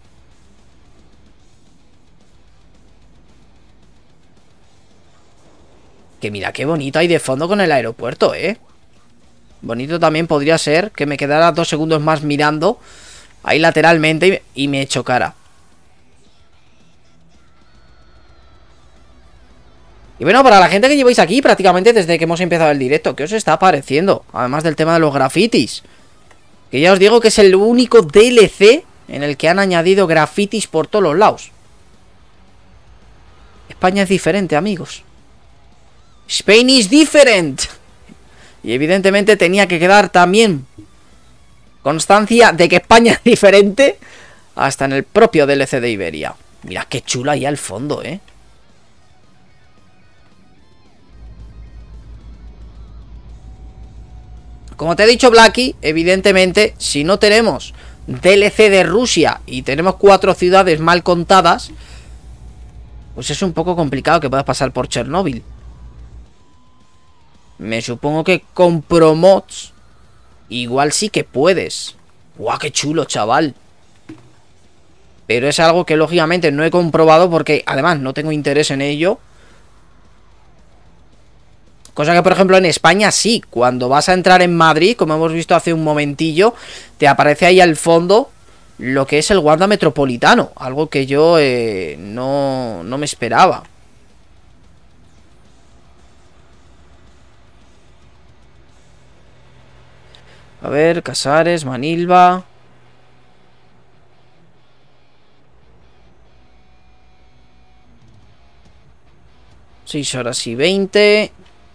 [SPEAKER 1] Que mira qué bonito hay de fondo con el aeropuerto, ¿eh? Bonito también podría ser que me quedara 2 segundos más mirando ahí lateralmente y me chocara. Y bueno, para la gente que lleváis aquí prácticamente desde que hemos empezado el directo, ¿qué os está pareciendo? Además del tema de los grafitis. Que ya os digo que es el único DLC en el que han añadido grafitis por todos los lados. España es diferente, amigos. Spain is different. Y evidentemente tenía que quedar también constancia de que España es diferente hasta en el propio DLC de Iberia. Mira qué chula ahí al fondo, ¿eh? Como te he dicho, Blacky, evidentemente, si no tenemos DLC de Rusia y tenemos 4 ciudades mal contadas, pues es un poco complicado que puedas pasar por Chernóbil. Me supongo que con promods igual sí que puedes. ¡Guau, qué chulo, chaval! Pero es algo que lógicamente no he comprobado porque además no tengo interés en ello. Cosa que, por ejemplo, en España sí. Cuando vas a entrar en Madrid, como hemos visto hace un momentillo, te aparece ahí al fondo lo que es el Wanda Metropolitano. Algo que yo no me esperaba. A ver, Casares, Manilva. (6 horas y 20).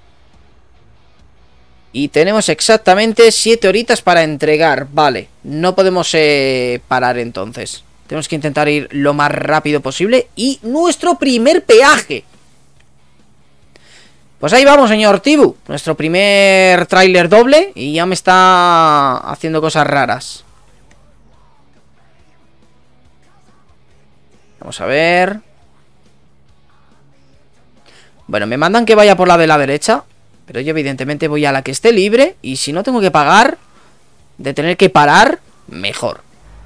[SPEAKER 1] Y tenemos exactamente 7 horitas para entregar. Vale, no podemos parar entonces. Tenemos que intentar ir lo más rápido posible. Y nuestro primer peaje. Pues ahí vamos, señor Tibu. Nuestro primer tráiler doble. Y ya me está haciendo cosas raras. Vamos a ver. Bueno, me mandan que vaya por la de la derecha. Pero yo evidentemente voy a la que esté libre. Y si no tengo que pagar, de tener que parar, mejor.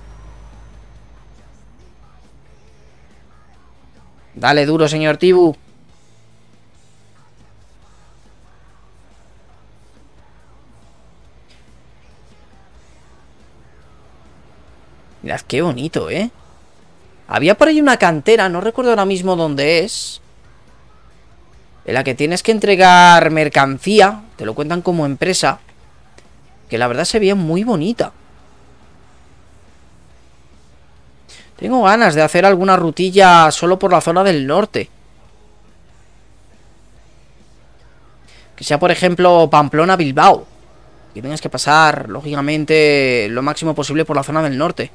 [SPEAKER 1] Dale duro, señor Tibu. Mirad qué bonito, ¿eh? Había por ahí una cantera, no recuerdo ahora mismo dónde es, en la que tienes que entregar mercancía. Te lo cuentan como empresa. Que la verdad se veía muy bonita. Tengo ganas de hacer alguna rutilla solo por la zona del norte. Que sea, por ejemplo, Pamplona-Bilbao. Que tengas que pasar, lógicamente, lo máximo posible por la zona del norte.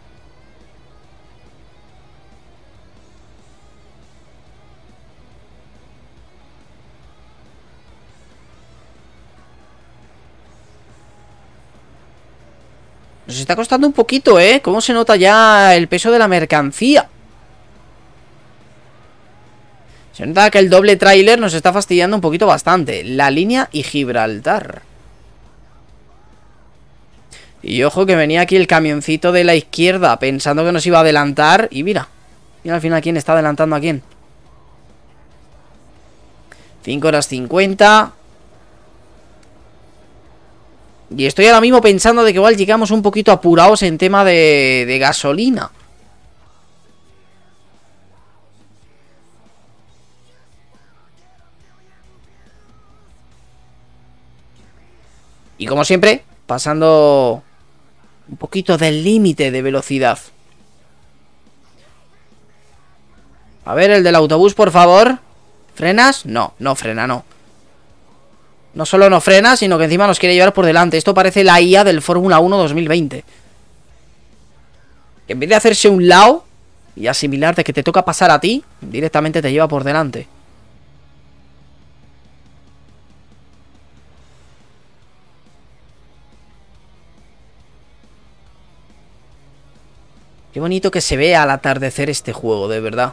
[SPEAKER 1] Nos está costando un poquito, ¿eh? ¿Cómo se nota ya el peso de la mercancía? Se nota que el doble tráiler nos está fastidiando un poquito bastante. La línea y Gibraltar. Y ojo que venía aquí el camioncito de la izquierda pensando que nos iba a adelantar. Y mira, mira al final quién está adelantando a quién. 5 horas 50. Y estoy ahora mismo pensando de que igual llegamos un poquito apurados en tema de gasolina. Y como siempre, pasando un poquito del límite de velocidad. A ver, el del autobús, por favor. ¿Frenas? No, no frena, no. No solo no frena, sino que encima nos quiere llevar por delante. Esto parece la IA del Fórmula 1 2020. Que en vez de hacerse un lado y asimilar de que te toca pasar a ti, directamente te lleva por delante. Qué bonito que se ve al atardecer este juego, de verdad.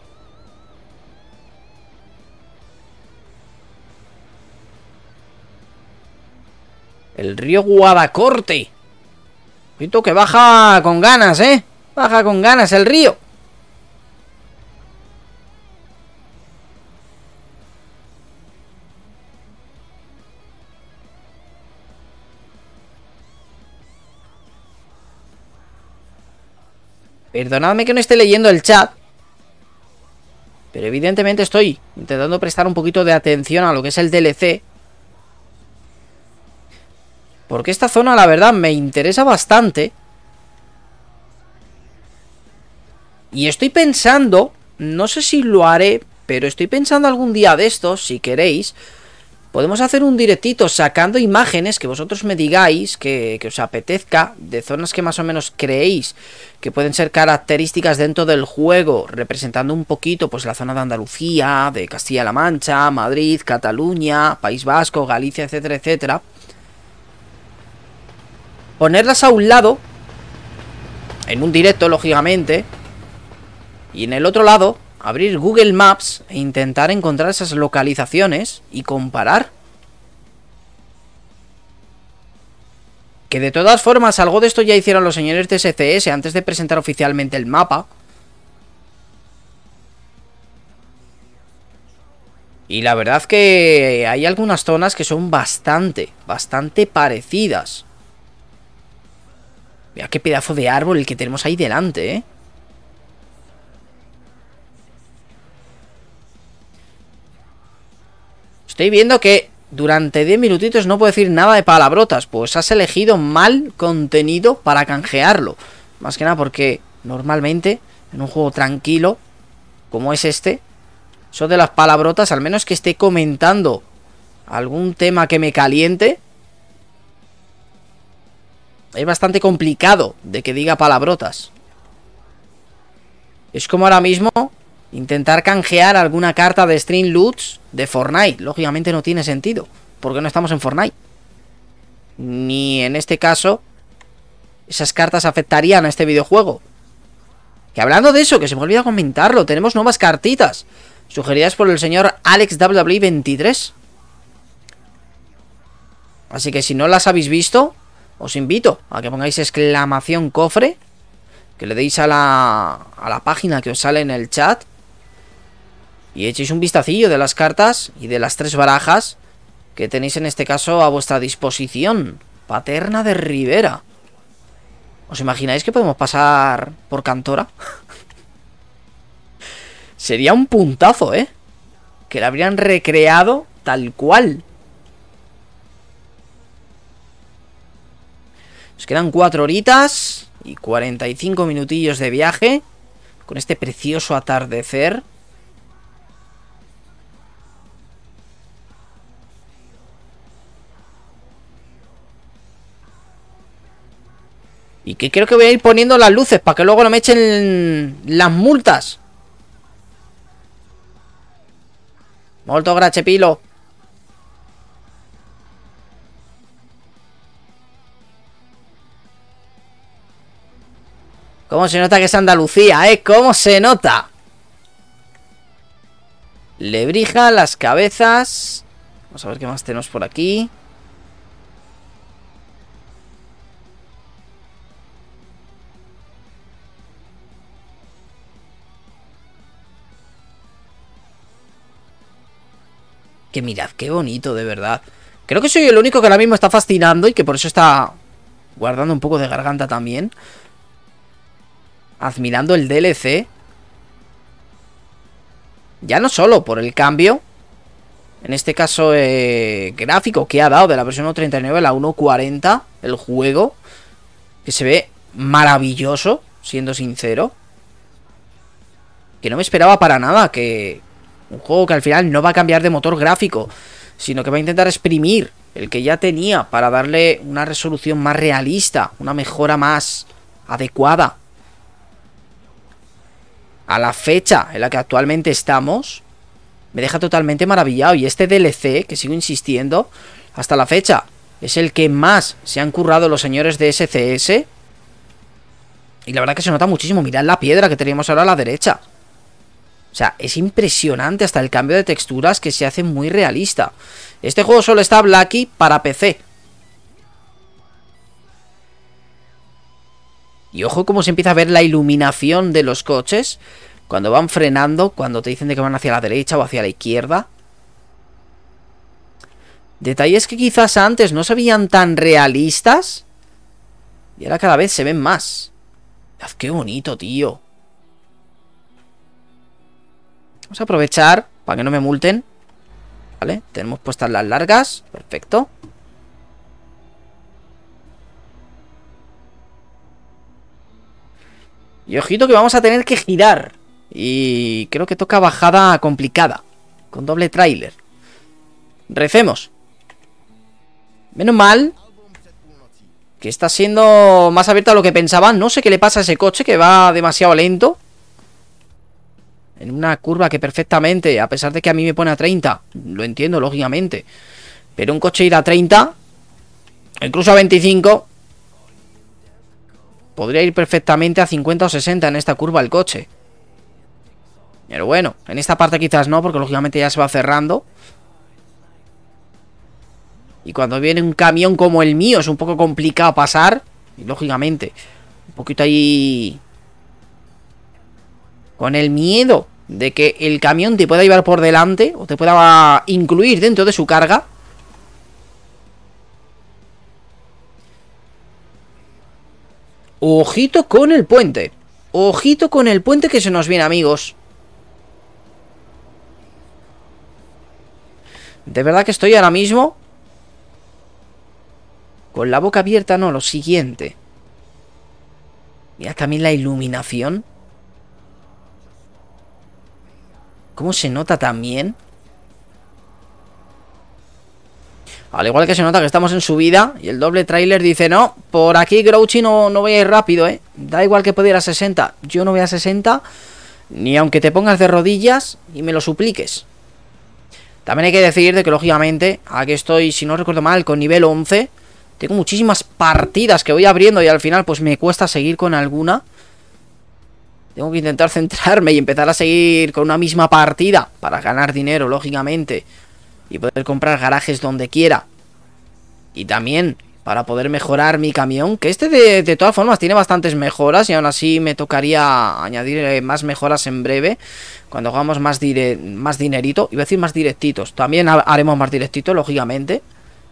[SPEAKER 1] El río Guadacorte. Ojito que baja con ganas, ¿eh? Baja con ganas el río. Perdonadme que no esté leyendo el chat, pero evidentemente estoy intentando prestar un poquito de atención a lo que es el DLC. Porque esta zona, la verdad, me interesa bastante. Y estoy pensando, no sé si lo haré, pero estoy pensando algún día de estos, si queréis, podemos hacer un directito sacando imágenes que vosotros me digáis que os apetezca, de zonas que más o menos creéis que pueden ser características dentro del juego, representando un poquito pues la zona de Andalucía, de Castilla-La Mancha, Madrid, Cataluña, País Vasco, Galicia, etcétera, etcétera. Ponerlas a un lado, en un directo, lógicamente, y en el otro lado abrir Google Maps e intentar encontrar esas localizaciones y comparar. Que de todas formas, algo de esto ya hicieron los señores de SCS antes de presentar oficialmente el mapa. Y la verdad que hay algunas zonas que son bastante parecidas. Mira qué pedazo de árbol el que tenemos ahí delante, ¿eh? Estoy viendo que durante 10 minutitos no puedo decir nada de palabrotas. Pues has elegido mal contenido para canjearlo. Más que nada porque normalmente en un juego tranquilo como es este, eso de las palabrotas, al menos que esté comentando algún tema que me caliente, es bastante complicado de que diga palabrotas. Es como ahora mismo intentar canjear alguna carta de Stream Loots de Fortnite. Lógicamente no tiene sentido, porque no estamos en Fortnite. Ni en este caso esas cartas afectarían a este videojuego. Que hablando de eso, que se me olvida comentarlo, tenemos nuevas cartitas sugeridas por el señor AlexWW23. Así que si no las habéis visto, os invito a que pongáis exclamación cofre, que le deis a la página que os sale en el chat y echéis un vistacillo de las cartas y de las 3 barajas que tenéis en este caso a vuestra disposición. Paterna de Rivera. ¿Os imagináis que podemos pasar por Cantora? Sería un puntazo, ¿eh? Que la habrían recreado tal cual. Nos quedan 4 horitas y 45 minutillos de viaje con este precioso atardecer. Y que creo que voy a ir poniendo las luces para que luego no me echen las multas. Molto grazie, Pilo. ¿Cómo se nota que es Andalucía, eh? ¿Cómo se nota? Lebrija, las cabezas. Vamos a ver qué más tenemos por aquí. Que mirad, qué bonito, de verdad. Creo que soy el único que ahora mismo está fascinando y que por eso está guardando un poco de garganta también. Admirando el DLC. Ya no solo por el cambio, en este caso gráfico que ha dado de la versión 1.39 a la 1.40, el juego, que se ve maravilloso, siendo sincero. Que no me esperaba para nada que un juego que al final no va a cambiar de motor gráfico, sino que va a intentar exprimir el que ya tenía para darle una resolución más realista, una mejora más adecuada a la fecha en la que actualmente estamos. Me deja totalmente maravillado. Y este DLC, que sigo insistiendo, hasta la fecha es el que más se han currado los señores de SCS. Y la verdad que se nota muchísimo. Mirad la piedra que teníamos ahora a la derecha. O sea, es impresionante hasta el cambio de texturas, que se hace muy realista. Este juego solo está Blacky para PC. Y ojo cómo se empieza a ver la iluminación de los coches cuando van frenando, cuando te dicen de que van hacia la derecha o hacia la izquierda. Detalles que quizás antes no se veían tan realistas y ahora cada vez se ven más. Mirad qué bonito, tío. Vamos a aprovechar para que no me multen. Vale, tenemos puestas las largas. Perfecto. Y ojito que vamos a tener que girar. Y creo que toca bajada complicada, con doble tráiler. Recemos. Menos mal que está siendo más abierta de lo que pensaba. No sé qué le pasa a ese coche, que va demasiado lento en una curva que perfectamente, a pesar de que a mí me pone a 30, lo entiendo lógicamente, pero un coche ir a 30, incluso a 25, podría ir perfectamente a 50 o 60 en esta curva el coche. Pero bueno, en esta parte quizás no, porque lógicamente ya se va cerrando. Y cuando viene un camión como el mío es un poco complicado pasar. Y lógicamente, un poquito ahí con el miedo de que el camión te pueda llevar por delante o te pueda incluir dentro de su carga. Ojito con el puente. Ojito con el puente que se nos viene, amigos. De verdad que estoy ahora mismo con la boca abierta. No, lo siguiente. Mira también la iluminación. ¿Cómo se nota también? Al igual que se nota que estamos en subida y el doble tráiler dice, no, por aquí Grouchy no voy a ir rápido, da igual que pueda ir a 60. Yo no voy a 60, ni aunque te pongas de rodillas y me lo supliques. También hay que decir de que lógicamente, aquí estoy, si no recuerdo mal, con nivel 11. Tengo muchísimas partidas que voy abriendo y al final pues me cuesta seguir con alguna. Tengo que intentar centrarme y empezar a seguir con una misma partida para ganar dinero, lógicamente, y poder comprar garajes donde quiera. Y también para poder mejorar mi camión, que este de todas formas tiene bastantes mejoras y aún así me tocaría añadir más mejoras en breve, cuando hagamos más dinerito. Iba a decir más directitos, también haremos más directitos, lógicamente.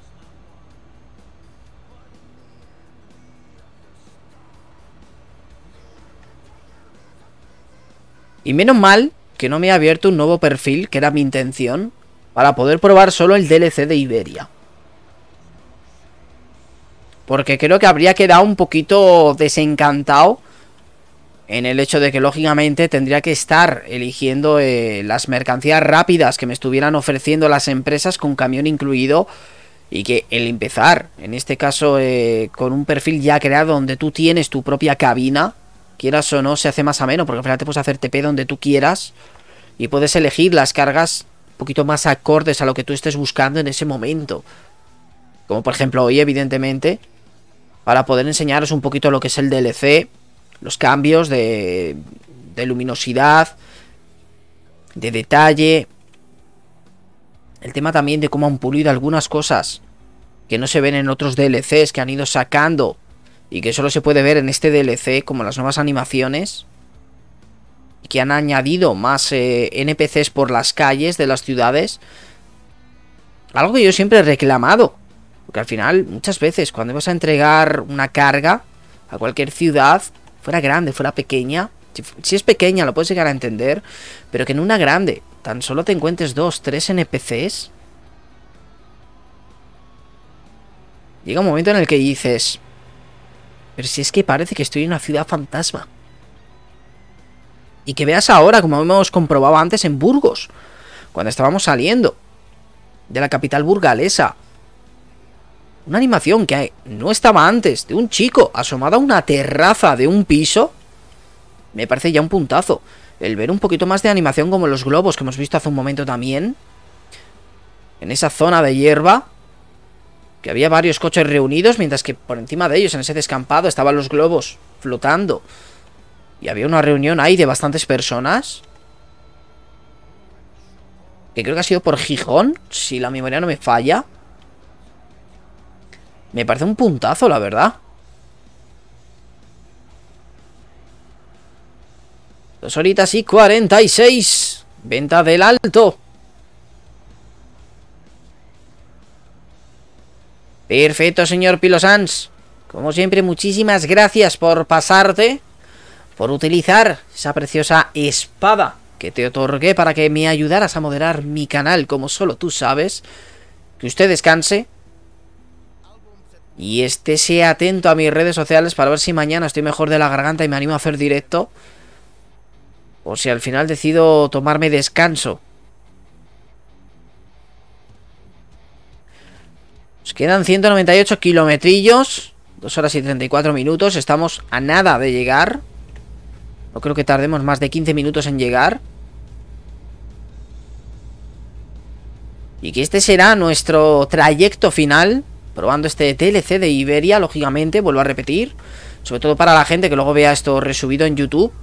[SPEAKER 1] Y menos mal que no me he abierto un nuevo perfil, que era mi intención, para poder probar solo el DLC de Iberia. Porque creo que habría quedado un poquito desencantado en el hecho de que lógicamente tendría que estar eligiendo las mercancías rápidas que me estuvieran ofreciendo las empresas con camión incluido. Y que el empezar, en este caso con un perfil ya creado donde tú tienes tu propia cabina, quieras o no, se hace más ameno, porque al final te puedes hacer TP donde tú quieras y puedes elegir las cargas un poquito más acordes a lo que tú estés buscando en ese momento. Como por ejemplo hoy, evidentemente, para poder enseñaros un poquito lo que es el DLC, los cambios de luminosidad, de detalle, el tema también de cómo han pulido algunas cosas que no se ven en otros DLCs que han ido sacando y que solo se puede ver en este DLC, como las nuevas animaciones, y que han añadido más NPCs por las calles de las ciudades. Algo que yo siempre he reclamado, porque al final, muchas veces, cuando vas a entregar una carga a cualquier ciudad, fuera grande, fuera pequeña, si es pequeña lo puedes llegar a entender, pero que en una grande tan solo te encuentres 2, 3 NPCs. Llega un momento en el que dices, pero si es que parece que estoy en una ciudad fantasma. Y que veas ahora, como hemos comprobado antes en Burgos, cuando estábamos saliendo de la capital burgalesa, una animación que no estaba antes, de un chico asomado a una terraza de un piso, me parece ya un puntazo. El ver un poquito más de animación como los globos que hemos visto hace un momento también, en esa zona de hierba, que había varios coches reunidos, mientras que por encima de ellos, en ese descampado, estaban los globos flotando. Y había una reunión ahí de bastantes personas, que creo que ha sido por Gijón, si la memoria no me falla. Me parece un puntazo, la verdad. 2 horitas y 46. Venta del alto. Perfecto, señor Pilosans. Como siempre, muchísimas gracias por pasarte, por utilizar esa preciosa espada que te otorgué para que me ayudaras a moderar mi canal, como solo tú sabes. Que usted descanse. Y estése atento a mis redes sociales para ver si mañana estoy mejor de la garganta y me animo a hacer directo. O si al final decido tomarme descanso. Nos quedan 198 kilometrillos, 2 horas y 34 minutos. Estamos a nada de llegar. No creo que tardemos más de 15 minutos en llegar. Y que este será nuestro trayecto final, probando este DLC de Iberia, lógicamente, vuelvo a repetir. Sobre todo para la gente que luego vea esto resubido en YouTube.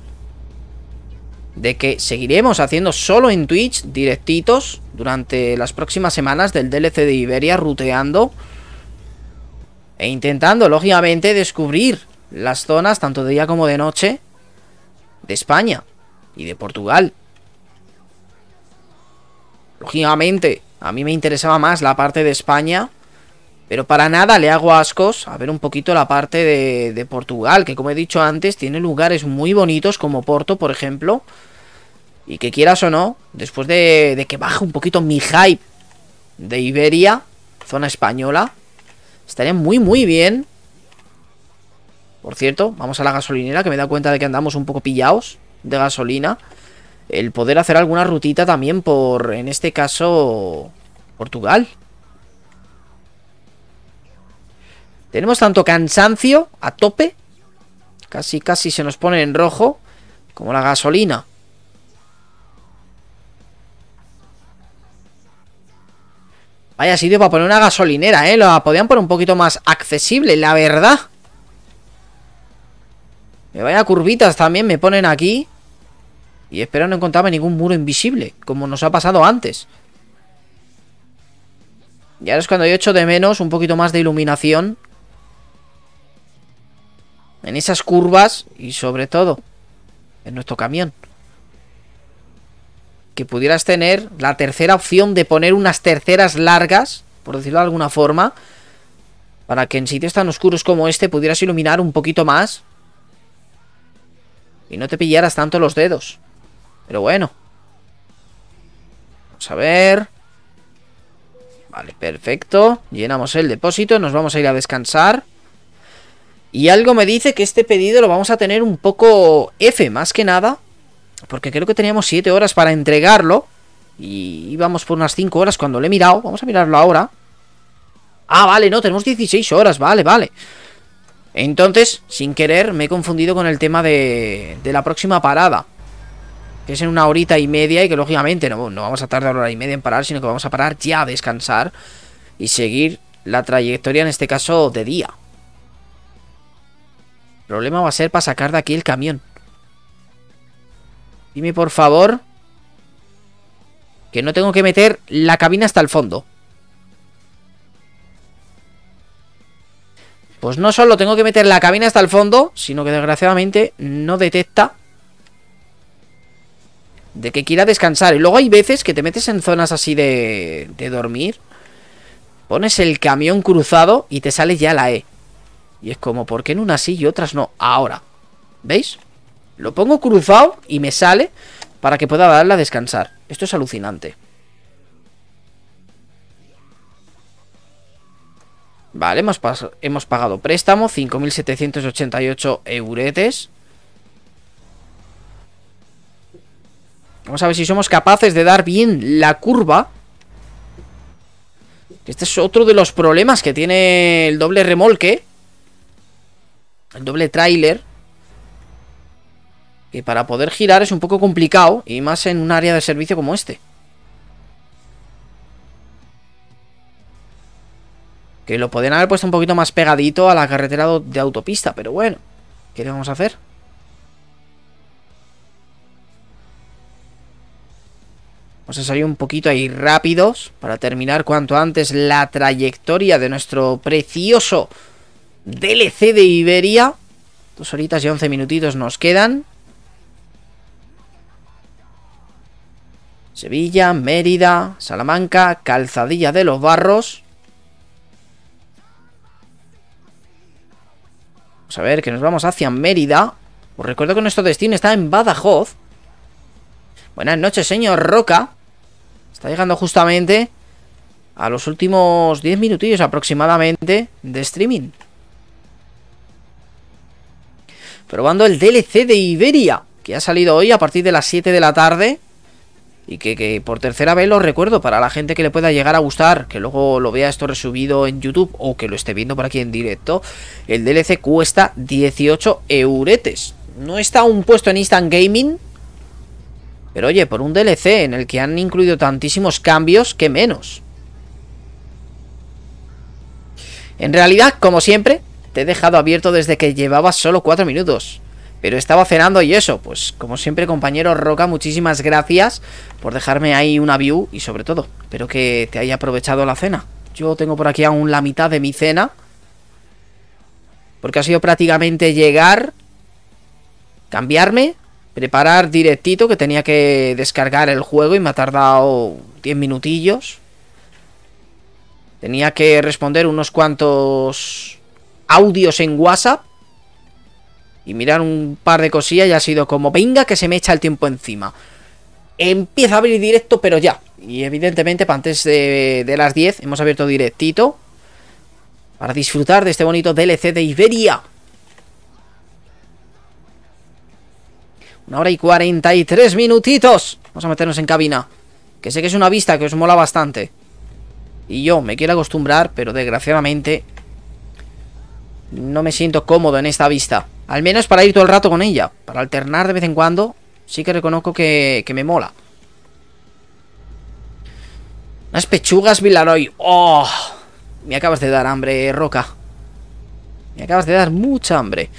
[SPEAKER 1] De que seguiremos haciendo solo en Twitch directitos durante las próximas semanas del DLC de Iberia, ruteando e intentando, lógicamente, descubrir las zonas, tanto de día como de noche, de España y de Portugal. Lógicamente, a mí me interesaba más la parte de España, pero para nada le hago ascos a ver un poquito la parte de Portugal, que como he dicho antes, tiene lugares muy bonitos como Porto, por ejemplo. Y que quieras o no, después de que baje un poquito mi hype de Iberia, zona española, estaría muy bien. Por cierto, vamos a la gasolinera, que me he dado cuenta de que andamos un poco pillados de gasolina. El poder hacer alguna rutita también por, en este caso, Portugal. Tenemos tanto cansancio a tope, casi se nos pone en rojo, como la gasolina. Vaya sitio para poner una gasolinera, la podían poner un poquito más accesible, la verdad. Me vaya curvitas también me ponen aquí. Y espero no encontrarme ningún muro invisible, como nos ha pasado antes. Y ahora es cuando yo echo de menos un poquito más de iluminación en esas curvas y sobre todo en nuestro camión. Que pudieras tener la tercera opción de poner unas terceras largas, por decirlo de alguna forma, para que en sitios tan oscuros como este pudieras iluminar un poquito más y no te pillaras tanto los dedos. Pero bueno, vamos a ver. Vale, perfecto. Llenamos el depósito, nos vamos a ir a descansar. Y algo me dice que este pedido lo vamos a tener un poco F, más que nada, porque creo que teníamos 7 horas para entregarlo. Y íbamos por unas 5 horas cuando lo he mirado. Vamos a mirarlo ahora. Ah, vale, no, tenemos 16 horas, vale. Entonces, sin querer, me he confundido con el tema de la próxima parada, que es en 1 horita y media. Y que lógicamente no vamos a tardar 1 hora y media en parar, sino que vamos a parar ya a descansar y seguir la trayectoria, en este caso, de día. El problema va a ser para sacar de aquí el camión. Dime, por favor. Que no tengo que meter la cabina hasta el fondo. Pues no solo tengo que meter la cabina hasta el fondo, sino que desgraciadamente no detecta de que quiera descansar. Y luego hay veces que te metes en zonas así de dormir, pones el camión cruzado y te sale ya la E. Y es como, ¿por qué en unas sí y otras no? Ahora, ¿veis? Lo pongo cruzado y me sale para que pueda darle a descansar. Esto es alucinante. Vale, hemos pagado préstamo, 5.788 euretes. Vamos a ver si somos capaces de dar bien la curva. Este es otro de los problemas que tiene el doble remolque. El doble tráiler. Que para poder girar es un poco complicado. Y más en un área de servicio como este. Que lo podrían haber puesto un poquito más pegadito a la carretera de autopista. Pero bueno, ¿qué le vamos a hacer? Vamos a salir un poquito ahí rápidos para terminar cuanto antes la trayectoria de nuestro precioso DLC de Iberia. 2 horitas y 11 minutitos nos quedan. Sevilla, Mérida, Salamanca, Calzadilla de los Barros. Vamos a ver que nos vamos hacia Mérida. Os recuerdo que nuestro destino está en Badajoz. Buenas noches, señor Roca. Está llegando justamente a los últimos 10 minutillos aproximadamente de streaming. Probando el DLC de Iberia, que ha salido hoy a partir de las 7 de la tarde. Y que por tercera vez lo recuerdo para la gente que le pueda llegar a gustar, que luego lo vea esto resubido en YouTube o que lo esté viendo por aquí en directo. El DLC cuesta 18 euretes. No está aún puesto en Instant Gaming, pero oye, por un DLC en el que han incluido tantísimos cambios, ¿qué menos? En realidad, como siempre, te he dejado abierto desde que llevabas solo 4 minutos. Pero estaba cenando y eso, pues como siempre, compañero Roca, muchísimas gracias por dejarme ahí una view y sobre todo, espero que te haya aprovechado la cena. Yo tengo por aquí aún la mitad de mi cena, porque ha sido prácticamente llegar, cambiarme, preparar directito, que tenía que descargar el juego y me ha tardado 10 minutillos. Tenía que responder unos cuantos audios en WhatsApp y mirar un par de cosillas y ha sido como, venga, que se me echa el tiempo encima. Empieza a abrir directo, pero ya. Y evidentemente, para antes de las 10, hemos abierto directito para disfrutar de este bonito DLC de Iberia. 1 hora y 43 minutitos. Vamos a meternos en cabina, que sé que es una vista que os mola bastante. Y yo me quiero acostumbrar, pero desgraciadamente no me siento cómodo en esta vista. Al menos para ir todo el rato con ella. Para alternar de vez en cuando, sí que reconozco que me mola. Unas pechugas Villaroy. ¡Oh! Me acabas de dar hambre, Roca. Me acabas de dar mucha hambre.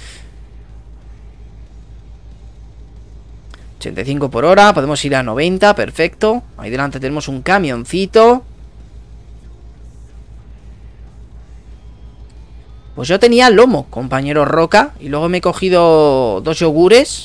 [SPEAKER 1] 85 por hora. Podemos ir a 90, perfecto. Ahí delante tenemos un camioncito. Pues yo tenía lomo, compañero Roca. Y luego me he cogido 2 yogures.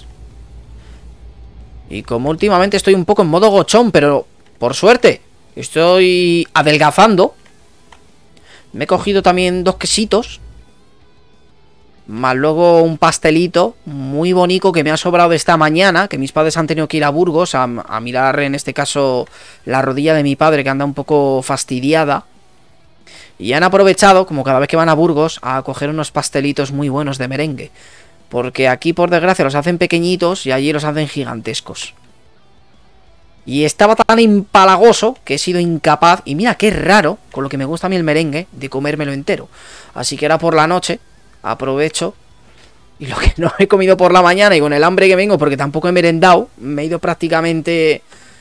[SPEAKER 1] Y como últimamente estoy un poco en modo gochón, pero por suerte estoy adelgazando, me he cogido también 2 quesitos, más luego un pastelito muy bonito que me ha sobrado de esta mañana, que mis padres han tenido que ir a Burgos a mirar, en este caso, la rodilla de mi padre, que anda un poco fastidiada. Y han aprovechado, como cada vez que van a Burgos, a coger unos pastelitos muy buenos de merengue. Porque aquí, por desgracia, los hacen pequeñitos y allí los hacen gigantescos. Y estaba tan empalagoso que he sido incapaz, y mira qué raro, con lo que me gusta a mí el merengue, de comérmelo entero. Así que era por la noche, aprovecho, y lo que no he comido por la mañana y con el hambre que vengo, porque tampoco he merendado, me he ido prácticamente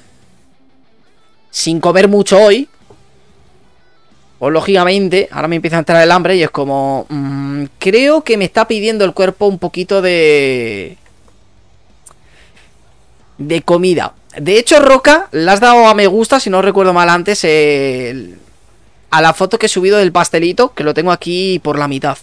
[SPEAKER 1] sin comer mucho hoy. Pues lógicamente, ahora me empieza a entrar el hambre y es como... creo que me está pidiendo el cuerpo un poquito de comida. De hecho, Roca, le has dado a me gusta, si no recuerdo mal antes, a la foto que he subido del pastelito, que lo tengo aquí por la mitad.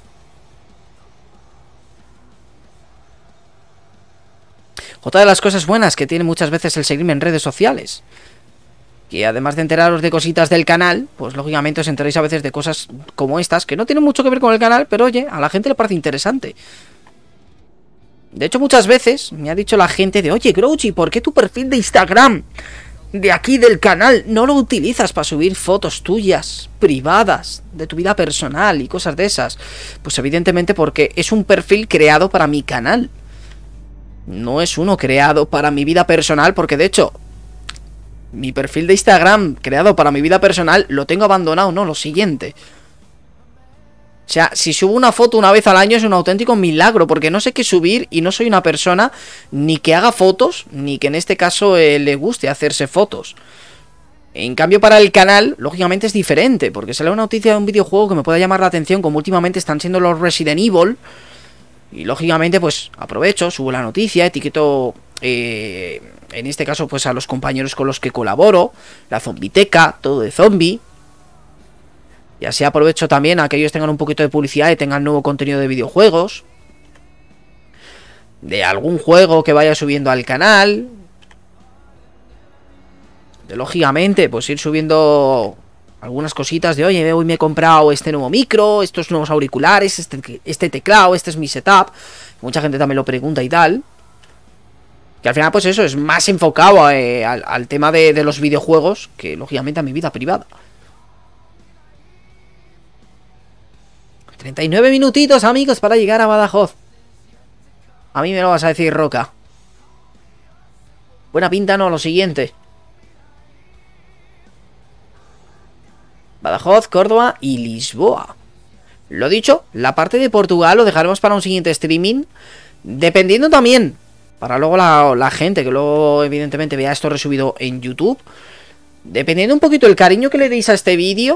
[SPEAKER 1] Otra de las cosas buenas que tiene muchas veces el seguirme en redes sociales, que además de enteraros de cositas del canal, pues lógicamente os enteráis a veces de cosas como estas, que no tienen mucho que ver con el canal, pero oye, a la gente le parece interesante. De hecho, muchas veces me ha dicho la gente de, oye, Grouchy, ¿por qué tu perfil de Instagram de aquí del canal no lo utilizas para subir fotos tuyas, privadas, de tu vida personal y cosas de esas? Pues evidentemente porque es un perfil creado para mi canal. No es uno creado para mi vida personal, porque de hecho, mi perfil de Instagram creado para mi vida personal lo tengo abandonado, no, lo siguiente. O sea, si subo una foto una vez al año es un auténtico milagro, porque no sé qué subir y no soy una persona ni que haga fotos, ni que en este caso le guste hacerse fotos. En cambio para el canal, lógicamente es diferente, porque sale una noticia de un videojuego que me pueda llamar la atención, como últimamente están siendo los Resident Evil, y lógicamente pues aprovecho, subo la noticia, etiqueto, en este caso pues a los compañeros con los que colaboro, la Zombiteca, todo de zombie. Y así aprovecho también a que ellos tengan un poquito de publicidad y tengan nuevo contenido de videojuegos, de algún juego que vaya subiendo al canal, de lógicamente pues ir subiendo algunas cositas de, oye, hoy me he comprado este nuevo micro, estos nuevos auriculares, este teclado, este es mi setup. Mucha gente también lo pregunta y tal. Que al final pues eso es más enfocado al tema de los videojuegos que lógicamente a mi vida privada. 39 minutitos, amigos, para llegar a Badajoz. A mí me lo vas a decir, Roca. Buena pinta, no, lo siguiente. Badajoz, Córdoba y Lisboa. Lo dicho, la parte de Portugal lo dejaremos para un siguiente streaming. Dependiendo también, para luego la gente que luego evidentemente vea esto resubido en YouTube. Dependiendo un poquito el cariño que le deis a este vídeo,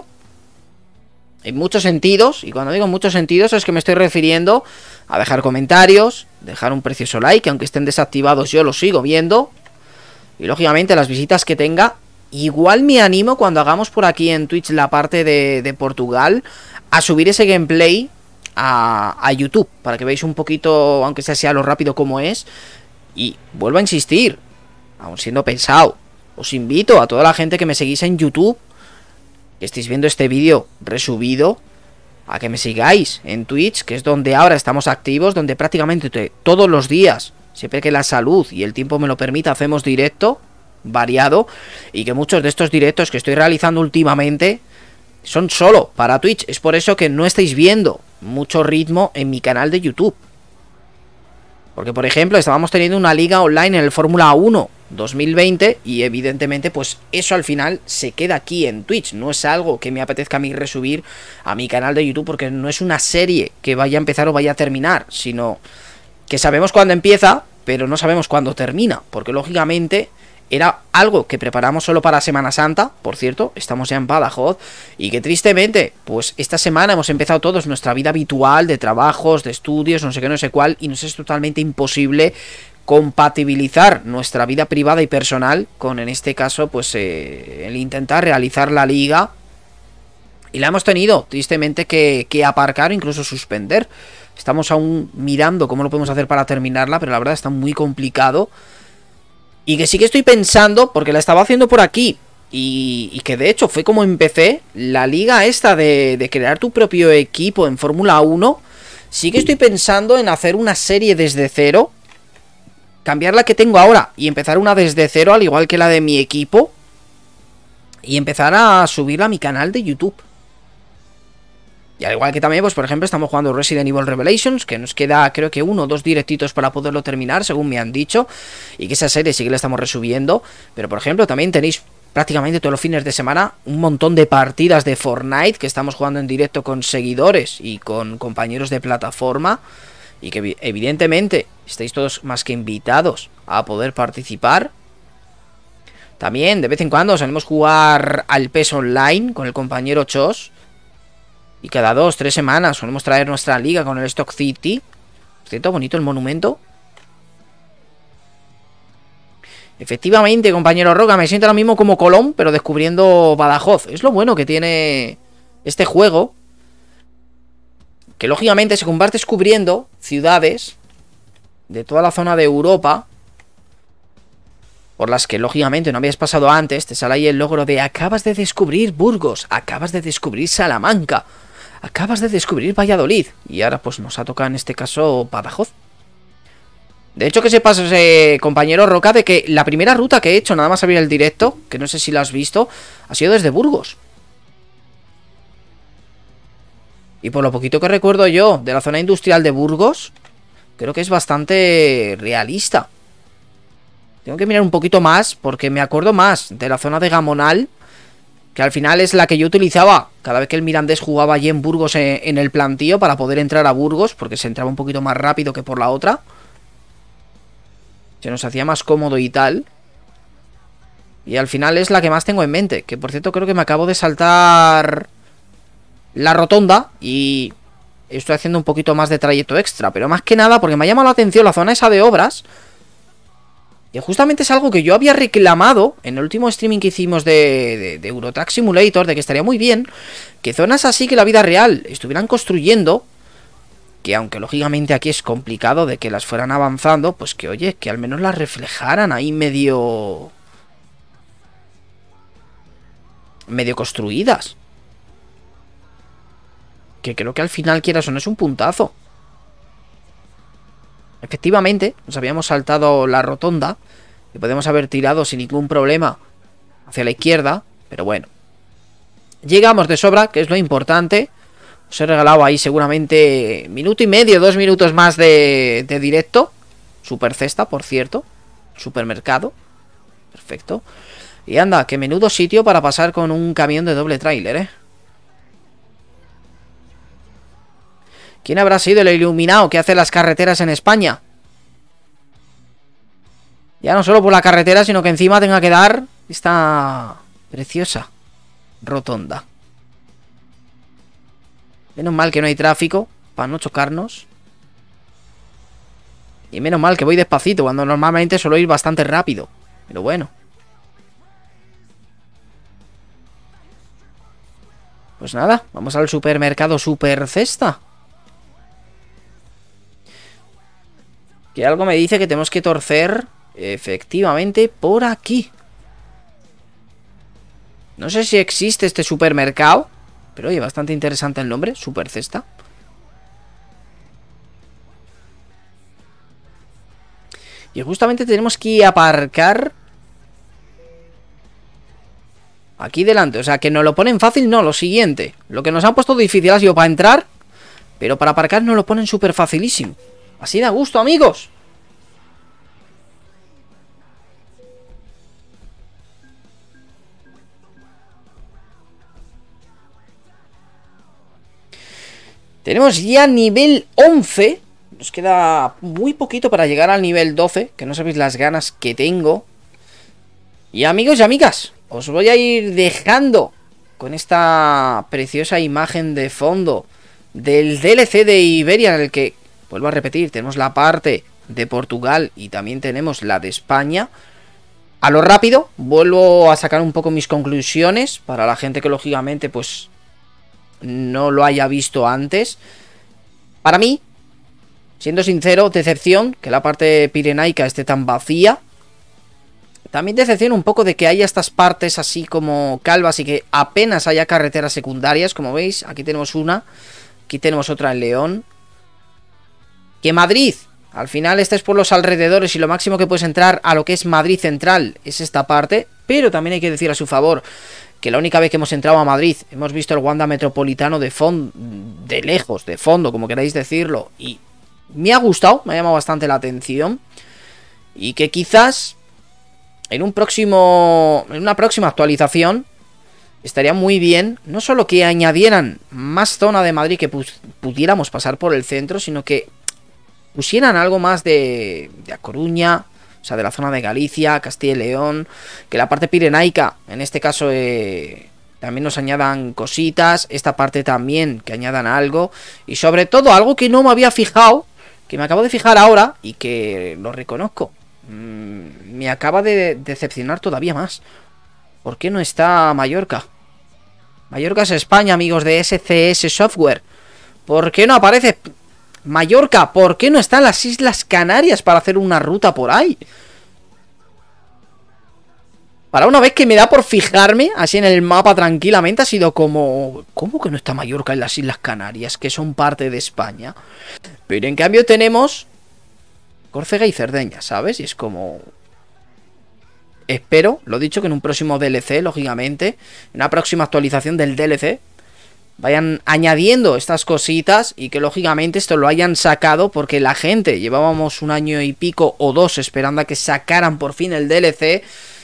[SPEAKER 1] en muchos sentidos, y cuando digo en muchos sentidos es que me estoy refiriendo a dejar comentarios, dejar un precioso like, aunque estén desactivados yo los sigo viendo, y lógicamente las visitas que tenga. Igual me animo cuando hagamos por aquí en Twitch la parte de Portugal a subir ese gameplay a YouTube, para que veáis un poquito, aunque sea lo rápido como es. Y vuelvo a insistir, aun siendo pensado, os invito a toda la gente que me seguís en YouTube, que estéis viendo este vídeo resubido, a que me sigáis en Twitch, que es donde ahora estamos activos, donde prácticamente todos los días, siempre que la salud y el tiempo me lo permita, hacemos directo, variado, y que muchos de estos directos que estoy realizando últimamente son solo para Twitch. Es por eso que no estáis viendo mucho ritmo en mi canal de YouTube. Porque, por ejemplo, estábamos teniendo una liga online en el Fórmula 1 2020 y evidentemente pues eso al final se queda aquí en Twitch. No es algo que me apetezca a mí resubir a mi canal de YouTube, porque no es una serie que vaya a empezar o vaya a terminar, sino que sabemos cuándo empieza, pero no sabemos cuándo termina, porque lógicamente era algo que preparamos solo para Semana Santa. Por cierto, estamos ya en Badajoz, y que tristemente, pues esta semana hemos empezado todos nuestra vida habitual de trabajos, de estudios, no sé qué, no sé cuál, y nos es totalmente imposible compatibilizar nuestra vida privada y personal con, en este caso, pues el intentar realizar la liga. Y la hemos tenido, tristemente, que aparcar o incluso suspender. Estamos aún mirando cómo lo podemos hacer para terminarla, pero la verdad está muy complicado. Y que sí que estoy pensando, porque la estaba haciendo por aquí, y que de hecho fue como empecé la liga esta de crear tu propio equipo en Fórmula 1. Sí que estoy pensando en hacer una serie desde cero, cambiar la que tengo ahora y empezar una desde cero, al igual que la de mi equipo, y empezar a subirla a mi canal de YouTube. Y al igual que también, pues por ejemplo, estamos jugando Resident Evil Revelations, que nos queda creo que 1 o 2 directitos para poderlo terminar, según me han dicho, y que esa serie sí que la estamos resubiendo. Pero por ejemplo, también tenéis prácticamente todos los fines de semana un montón de partidas de Fortnite que estamos jugando en directo con seguidores y con compañeros de plataforma, y que evidentemente estáis todos más que invitados a poder participar. También de vez en cuando solemos jugar al PES Online con el compañero Chos, y cada 2 o 3 semanas solemos traer nuestra liga con el Stock City. Por cierto, bonito el monumento. Efectivamente, compañero Roca, me siento ahora mismo como Colón, pero descubriendo Badajoz. Es lo bueno que tiene este juego, que lógicamente según vas descubriendo ciudades de toda la zona de Europa, por las que lógicamente no habías pasado antes, te sale ahí el logro de acabas de descubrir Burgos, acabas de descubrir Salamanca, acabas de descubrir Valladolid. Y ahora pues nos ha tocado en este caso Badajoz. De hecho, que sepas, compañero Roca, de que la primera ruta que he hecho, nada más abrir el directo, que no sé si la has visto, ha sido desde Burgos. Y por lo poquito que recuerdo yo de la zona industrial de Burgos, creo que es bastante realista. Tengo que mirar un poquito más, porque me acuerdo más de la zona de Gamonal, que al final es la que yo utilizaba cada vez que el Mirandés jugaba allí en Burgos en el plantío para poder entrar a Burgos, porque se entraba un poquito más rápido que por la otra. Se nos hacía más cómodo y tal. Y al final es la que más tengo en mente. Que por cierto creo que me acabo de saltar la rotonda y estoy haciendo un poquito más de trayecto extra. Pero más que nada porque me ha llamado la atención la zona esa de obras. Y justamente es algo que yo había reclamado en el último streaming que hicimos de Euro Truck Simulator. De que estaría muy bien que zonas así que la vida real estuvieran construyendo. Que aunque lógicamente aquí es complicado de que las fueran avanzando, pues que oye, que al menos las reflejaran ahí medio construidas. Que creo que al final, quieras o no, es un puntazo. Efectivamente, nos habíamos saltado la rotonda y podemos haber tirado sin ningún problema hacia la izquierda, pero bueno. Llegamos de sobra, que es lo importante. Os he regalado ahí seguramente minuto y medio, 2 minutos más de directo. Super cesta, por cierto. Supermercado. Perfecto. Y anda, que menudo sitio para pasar con un camión de doble tráiler, ¿Quién habrá sido el iluminado que hace las carreteras en España? Ya no solo por la carretera, sino que encima tenga que dar esta preciosa rotonda. Menos mal que no hay tráfico para no chocarnos. Y menos mal que voy despacito, cuando normalmente suelo ir bastante rápido. Pero bueno. Pues nada, vamos al supermercado Super Cesta. Que algo me dice que tenemos que torcer efectivamente por aquí. No sé si existe este supermercado, pero oye, bastante interesante el nombre, Super Cesta. Y justamente tenemos que aparcar aquí delante. O sea, que nos lo ponen fácil, no, lo siguiente. Lo que nos han puesto difícil ha sido para entrar, pero para aparcar nos lo ponen súper facilísimo. Así da gusto, amigos. Tenemos ya nivel 11. Nos queda muy poquito para llegar al nivel 12. Que no sabéis las ganas que tengo. Y amigos y amigas, os voy a ir dejando con esta preciosa imagen de fondo del DLC de Iberia, en el que, vuelvo a repetir, tenemos la parte de Portugal y también tenemos la de España. A lo rápido, vuelvo a sacar un poco mis conclusiones para la gente que lógicamente pues no lo haya visto antes. Para mí, siendo sincero, decepción que la parte pirenaica esté tan vacía. También decepción un poco de que haya estas partes así como calvas y que apenas haya carreteras secundarias. Como veis, aquí tenemos una, aquí tenemos otra en León. Que Madrid, al final estés por los alrededores y lo máximo que puedes entrar a lo que es Madrid Central es esta parte. Pero también hay que decir a su favor que la única vez que hemos entrado a Madrid hemos visto el Wanda Metropolitano de fondo, de lejos, de fondo, como queráis decirlo. Y me ha gustado, me ha llamado bastante la atención. Y que quizás en una próxima actualización estaría muy bien, no solo que añadieran más zona de Madrid que pudiéramos pasar por el centro, sino que pusieran algo más de A Coruña, o sea, de la zona de Galicia, Castilla y León, que la parte pirenaica, en este caso, también nos añadan cositas, esta parte también, que añadan algo, y sobre todo algo que no me había fijado, que me acabo de fijar ahora y que lo reconozco. me acaba de decepcionar todavía más. ¿Por qué no está Mallorca? Mallorca es España, amigos de SCS Software. ¿Por qué no aparece Mallorca? ¿Por qué no están las Islas Canarias para hacer una ruta por ahí? Para una vez que me da por fijarme así en el mapa tranquilamente, ha sido como... ¿Cómo que no está Mallorca en las Islas Canarias, que son parte de España? Pero en cambio tenemos Córcega y Cerdeña, ¿sabes? Y es como... Espero, lo dicho, que en un próximo DLC, lógicamente, en una próxima actualización del DLC, vayan añadiendo estas cositas y que lógicamente esto lo hayan sacado porque la gente llevábamos un año y pico o dos esperando a que sacaran por fin el DLC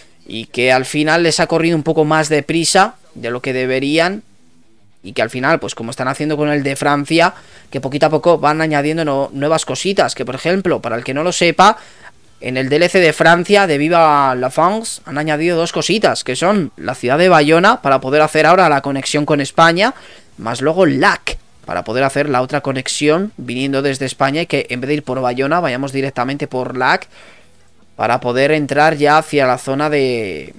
[SPEAKER 1] y que al final les ha corrido un poco más de prisa de lo que deberían y que al final, pues como están haciendo con el de Francia, que poquito a poco van añadiendo nuevas cositas, que por ejemplo, para el que no lo sepa, en el DLC de Francia, de Viva la France, han añadido dos cositas, que son la ciudad de Bayona, para poder hacer ahora la conexión con España, más luego LAC, para poder hacer la otra conexión viniendo desde España y que en vez de ir por Bayona, vayamos directamente por LAC, para poder entrar ya hacia la zona de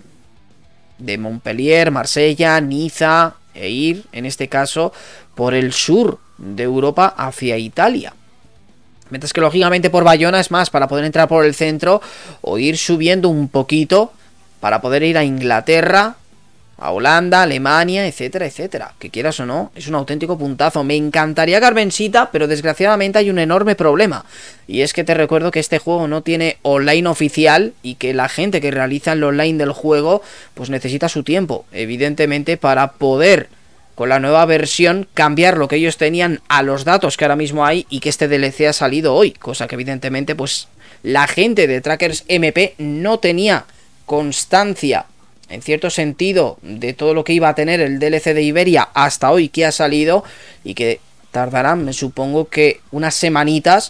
[SPEAKER 1] Montpellier, Marsella, Niza, e ir, en este caso, por el sur de Europa hacia Italia. Mientras que lógicamente por Bayona es más para poder entrar por el centro o ir subiendo un poquito para poder ir a Inglaterra, a Holanda, Alemania, etcétera, etcétera. Que quieras o no, es un auténtico puntazo. Me encantaría Carmencita, pero desgraciadamente hay un enorme problema. Y es que te recuerdo que este juego no tiene online oficial y que la gente que realiza el online del juego pues necesita su tiempo, evidentemente, para poder... con la nueva versión, cambiar lo que ellos tenían a los datos que ahora mismo hay y que este DLC ha salido hoy, cosa que evidentemente pues la gente de Trackers MP no tenía constancia en cierto sentido de todo lo que iba a tener el DLC de Iberia hasta hoy que ha salido y que tardarán, me supongo que unas semanitas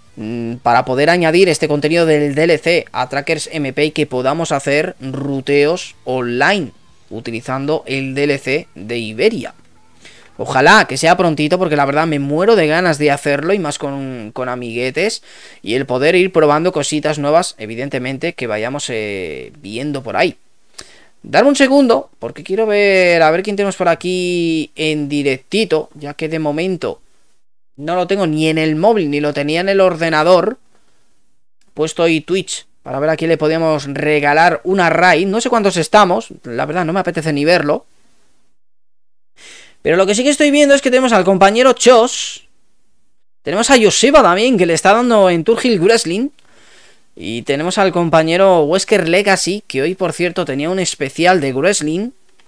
[SPEAKER 1] para poder añadir este contenido del DLC a Trackers MP y que podamos hacer ruteos online utilizando el DLC de Iberia. Ojalá que sea prontito porque la verdad me muero de ganas de hacerlo y más con amiguetes y el poder ir probando cositas nuevas, evidentemente, que vayamos viendo por ahí. Darme un segundo porque quiero ver a ver quién tenemos por aquí en directito, ya que de momento no lo tengo ni en el móvil ni lo tenía en el ordenador puesto ahí Twitch. Para ver a quién le podíamos regalar una raid. No sé cuántos estamos. La verdad no me apetece ni verlo. Pero lo que sí que estoy viendo es que tenemos al compañero Chos. Tenemos a Joseba también, que le está dando en Tour Hill Wrestling. Y tenemos al compañero Wesker Legacy, que hoy por cierto tenía un especial de Wrestling.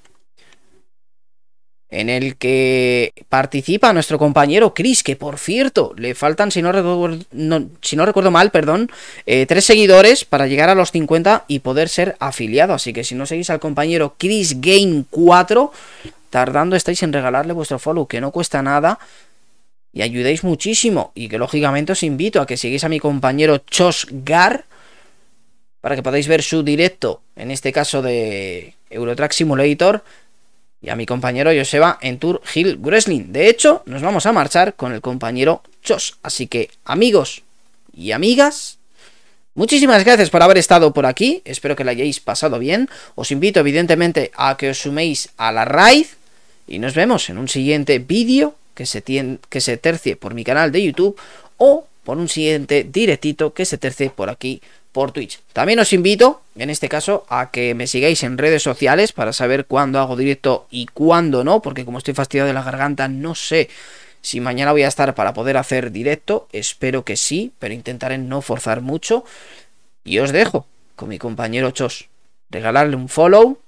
[SPEAKER 1] En el que participa nuestro compañero Chris, que por cierto, le faltan, si no recuerdo mal, perdón, 3 seguidores para llegar a los 50 y poder ser afiliado. Así que si no seguís al compañero Chris Game 4, tardando estáis en regalarle vuestro follow, que no cuesta nada y ayudáis muchísimo. Y que lógicamente os invito a que sigáis a mi compañero Chos Gar para que podáis ver su directo, en este caso de Eurotrack Simulator, y a mi compañero Joseba en Tour Hill Wrestling. De hecho, nos vamos a marchar con el compañero Chos. Así que, amigos y amigas, muchísimas gracias por haber estado por aquí. Espero que lo hayáis pasado bien. Os invito, evidentemente, a que os suméis a la raid. Y nos vemos en un siguiente vídeo que se tercie por mi canal de YouTube o por un siguiente directito que se tercie por aquí por Twitch. También os invito, en este caso, a que me sigáis en redes sociales para saber cuándo hago directo y cuándo no, porque como estoy fastidiado de la garganta, no sé si mañana voy a estar para poder hacer directo. Espero que sí, pero intentaré no forzar mucho. Y os dejo con mi compañero Chos. Regalarle un follow,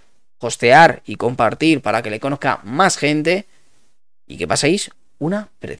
[SPEAKER 1] hostear y compartir para que le conozca más gente y que paséis una